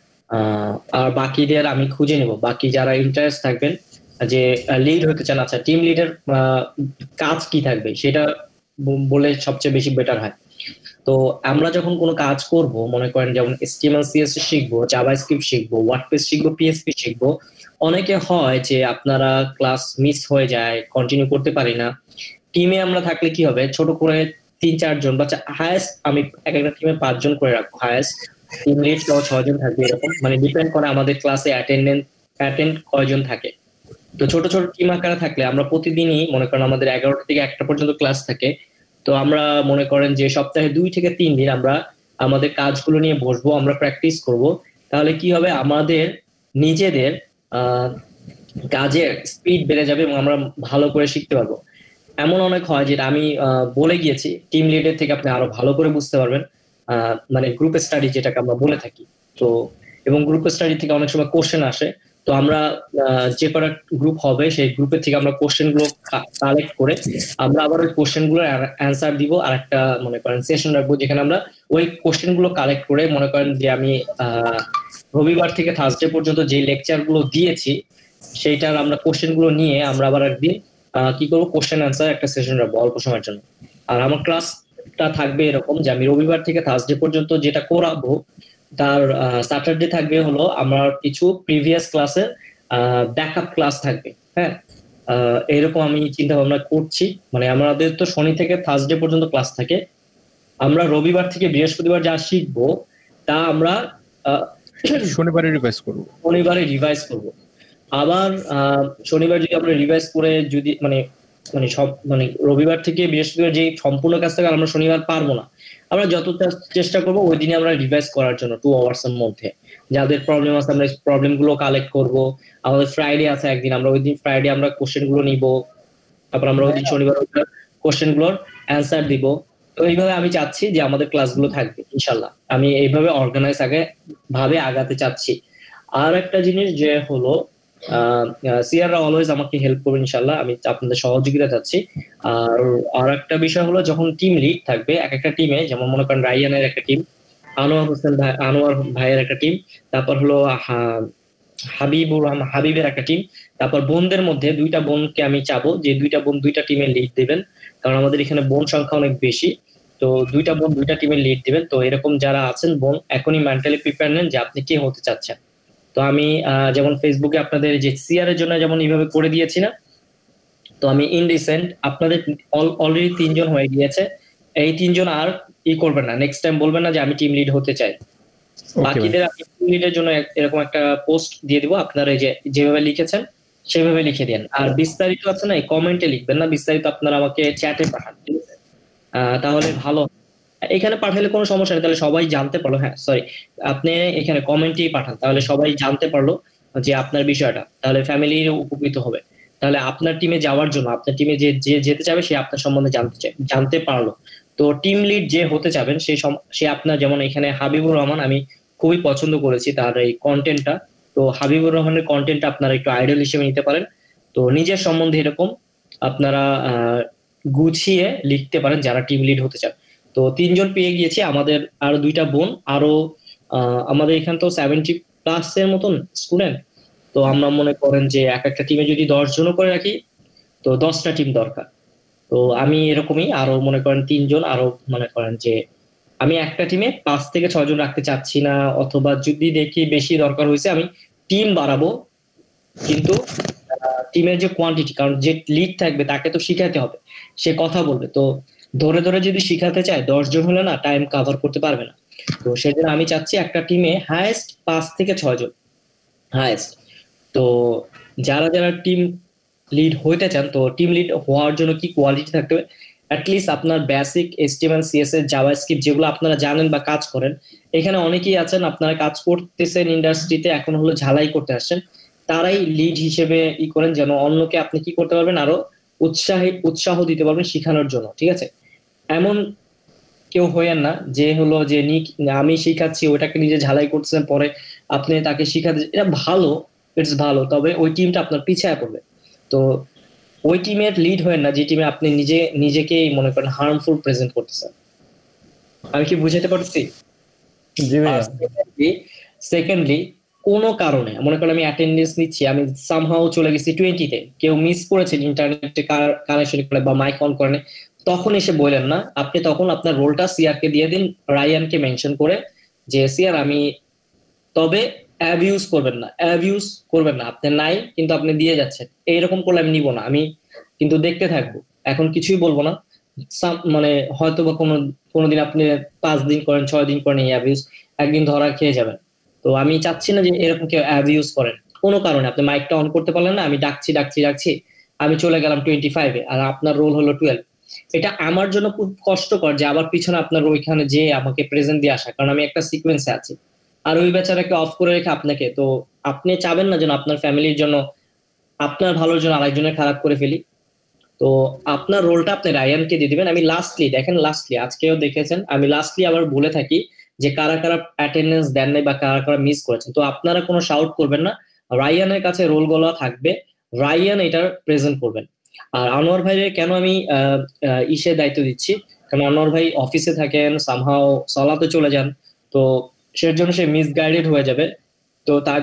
আর বাকিদের আমি খুঁজে নেব, বাকি যারা ইন্টারেস্ট থাকবেন যে লিড হতে চান। আচ্ছা, টিম লিডের কাজ কি থাকবে সেটা বলে সবচেয়ে বেশি বেটার হয়। তো আমরা যখন কোনো কাজ করব, মনে করেন যেমন এইচটিএমএল সিএসএস শিখবো, জাভাস্ক্রিপ্ট শিখবো, ওয়ার্ডপ্রেস শিখবো, পিএইচপি শিখবো, অনেকে হয় যে আপনারা ক্লাস মিস হয়ে যায়, কন্টিনিউ করতে পারি না। টিমে আমরা থাকলে কি হবে, ছোট করে তিন চারজন বা হায়েস্ট আমি এক একটা টিমে পাঁচজন করে রাখবো, হায়েস্ট টিম লিড সহ ছয়জন থাকবে এরকম, মানে ডিপেন্ড করে আমাদের ক্লাসে অ্যাটেন্ডেন্স অ্যাটেন্ড কয়জন থাকে। তো ছোট ছোট টিম আকারে থাকলে আমরা প্রতিদিনই মনে করেন আমাদের এগারোটা থেকে একটা পর্যন্ত ক্লাস থাকে। তো আমরা মনে করেন যে সপ্তাহে দুই থেকে তিন দিন আমরা আমাদের কাজগুলো নিয়ে বসবো, আমরা প্র্যাকটিস করব। তাহলে কি হবে, আমাদের নিজেদের আহ কাজের স্পিড বেড়ে যাবে এবং আমরা ভালো করে শিখতে পারবো। এমন অনেক হয় যেটা আমি বলে গিয়েছি, টিম লিডের থেকে আপনি আরো ভালো করে বুঝতে পারবেন, আহ মানে গ্রুপ স্টাডি যেটাকে আমরা বলে থাকি। তো এবং গ্রুপ স্টাডি থেকে অনেক সময় কোশ্চেন আসে, তো আমরা যে কটা গ্রুপ হবে সেই গ্রুপের থেকে আমরা কোশ্চেন গুলো কালেক্ট করে আমরা আবার ওই কোশ্চেন গুলোর অ্যান্সার দিব, আর একটা মনে করেন সেশন রাখবো যেখানে আমরা ওই কোশ্চেন গুলো কালেক্ট করে, মনে করেন যে আমি আহ রবিবার থেকে থার্সডে পর্যন্ত যে লেকচার গুলো দিয়েছি সেইটার আমরা কোশ্চেন গুলো নিয়ে আমরা আবার একদিন কি করবো, কোশ্চেন অ্যান্সার একটা সেশন রাখবো অল্প সময়ের জন্য। আর আমার ক্লাসটা থাকবে এরকম যে আমি রবিবার থেকে থার্সডে পর্যন্ত যেটা করাবো, তার স্যাটারডে থাকবে হলো আমার কিছু প্রিভিয়াস ক্লাসের ব্যাকআপ ক্লাস থাকবে। হ্যাঁ, এরকম আমি চিন্তা ভাবনা করছি। মানে আমাদের তো শনি থেকে থার্সডে পর্যন্ত ক্লাস থাকে, আমরা রবিবার থেকে বৃহস্পতিবার যা শিখবো তা আমরা শনিবারে রিভাইজ করব শনিবারে রিভাইজ করব। আবার শনিবার যদি আমরা রিভাইজ করে যদি মানে মানে সব মানে রবিবার থেকে বৃহস্পতিবার যে সম্পূর্ণ কাজ থাকে আমরা শনিবার পারবো না, আমরা যতটা চেষ্টা করবো ওই দিনে আমরা রিভাইজ করার জন্য টু আওয়ার্স এর মধ্যে। যাদের প্রবলেম আছে আমরা প্রবলেম গুলো কালেক্ট করবো। আমাদের ফ্রাইডে আছে একদিন, আমরা ওই দিন ফ্রাইডে আমরা কোশ্চেন গুলো নিবো, তারপর আমরা ওই দিন শনিবার কোশ্চেন গুলোর অ্যান্সার দিব। তো এইভাবে আমি চাচ্ছি যে আমাদের ক্লাসগুলো থাকবে ইনশাল্লাহ। আমি এইভাবে অর্গানাইজ আগে ভাবে আগাতে চাচ্ছি। আর একটা জিনিস যে হলো সিয়াররা অলওয়েজ আমাকে হেল্প করবে ইনশাল্লাহ, আমি আপনাদের সহযোগিতা চাচ্ছি। আর আর একটা বিষয় হলো যখন টিম লিড থাকবে এক একটা টিমে, যেমন মনে করেন রাইয়ানের একটা টিম, আনোয়ার হোসেন ভাই আনোয়ার ভাইয়ের একটা টিম, তারপর হলো হাবিবুর রহমান হাবিবের একটা টিম, তারপর বোনদের মধ্যে দুইটা বোনকে আমি চাবো যে দুইটা বোন দুইটা টিমের লিড দিবেন, কারণ আমাদের এখানে বোন সংখ্যা অনেক বেশি। তো দুইটা বোন দুইটা টিমের লিড দিবেন। তো এরকম যারা আছেন বোন, এখনই মেন্টালি প্রিপেয়ার নেন যে আপনি কে হতে চাচ্ছেন। তো আমি যেমন ফেসবুকে আপনাদের যে সিআর এর জন্য যেমন এইভাবে করে দিয়েছি না, তো আমি ইন রিসেন্ট আপনাদের অলরেডি তিনজন হয়ে গিয়েছে, এই তিনজন আর ই করবেন না, নেক্সট টাইম বলবেন না যে আমি টিম লিড হতে চাই। বাকিদের আমি টিম লিডের জন্য এরকম একটা পোস্ট দিয়ে দিব, আপনারা এই যে যেভাবে লিখেছেন সেভাবে লিখে দেন। আর বিস্তারিত আছে না, এই কমেন্টে লিখবেন না, বিস্তারিত আপনারা আমাকে চ্যাটে পাঠান, ঠিক আছে? তাহলে ভালো। এখানে পাঠালে কোনো সমস্যা নেই, তাহলে সবাই জানতে পারলো। হ্যাঁ সরি, আপনি এখানে কমেন্টেই পাঠান, তাহলে সবাই জানতে পারলো যে আপনার বিষয়টা, তাহলে ফ্যামিলির উপকৃত হবে। তাহলে আপনার টিমে যাওয়ার জন্য, আপনার টিমে যে যে যেতে চাবে সে আপনার সম্বন্ধে জানতে চায় জানতে পারলো। তো টিম লিড যে হতে চাবেন সেই সে আপনার, যেমন এখানে হাবিবুর রহমান আমি খুবই পছন্দ করেছি তার এই কন্টেন্টটা। তো হাবিবুর রহমানের কন্টেন্টটা আপনারা একটু আইডল হিসেবে নিতে পারেন। তো নিজের সম্বন্ধে এরকম আপনারা আহ গুছিয়ে লিখতে পারেন যারা টিম লিড হতে চান। তো তিনজন পেয়ে গিয়েছি, আমাদের আরো দুইটা বোন, আরো আমাদের এখানে তো সেভেন্টি প্লাস এর মতন স্টুডেন্ট। তো আমরা মনে করেন যে এক একটা টিমে যদি দশ জনও করে রাখি তো দশটা টিম দরকার। তো আমি এরকমই আরো মনে করেন তিনজন আরো মনে করেন যে আমি একটা টিমে পাঁচ থেকে ছয় জন রাখতে চাচ্ছি না, অথবা যদি দেখি বেশি দরকার হয়েছে আমি টিম বাড়াবো, কিন্তু টিমের যে কোয়ান্টিটি, কারণ যে লিড থাকবে তাকে তো শিখাতে হবে, সে কথা বলবে। তো ধরে ধরে যদি শিখাতে চায় দশ জন হলে না টাইম কভার করতে পারবে না। তো সেজন্য আমি চাচ্ছি একটা টিমে হাইয়েস্ট পাঁচ থেকে ছয় জন হাইয়েস্ট। তো যারা যারা টিম লিড হইতে চান, তো টিম লিড হওয়ার জন্য কি কোয়ালিটি থাকতে হবে, অ্যাটলিস্ট আপনার বেসিক এইচটিএমএল সিএসএস জাভাস্ক্রিপ্ট যেগুলো আপনারা জানেন বা কাজ করেন। এখানে অনেকেই আছেন আপনারা কাজ করতেছেন ইন্ডাস্ট্রিতে, এখন হলো ঝালাই করতে আসছেন, তারাই লিড হিসেবে ই করেন যেন অন্যকে আপনি কি করতে পারবেন, আরো উৎসাহী উৎসাহ দিতে পারবেন শেখানোর জন্য, ঠিক আছে? এমন কেউ হইয়েন না যে হলো যে আমি শিখাচ্ছি ওটাকে নিজে ঝালাই করতেছেন, পরে আপনি তাকে শিখাতে, এটা ভালো, ইটস ভালো, তবে ওই টিমটা আপনার পিছায় পড়বে। তো ওই টিমের লিড হয়েন না যে টিমে আপনি নিজে নিজেকেই মনে করেন হার্মফুল প্রেজেন্ট করতেছেন। আমি কি বুঝাতে পারছি? সেকেন্ডলি কোনো কারণে মনে করেন আমি অ্যাটেন্ডেন্স নিচ্ছি, আমি সামহাও চলে গেছি টোয়েন্টিতে, কেউ মিস করেছেন ইন্টারনেটে কানেকশন করে বা মাইক অন করেন, তখন এসে বললেন না, আপনি তখন আপনার রোলটা সিআর কে দিয়ে দিন, রায়ানকে মেনশন করে যে সিআর আমি, তবে অ্যাবিউজ করবেন না, অ্যাবিউজ করবেন না, আপনি নাই কিন্তু আপনি দিয়ে যাচ্ছেন, এইরকম করলে আমি নিব না, আমি কিন্তু দেখতে থাকবো, এখন কিছুই বলবো না। মানে হয়তো বা কোনো কোনোদিন আপনি পাঁচ দিন করেন, ছয় দিন করেন এই অ্যাবিউজ, একদিন ধরা খেয়ে যাবেন। তো আমি চাচ্ছি না যে এরকম কেউ অ্যাবিউজ করেন কোনো কারণে। আপনি মাইকটা অন করতে পারলেন না, আমি ডাকছি ডাকছি ডাকছি আমি চলে গেলাম টোয়েন্টি ফাইভে আর আপনার রোল হলো টুয়েলভ। এটা আমার জন্য খুব কষ্টকর যে আবার পিছনে আপনার ওইখানে যে আমাকে প্রেজেন্ট দিয়ে আসা, কারণ আমি একটা সিকোয়েন্সে আছি আর ওই বেচারাকে অফ করে রেখে আপনাকে, তো আপনি চাবেন না যেন আপনার ফ্যামিলির জন্য, আপনার ভালোর জন্য আরেকজনের খারাপ করে ফেলি। তো আপনার রোলটা আপনি রায়ানকে দিয়ে দিবেন। আমি লাস্টলি দেখেন, লাস্টলি আজকেও দেখেছেন, আমি লাস্টলি আবার বলে থাকি যে কারা কারা অ্যাটেন্ডেন্স দেন নাই বা কারা কারা মিস করেছেন। তো আপনারা কোনো শাউট করবেন না, রায়ানের কাছে রোলগুলো থাকবে, রায়ান এটার প্রেজেন্ট করবেন। আর আনোয়ার ভাইয়ের কেন আমি ইসে দায়িত্ব দিচ্ছি, কারণ আনোয়ার ভাই অফিসে থাকেন, সামহাও সলাতে চলে যান, তো সের জন্য সে মিসগাইডেড হয়ে যাবে। তো তার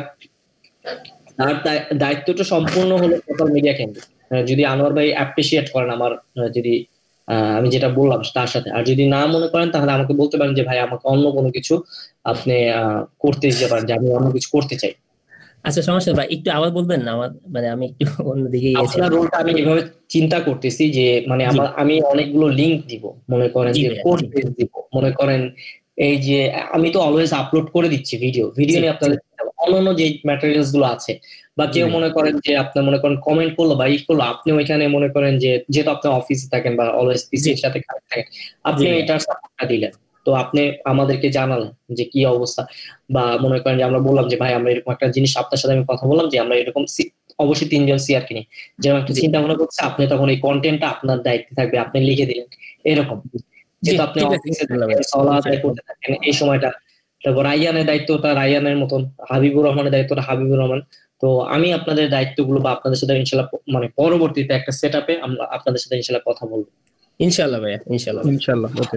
তার দায়িত্বটা সম্পূর্ণ হলো সোশ্যাল মিডিয়া কেন্দ্রিক। যদি আনোয়ার ভাই অ্যাপ্রিসিয়েট করেন আমার, যদি আমি যেটা বললাম তার সাথে, আর যদি না মনে করেন তাহলে আমাকে বলতে পারেন যে ভাই আমাকে অন্য কোনো কিছু আপনি করতে দিতে পারেন, যে আমি অন্য কিছু করতে চাই। আচ্ছা সমস্যা ভাই, একটু আবার বলবেন না, আমার মানে আমি একটু অন্যদিকে গিয়েছি। আপনার রোলটা আমি এভাবে চিন্তা করতেছি যে মানে আমার আমি অনেকগুলো লিংক দিব, মনে করেন যে কোড পেজ দিব, মনে করেন এই যে আমি তো অলওয়েজ আপলোড করে দিচ্ছি ভিডিও ভিডিও নিয়ে আপনাদের অন্যান্য যে ম্যাটেরিয়ালস গুলো আছে, বা কেউ মনে করেন যে আপনি মনে করেন কমেন্ট করলো বা ই করলো, আপনি ওইখানে মনে করেন যে যেহেতু আপনি অফিসে থাকেন বা অলওয়েজ পিসির সাথে কানেক্ট থাকেন, আপনি এটার সাপোর্টটা দিলেন, তো আপনি আমাদেরকে জানালেন যে কি অবস্থা, বা মনে করেন যে আমরা বললাম যে ভাই আমরা এরকম একটা জিনিস আপনার সাথে আমি কথা বললাম যে আমরা এরকম অবশ্যই তিনজন সিআর কিনি যেরকম একটা চিন্তা ভাবনা করছে, আপনি তখন এই কন্টেন্টটা আপনার দায়িত্বে থাকবে, আপনি লিখে দিলেন এরকম, যেহেতু আপনি অফিসে থাকেন, সলা আদায় করতে থাকেন এই সময়টা। তারপর রায়ানের দায়িত্বটা রায়ানের মতন, হাবিবুর রহমানের দায়িত্বটা হাবিবুর রহমান। তো আমি আপনাদের দায়িত্বগুলো বা আপনাদের সাথে ইনশাল্লাহ মানে পরবর্তীতে একটা সেট আপে আমরা আপনাদের সাথে ইনশাল্লাহ কথা বলবো ইনশাআল্লাহ ভাইয়া, ইনশাআল্লাহ ইনশাআল্লাহ। ওকে,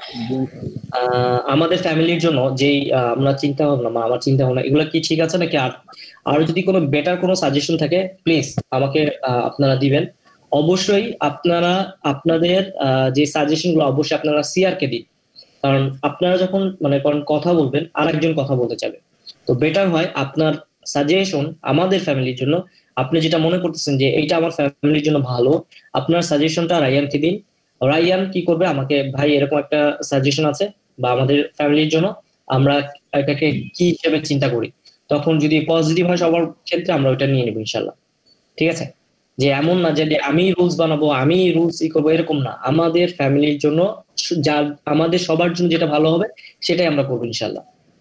আমাদের ফ্যামিলির জন্য যেই আমরা চিন্তা ভাবনা বা আমার চিন্তা ভাবনা এগুলো কি ঠিক আছে নাকি আর আর যদি কোনো বেটার কোনো সাজেশন থাকে প্লিজ আমাকে আপনারা দিবেন। অবশ্যই আপনারা আপনাদের যে সাজেশন গুলো অবশ্যই আপনারা সিআর কে দিন, কারণ আপনারা যখন মানে কারণ কথা বলবেন আরেকজন কথা বলতে চাবে, তো বেটার হয় আপনার সাজেশন আমাদের ফ্যামিলির জন্য, আপনি যেটা মনে করতেছেন যে এইটা আমার ফ্যামিলির জন্য ভালো, আপনার সাজেশনটা রায়ানকে দিন। রায়ান কি করবে আমাকে, ভাই এরকম একটা সাজেশন আছে বা আমাদের ফ্যামিলির জন্য আমরা এটাকে কি হিসেবে চিন্তা করি, তখন যদি পজিটিভ হয় সবার ক্ষেত্রে আমরা ওইটা নিয়ে নেবো ইনশাল্লাহ। ঠিক আছে, যে এমন না যে আমি রুলস বানাবো আমি রুলস ই করবো এরকম না, আমাদের ফ্যামিলির জন্য যা আমাদের সবার জন্য যেটা ভালো হবে সেটাই আমরা করবো ইনশাল্লাহ।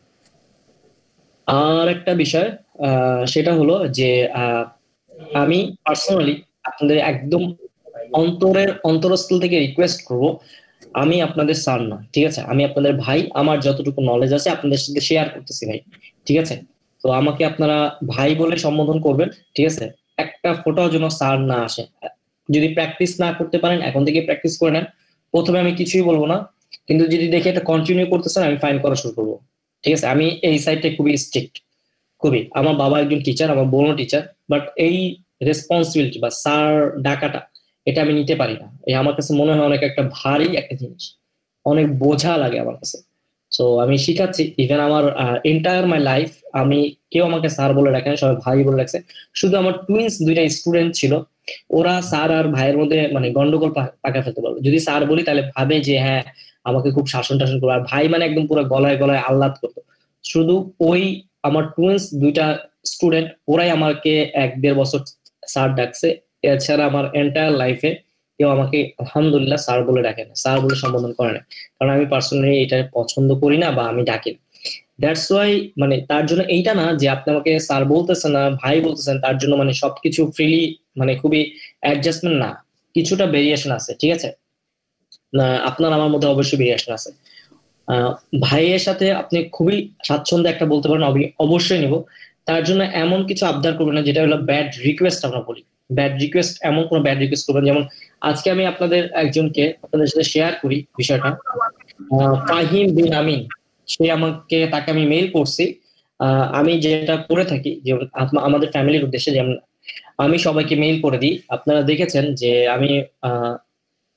আর একটা বিষয় সেটা হলো যে আমি পার্সোনালি আপনাদের একদম অন্তরের অন্তরস্থল থেকে রিকোয়েস্ট করবো, আমি আপনাদের স্যার না, ঠিক আছে, আমি আপনাদের ভাই, আমার যতটুকু নলেজ আছে আপনাদের সাথে শেয়ার করতেছি ভাই, ঠিক আছে। তো আমাকে আপনারা ভাই বলে সম্বোধন করবেন, ঠিক আছে, একটা ফোটাও যেন স্যার না আসে। যদি প্র্যাকটিস না করতে পারেন এখন থেকে প্র্যাকটিস করে নেন, প্রথমে আমি কিছুই বলবো না, কিন্তু যদি দেখে এটা কন্টিনিউ করতেছেন আমি ফাইন করা শুরু করবো, ঠিক আছে। আমি এই সাইডটা খুবই স্ট্রিক্ট, খুবই, আমার বাবা একজন টিচার, আমার বোনও টিচার, বাট এই রেসপন্সিবিলিটি বা স্যার ডাকাটা এটা আমি নিতে পারি না, এই আমার কাছে মনে হয় অনেক একটা ভারী একটা জিনিস, অনেক বোঝা লাগে আমার কাছে। সো আমি শিখাচ্ছি, ইভেন আমার এন্টায়ার মাই লাইফ আমি কেউ আমাকে স্যার বলে রাখে না, সবাই ভাই বলে রাখছে, শুধু আমার টুইন্স দুইটা স্টুডেন্ট ছিল, ওরা স্যার আর ভাইয়ের মধ্যে মানে গন্ডগোল পাকা ফেলতে পারবে, যদি স্যার বলি তাহলে ভাবে যে হ্যাঁ আমাকে খুব শাসন টাসন করবে, আর ভাই মানে একদম পুরো গলায় গলায় আহ্লাদ করতো। শুধু ওই আমার টুইন্স দুইটা স্টুডেন্ট ওরাই আমাকে এক দেড় বছর স্যার ডাকছে, এছাড়া আমার এন্টায়ার লাইফে কেউ আমাকে আলহামদুলিল্লাহ স্যার বলে ডাকে না, স্যার বলে সম্বোধন করে না, কারণ আমি পার্সোনালি এটা পছন্দ করি না বা আমি ডাকি না। দ্যাটস ওয়াই মানে তার জন্য এইটা না যে আপনি আমাকে স্যার বলতেছেন না ভাই বলতেছেন তার জন্য মানে সবকিছু ফ্রিলি মানে খুবই অ্যাডজাস্টমেন্ট না, কিছুটা ভেরিয়েশন আছে, ঠিক আছে, আপনার আমার মধ্যে অবশ্যই ভেরিয়েশন আছে। আহ ভাইয়ের সাথে আপনি খুবই স্বাচ্ছন্দ্যে একটা বলতে পারেন অবশ্যই নিব, তার জন্য এমন কিছু আবদার করবেন না যেটা হলো ব্যাড রিকোয়েস্ট। আমরা বলি ব্যাড রিকোয়েস্ট, এমন কোনো ব্যাড রিকোয়েস্ট করবেন, যেমন আজকে আমি আপনাদের একজনকে আপনাদের সাথে শেয়ার করি বিষয়টা, ফাহিম বিন আমিন, সে আমাকে তাকে আমি মেইল করছি, আমি যেটা করে থাকি যে আমাদের ফ্যামিলির উদ্দেশ্যে, যেমন আমি সবাইকে মেইল করে দিই, আপনারা দেখেছেন যে আমি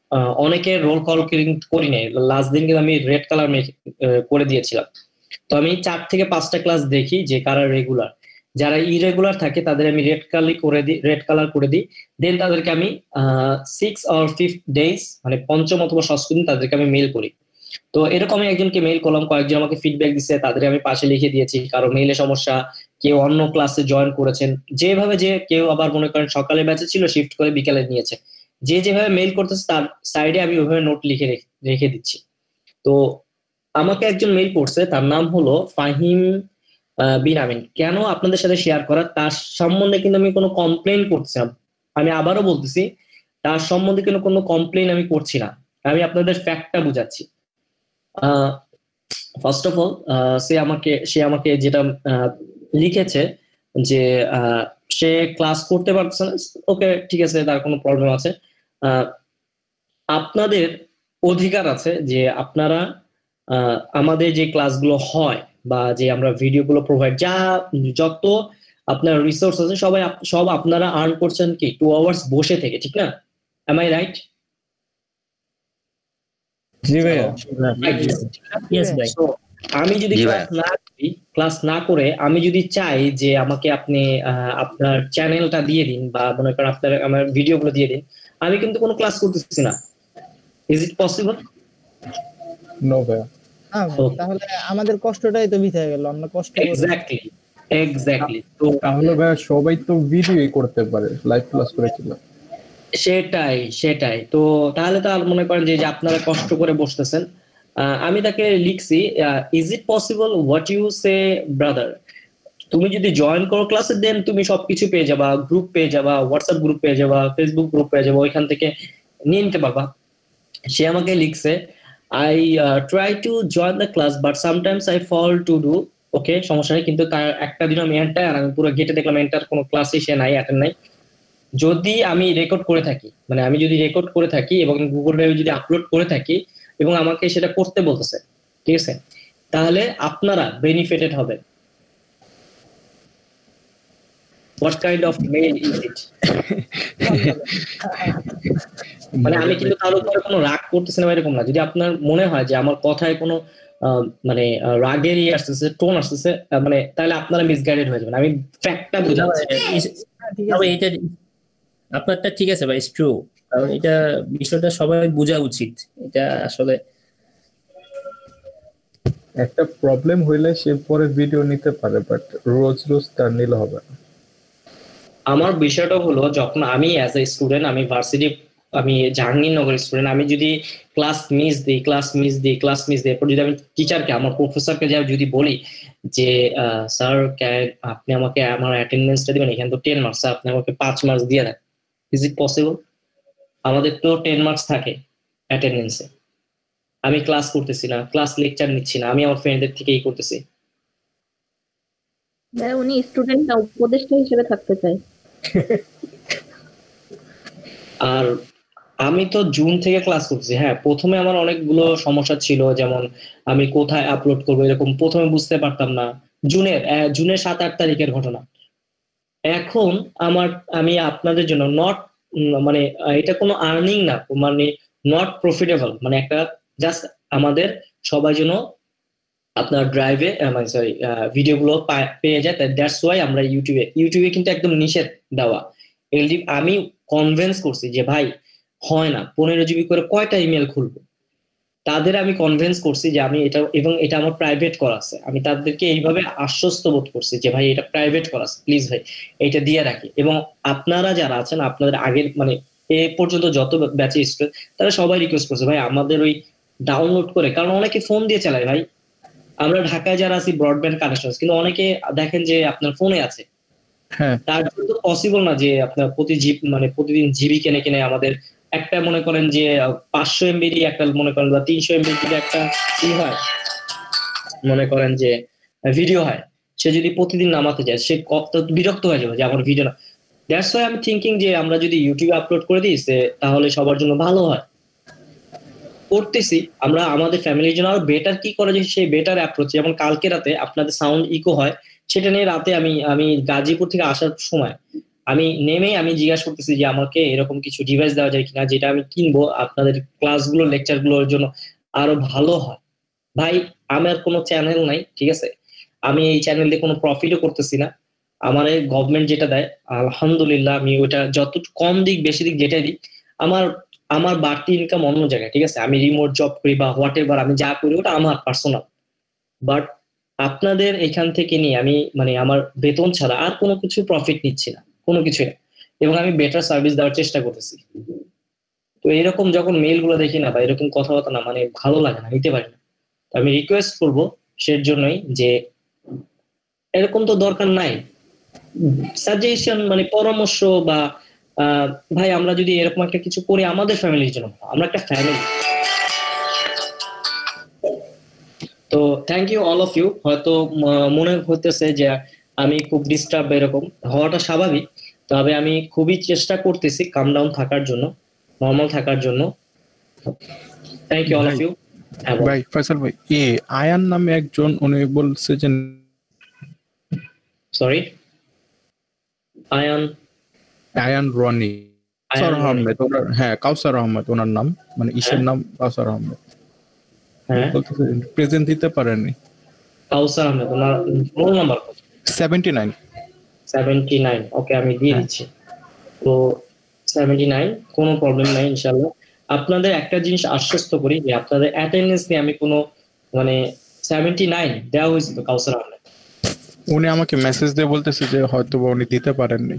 অনেকে রোল কল করি নাই, লাস্ট দিন কিন্তু আমি রেড কালার করে দিয়েছিলাম। তো আমি চার থেকে পাঁচটা ক্লাস দেখি যে কারা রেগুলার, যারা ইরেগুলার থাকে তাদের আমি রেড কালার করে দিই রেড কালার করে দিই দেন তাদেরকে আমি সিক্স অর ফিফথ ডেজ মানে পঞ্চম অথবা ষষ্ঠ দিন তাদেরকে আমি মেল করি। তো এরকম আমি একজনকে মেল করলাম, কয়েকজন আমাকে ফিডব্যাক দিচ্ছে, তাদের আমি পাশে লিখে দিয়েছি, কারো মেইলে সমস্যা, কেউ অন্য ক্লাসে জয়েন করেছেন, যেভাবে যে কেউ আবার মনে করেন সকালে ব্যাচে ছিল শিফট করে বিকালে নিয়েছে, যে যেভাবে মেইল করতেছে তার সাইডে আমি ওইভাবে নোট লিখে রেখে দিচ্ছি। তো আমাকে একজন মেইল করছে, তার নাম হলো ফাহিম বিন আমিন। কেন আপনাদের সাথে শেয়ার করা, তার সম্বন্ধে কিন্তু আমি কোনো কমপ্লেন করছি না, আমি আবারও বলতেছি তার সম্বন্ধে কিন্তু কোনো কমপ্লেন আমি করছি না, আমি আপনাদের ফ্যাক্টটা বুঝাচ্ছি। ফার্স্ট অফ অল সে আমাকে সে আমাকে যেটা লিখেছে যে সে ক্লাস করতে পারছে না, ওকে ঠিক আছে, তার কোনো প্রবলেম আছে। আপনাদের অধিকার আছে যে আপনারা আমাদের যে ক্লাসগুলো হয় বা যে আমরা ভিডিওগুলো প্রোভাইড, যা যত আপনার রিসোর্স আছে সবাই সব আপনারা আর্ন করছেন কি টু আওয়ার্স বসে থেকে, ঠিক না? M I right? জি ভাইয়া। আমি যদি ক্লাস না করি, ক্লাস না করে আমি যদি চাই যে আমাকে আপনি আপনার চ্যানেলটা দিয়ে দিন বা মনে করেন আপনার আমার ভিডিওগুলো দিয়ে দিন, আমি কিন্তু কোনো ক্লাস করতেছি না। Is it possible? নো ভাইয়া। তাহলে আমাদের কষ্টটাই তো বৃথা গেল, আমরা কষ্ট করি। Exactly exactly. তো তাহলে ভাইয়া সবাই তো ভিডিওই করতে পারে, লাইভ ক্লাস করেছিল। সেটাই সেটাই তো তাহলে তো আর মনে করেন যে আপনারা কষ্ট করে বসতেছেন। আমি তাকে লিখছি, is it possible what you say brother, তুমি যদি জয়েন করো ক্লাসে দেন তুমি সবকিছু পেয়ে যাবা, গ্রুপ পেয়ে যাবা, হোয়াটসঅ্যাপ গ্রুপ পেয়ে যাবা, ফেসবুক গ্রুপ পেয়ে যাবা, ওইখান থেকে নিয়ে নিতে পারবা। সে আমাকে লিখছে, I try to join the class but sometimes I fall to do, okay সমস্যা নেই, কিন্তু তার একটা দিন আমি এন্টার আমি পুরো ঘেটে দেখলাম এন্টার কোনো ক্লাসই সে নাই, অ্যাটেন্ড নাই। যদি আমি রেকর্ড করে থাকি, মানে আমি যদি রেকর্ড করে থাকি এবং গুগল ড্রাইভে যদি আপলোড করে থাকি এবং আমাকে সেটা করতে বলতেছে, ঠিক আছে, তাহলে আপনারা বেনিফিটেড হবে। What kind of mail is it? মানে আমি কিন্তু তার উপরে কোনো রাগ করতেছি না এরকম না। যদি আপনার মনে হয় যে আমার কথায় কোনো মানে রাগের ইয়ে আসতেছে, টোন আসতেছে, মানে তাহলে আপনারা মিসগাইডেড হয়ে যাবেন। আমি ফ্যাক্টটা বুঝাচ্ছি। এটা আপনারটা ঠিক আছে ভাই, ট্রু, কারণ এটা বিষয়টা সবাই বোঝা উচিত। এটা আসলে একটা প্রবলেম হইলে সে পরে ভিডিও নিতে পারে, বাট রোজ রোজ তার নিলে হবে না। আমার বিষয়টা হলো যখন আমি অ্যাজ এ স্টুডেন্ট, আমি ভার্সিটি, আমি জাহাঙ্গীরনগর স্টুডেন্ট, আমি যদি ক্লাস মিস দিই ক্লাস মিস দিই ক্লাস মিস দিই এরপর যদি আমি টিচারকে, আমার প্রফেসরকে যা যদি বলি যে স্যার আপনি আমাকে আমার অ্যাটেন্ডেন্সটা দিবেন, এখানে তো টেন মার্কস, আপনি আমাকে পাঁচ মার্কস দিয়ে দেন, ইজ ইট পসিবল? আমাদের তো টেন মার্কস থাকে অ্যাটেন্ডেন্সে, আমি ক্লাস করতেছি না, ক্লাস লেকচার নিচ্ছি না, আমি আমার ফ্রেন্ডদের থেকেই করতেছি। উনি স্টুডেন্ট না, উপদেষ্টা হিসেবে থাকতে চায়। আর আমি তো জুন থেকে ক্লাস করছি। হ্যাঁ, প্রথমে আমার অনেকগুলো সমস্যা ছিল, যেমন আমি কোথায় আপলোড করবো এরকম প্রথমে বুঝতে পারতাম না। জুনের জুনের সাত আট তারিখের ঘটনা। এখন আমার আমি আপনাদের জন্য নট মানে এটা কোনো আর্নিং না, মানে নট প্রফিটেবল, মানে একটা জাস্ট আমাদের সবাই যেন আপনার ড্রাইভে মানে সরি ভিডিওগুলো পেয়ে যায়, দ্যাটস ওয়াই আমরা ইউটিউবে ইউটিউবে কিন্তু একদম নিষেধ দেওয়া। এলডি আমি কনভিন্স করছি যে ভাই হয় না, পনেরো জিবি করে কয়টা ইমেল খুলবো, তাদের আমি কনভিন্স করছি যে আমি এটা, এবং এটা আমার প্রাইভেট করা আছে, আমি তাদেরকে এইভাবে আশ্বস্ত বোধ করছি যে ভাই এটা প্রাইভেট করা আছে, প্লিজ ভাই এটা দিয়ে রাখি। এবং আপনারা যারা আছেন আপনাদের আগের মানে এ পর্যন্ত যত ব্যাচে স্টুডেন্ট তারা সবাই রিকোয়েস্ট করছে ভাই আমাদের ওই ডাউনলোড করে, কারণ অনেকে ফোন দিয়ে চালায় ভাই, আমরা ঢাকায় যারা আছি ব্রডব্যান্ড কানেকশন, কিন্তু অনেকে দেখেন যে আপনার ফোনে আছে, তার জন্য তো পসিবল না যে আপনার প্রতি জিবি মানে প্রতিদিন জিবি কিনে কিনে আমাদের একটা মনে করেন যে পাঁচশো এমবিরই একটা মনে করেন বা তিনশো এমবির একটা ই হয় মনে করেন যে ভিডিও হয়, সে যদি প্রতিদিন নামাতে যায় সে কত বিরক্ত হয়ে যাবে যে আমার ভিডিও না। দ্যাটস ওয়াই আমি থিঙ্কিং যে আমরা যদি ইউটিউবে আপলোড করে দিই তাহলে সবার জন্য ভালো হয়। করতেছি আমরা আমাদের ফ্যামিলির জন্য আরো বেটার কি করা যায় সেই বেটার অ্যাপ্রোচ। যেমন কালকে রাতে আপনাদের সাউন্ড ইকো হয়, সেটা নিয়ে রাতে আমি আমি গাজীপুর থেকে আসার সময় আমি নেমেই আমি জিজ্ঞাসা করতেছি যে আমাকে এরকম কিছু ডিভাইস দেওয়া যায় কিনা যেটা আমি কিনবো আপনাদের ক্লাসগুলো লেকচারগুলোর জন্য আরো ভালো হয়। ভাই আমার কোনো চ্যানেল নাই, ঠিক আছে, আমি এই চ্যানেল দিয়ে কোনো প্রফিটও করতেছি না। আমার গভর্নমেন্ট যেটা দেয় আলহামদুলিল্লাহ আমি ওইটা যত কম দিক বেশি দিক যেটাই দিক, আমার আমার বাড়তি ইনকাম অন্য জায়গায়, ঠিক আছে, আমি রিমোট জব করি বা হোয়াট এভার আমি যা করি ওটা আমার পার্সোনাল। বাট আপনাদের এখান থেকে নিয়ে আমি মানে আমার বেতন ছাড়া আর কোনো কিছু প্রফিট নিচ্ছি না, কোনো কিছু না, এবং আমি বেটার সার্ভিস দেওয়ার চেষ্টা করতেছি। তো এরকম যখন মেইল গুলো দেখি না বা এরকম কথাবার্তা না মানে ভালো লাগে না, নিতে পারি না। তো আমি রিকোয়েস্ট করবো সের জন্যই যে এরকম তো দরকার নাই, সাজেশন মানে পরামর্শ বা ভাই আমরা যদি এরকম একটা কিছু করি আমাদের ফ্যামিলির জন্য, আমরা একটা ফ্যামিলি। তো thank you all of you. হয়তো মনে হতেছে যে আমি খুব ডিস্টার্ব এরকম হওয়াটা স্বাভাবিক, তবে আমি খুবই চেষ্টা করতেছি কাম ডাউন থাকার জন্য, নর্মাল থাকার জন্য। Thank you all of you. ভাই ফয়সাল ভাই, এ আয়ান নামে একজন উনি বলছে যে সরি আয়ান আয়ান রনি কাউসার আহমেদ, ওনার হ্যাঁ কাউসার আহমেদ ওনার নাম, মানে ঈশের নাম কাউসার আহমেদ। হ্যাঁ প্রেজেন্ট দিতে পারেননি। কাউসার আহমেদ ওনার ফোন নাম্বার কত? Seventy nine. Seventy nine, okay আমি দিয়ে দিচ্ছি। তো সেভেন্টি নাইন, কোনো প্রবলেম নাই ইনশাআল্লাহ। আপনাদের একটা জিনিস আশ্বস্ত করি যে আপনাদের অ্যাটেন্ডেন্স নিয়ে আমি কোনো মানে সেভেন্টি নাইন দেওয়া হয়েছে তো কাউসার আহমেদ। উনি আমাকে মেসেজ দিয়ে বলতেছে যে হয়তো উনি দিতে পারেননি।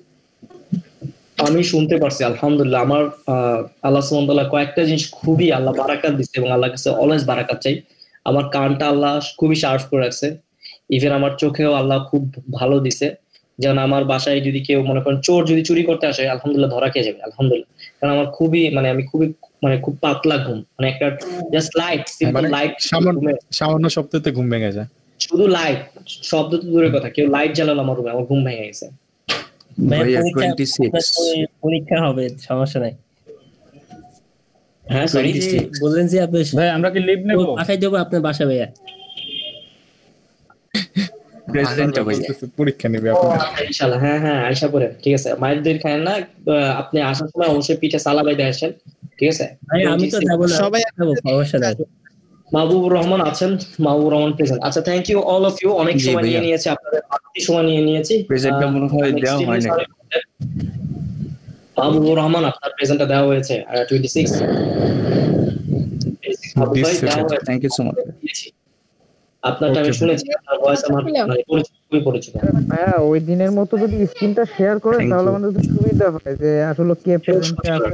আমি শুনতে পারছি আলহামদুলিল্লাহ। আমার আল্লাহ সুবহানাহু ওয়া তাআলা কয়েকটা জিনিস খুবই আল্লাহ বারাকাত দিচ্ছে এবং আল্লাহর কাছে অলওয়েজ বারাকাত চাই। আমার কানটা আল্লাহ খুবই শার্প করে রাখছে, ইভেন আমার চোখেও আল্লাহ খুব ভালো দিছে। যেমন আমার বাসায় যদি কেউ মনে করেন চোর যদি চুরি করতে আসে আলহামদুলিল্লাহ ধরা খেয়ে যাবে আলহামদুলিল্লাহ, কারণ আমার খুবই মানে আমি খুবই মানে খুব পাতলা ঘুম, মানে একটা জাস্ট লাইট সিম্পল লাইট সামান্য শব্দতে ঘুম ভেঙে যায়, শুধু লাইট শব্দ তো দূরের কথা, কেউ লাইট জ্বালালো আমার রুমে আমার ঘুম ভেঙে গেছে। পরীক্ষা হবে সমস্যা নাই। হ্যাঁ সরি বললেন যে আপনি ভাই আমরা কি লিভ নেব? পাঠাই দেবো আপনার বাসা ভাইয়া। প্রেসিডেন্টটা ভাই পরীক্ষা নেবে আপনি ইনশাআল্লাহ। হ্যাঁ হ্যাঁ আয়শা পরে ঠিক আছে, মায়ের দের খায় না, আপনি আসার সময় অবশ্যই পিঠে সালা বাইদা আসেন, ঠিক আছে? ভাই আমি তো যাব না, সবাই যাব, সমস্যা নাই। মাহবুবুর রহমান আছেন, মাহবুবুর রহমান প্রেজেন্ট। আচ্ছা thank you all of you, অনেক সময় নিয়ে নিয়েছি আপনাদের, বাড়তি সময় নিয়ে নিয়েছি। প্রেজেন্টটা মনে হয় দেওয়া হয় না। মাহবুবুর রহমান আপনার প্রেজেন্টটা দেওয়া হয়েছে twenty six. Thank you so much. আপনারটা আমি শুনেছি, আপনার ভয়েস আমার মানে পরিচিত, খুবই পরিচিত। হ্যাঁ ওই দিনের মতো যদি স্ক্রিনটা শেয়ার করে তাহলে আমাদের তো সুবিধা হয় যে আসলে কে প্রেজেন্টে আছে।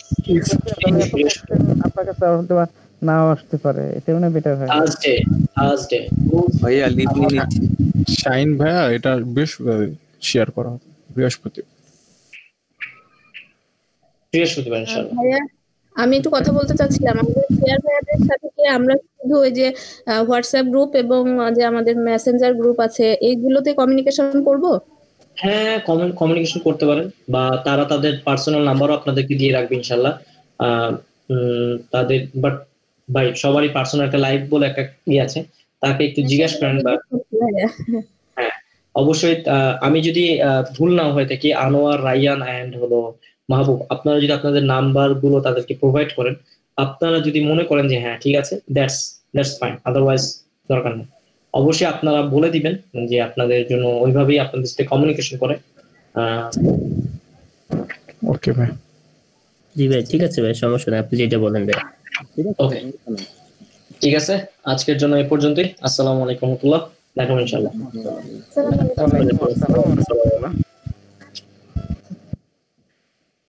আপনার কাছে হয়তো নাও আসতে পারে, এটা মানে বেটার হয়। থার্সডে থার্সডে ভাইয়া লিভ নিয়ে নিচ্ছি। শাইন ভাইয়া এটা বেশ শেয়ার করা হবে বৃহস্পতি বৃহস্পতিবার ইনশাআল্লাহ। ভাইয়া আমি একটু কথা বলতে চাচ্ছিলাম, আমাদের শেয়ার ভাইয়াদের সাথে কি আমরা শুধু ওই যে হোয়াটসঅ্যাপ গ্রুপ এবং যে আমাদের মেসেঞ্জার গ্রুপ আছে এইগুলোতে কমিউনিকেশন করব? হ্যাঁ কমিউনিকেশন করতে পারেন, বা তারা তাদের পার্সোনাল নাম্বারও আপনাদেরকে দিয়ে রাখবে ইনশাআল্লাহ। তাদের বাট ভাই সবারই পার্সোনাল একটা লাইভ বলে একটা ইয়ে আছে, তাকে একটু জিজ্ঞাসা করেন। বা হ্যাঁ অবশ্যই আমি যদি ভুল না হয়ে থাকি আনোয়ার, রাইয়ান এন্ড হলো মাহবুব, আপনারা যদি আপনাদের নাম্বার গুলো তাদেরকে প্রোভাইড করেন, আপনারা যদি মনে করেন যে হ্যাঁ ঠিক আছে দ্যাটস দ্যাটস ফাইন, আদারওয়াইজ দরকার নেই। অবশ্যই আপনারা বলে দিবেন যে আপনাদের জন্য ওইভাবেই আপনাদের সাথে কমিউনিকেশন করে। ওকে ভাই। জি ভাই ঠিক আছে ভাই, সমস্যা নেই, আপনি যেটা বলেন ভাই। ওকে ঠিক আছে, আজকের জন্য এই পর্যন্তই। আসসালামু আলাইকুম ওয়া রাহমাতুল্লাহ, দেখা হবে ইনশাআল্লাহ। আসসালামু আলাইকুম।